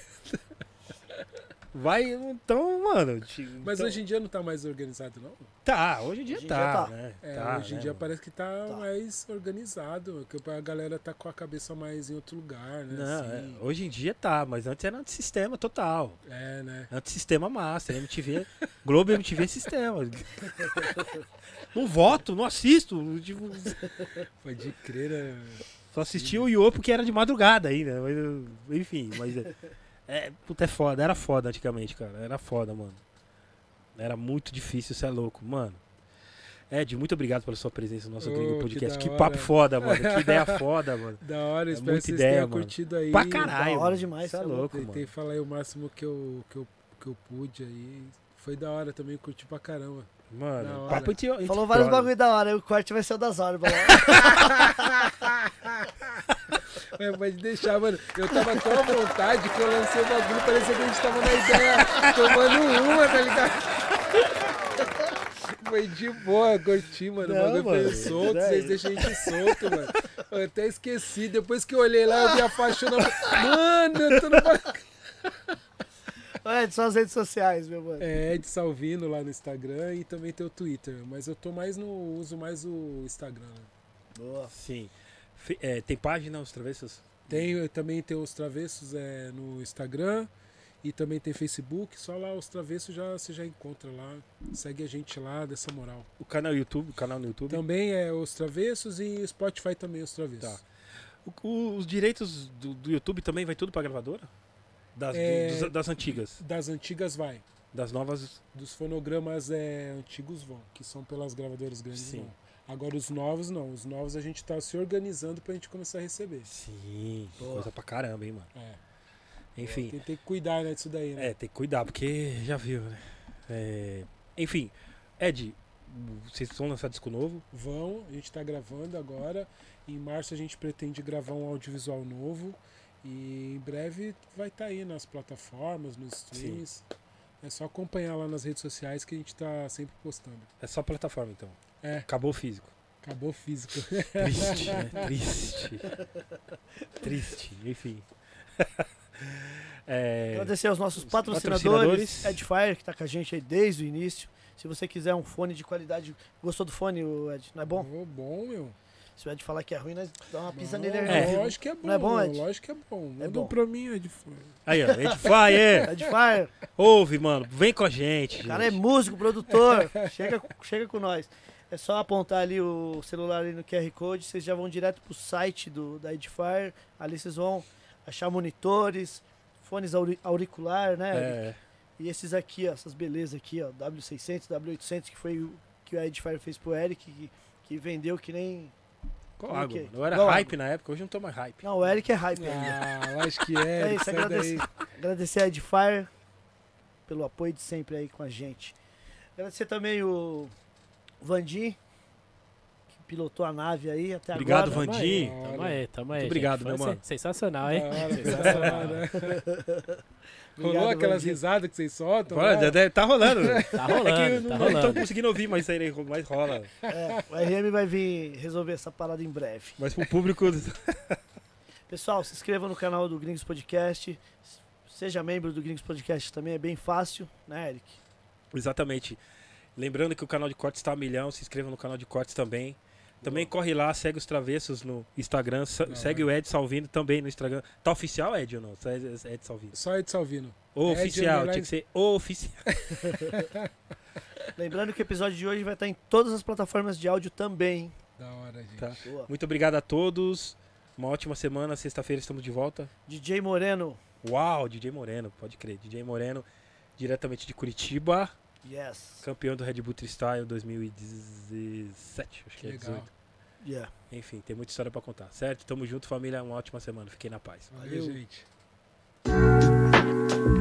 S2: Vai, então, mano. tio,
S4: Mas
S2: então-
S4: hoje em dia não tá mais organizado, não?
S2: Tá, hoje em dia
S1: Hoje em
S2: tá,
S1: dia tá.
S2: né?
S4: É,
S2: Tá,
S4: hoje em
S2: né,
S4: dia
S2: mano?
S4: parece que tá,
S1: Tá.
S4: mais organizado. Que a galera tá com a cabeça mais em outro lugar, né?
S2: Não,
S4: assim.
S2: é, hoje em dia tá, mas antes era antissistema total.
S4: É, né?
S2: Antissistema massa, M T V. Globo M T V é sistema. Não voto, não assisto. Tipo,
S4: Pode crer, né?
S2: só assisti o Iô porque era de madrugada ainda. Mas, eu- enfim, mas. É, é, puta, é foda. Era foda antigamente, cara. Era foda, mano. Era muito difícil, você é louco, mano. Ed, muito obrigado pela sua presença no nosso
S4: Ô,
S2: Gringo
S4: que
S2: Podcast.
S4: da
S2: Que,
S4: hora.
S2: papo foda, mano. Que ideia foda, mano.
S4: Da hora,
S2: É
S4: espero
S2: muita
S4: que vocês
S2: ideia,
S4: tenham
S2: mano.
S4: curtido aí.
S2: Pra caralho.
S1: Da hora
S2: mano.
S1: demais,
S2: Você é
S1: cê é
S2: louco,
S4: Tentei
S2: mano.
S4: falar aí o máximo que eu, que, eu, que eu pude aí. Foi da hora também, curti pra caramba. Da
S2: Mano,
S4: hora.
S2: papo entre, entre
S1: Falou vários
S2: brother.
S1: bagulho da hora, aí o corte vai ser o das horas.
S4: Mas pode deixar, mano. Eu tava tão à vontade que eu lancei o bagulho, parecia que a gente tava na ideia tomando uma, tá ligado? Foi de boa, curti, mano. O
S2: Não,
S4: bagulho foi
S2: mano.
S4: solto,
S2: É.
S4: vocês deixam a gente solto, mano. Eu até esqueci. Depois que eu olhei lá, eu vi a faixa. Eu... Mano, eu tô no.
S1: É, só as redes sociais, meu mano.
S4: É, Ed Salvino lá no Instagram e também tem o Twitter. Mas eu tô mais no. Uso mais o Instagram, né?
S1: Boa.
S2: Sim. Fe- é, tem página, os travessos?
S4: Tem, também tem os Travessos é, no Instagram e também tem Facebook. Só lá os Travessos já, você já encontra lá. Segue a gente lá, dessa moral.
S2: O canal YouTube, o canal no YouTube.
S4: Também é os Travessos e Spotify também os Travessos.
S2: Tá. O- o- os direitos do, do YouTube também vai tudo pra gravadora? Das, do-
S4: É.
S2: dos- das antigas.
S4: Das antigas vai.
S2: Das novas.
S4: Dos fonogramas é, antigos vão, que são pelas gravadoras grandes
S2: Sim.
S4: vão. Agora os novos não. Os novos a gente tá se organizando pra gente começar a receber.
S2: Sim.
S1: Boa.
S2: Coisa pra caramba, hein, mano.
S4: É.
S2: Enfim.
S4: Tem, tem que cuidar, né, disso daí, né?
S2: É, tem que cuidar, porque já viu, né? É, enfim, Ed, vocês vão lançar disco novo?
S4: Vão, a gente tá gravando agora. Em março a gente pretende gravar um audiovisual novo. E em breve vai estar aí nas plataformas, nos streams. É só acompanhar lá nas redes sociais que a gente tá sempre postando.
S2: É só plataforma, então.
S4: É,
S2: Acabou o físico.
S4: acabou físico.
S2: Triste, né? Triste. Triste, enfim. É,
S1: Agradecer aos nossos
S2: os
S1: patrocinadores,
S2: patrocinadores.
S1: Edfire, que tá com a gente aí desde o início. Se você quiser um fone de qualidade. Gostou do fone, o Ed? Não é bom?
S4: Bom, bom, meu.
S1: Se o Ed falar que é ruim, nós dá uma pisa
S4: Não,
S1: nele aí.
S2: É.
S1: ao vivo.
S4: Lógico que é bom.
S1: Não é bom, Ed?
S4: Lógico que é bom. Manda
S1: bom.
S4: um pra mim, Ed.
S2: aí, ó, Edfire,
S1: Edfire,
S2: ouve, mano, vem com a gente.
S1: o cara é
S2: gente.
S1: músico, produtor. chega, chega com nós. É só apontar ali o celular ali no Q R Code, vocês já vão direto pro site do, da Edfire. Ali vocês vão achar monitores, fones auri- auricular, né?
S2: É,
S1: E esses aqui, ó, essas belezas aqui, ó, W seiscentos, W oitocentos, que foi o que o Edfire fez pro Eric, que, que vendeu que nem...
S2: com
S1: Como
S2: água,
S1: que é?
S2: mano. Eu era
S1: Igual
S2: hype na época, hoje eu não tô mais hype.
S1: Não, o Eric é hype ainda.
S4: Ah, lógico que é.
S1: É isso,
S4: sai
S1: agradecer,
S4: daí.
S1: agradecer a Edfire pelo apoio de sempre aí com a gente. Agradecer também o Vandim, que pilotou a nave aí até
S2: Obrigado,
S1: agora.
S2: Vandim.
S3: Tamo aí, tamo aí. Tamo aí
S2: Muito obrigado,
S3: gente.
S2: meu
S3: Foi
S2: mano.
S3: Sensacional, hein?
S4: Da hora,
S3: Sensacional.
S4: né?
S1: Obrigado,
S4: Rolou aquelas
S1: Vandim.
S4: risadas que vocês soltam?
S2: Olha,
S4: né?
S2: já deve- tá rolando.
S3: Tá rolando,
S2: É que eu
S3: tá
S2: não, não tô
S3: rolando.
S2: conseguindo ouvir, mas aí mais rola.
S1: É, o R M vai vir resolver essa parada em breve.
S2: Mas pro público.
S1: Pessoal, se inscreva no canal do Gringos Podcast. Seja membro do Gringos Podcast também, é bem fácil, né, Eric?
S2: Exatamente. Lembrando que o canal de cortes tá a milhão, se inscreva no canal de cortes também. Também corre lá, segue os Travessos no Instagram, sa-
S4: Não,
S2: segue
S4: é.
S2: o Ed Salvino também no Instagram. Tá oficial, Ed, ou não? Só Ed, Ed Salvino.
S4: Só Ed Salvino.
S2: O
S4: Ed
S2: oficial,
S4: underline-
S2: tinha que ser o oficial.
S1: Lembrando que o episódio de hoje vai estar em todas as plataformas de áudio também.
S4: Da hora, gente.
S2: Tá.
S1: Boa.
S2: Muito obrigado a todos. Uma ótima semana. Sexta-feira estamos de volta.
S1: D J Moreno,
S2: Uau, D J Moreno, pode crer. D J Moreno, diretamente de Curitiba.
S1: yes.
S2: Campeão do Red Bull Freestyle dois mil e dezessete, acho que,
S4: Que
S2: é
S4: legal.
S2: dezoito.
S1: Yeah.
S2: Enfim, tem muita história pra contar, certo? Tamo junto, família. Uma ótima semana. Fiquem na paz.
S4: Valeu,
S1: Valeu.
S4: gente.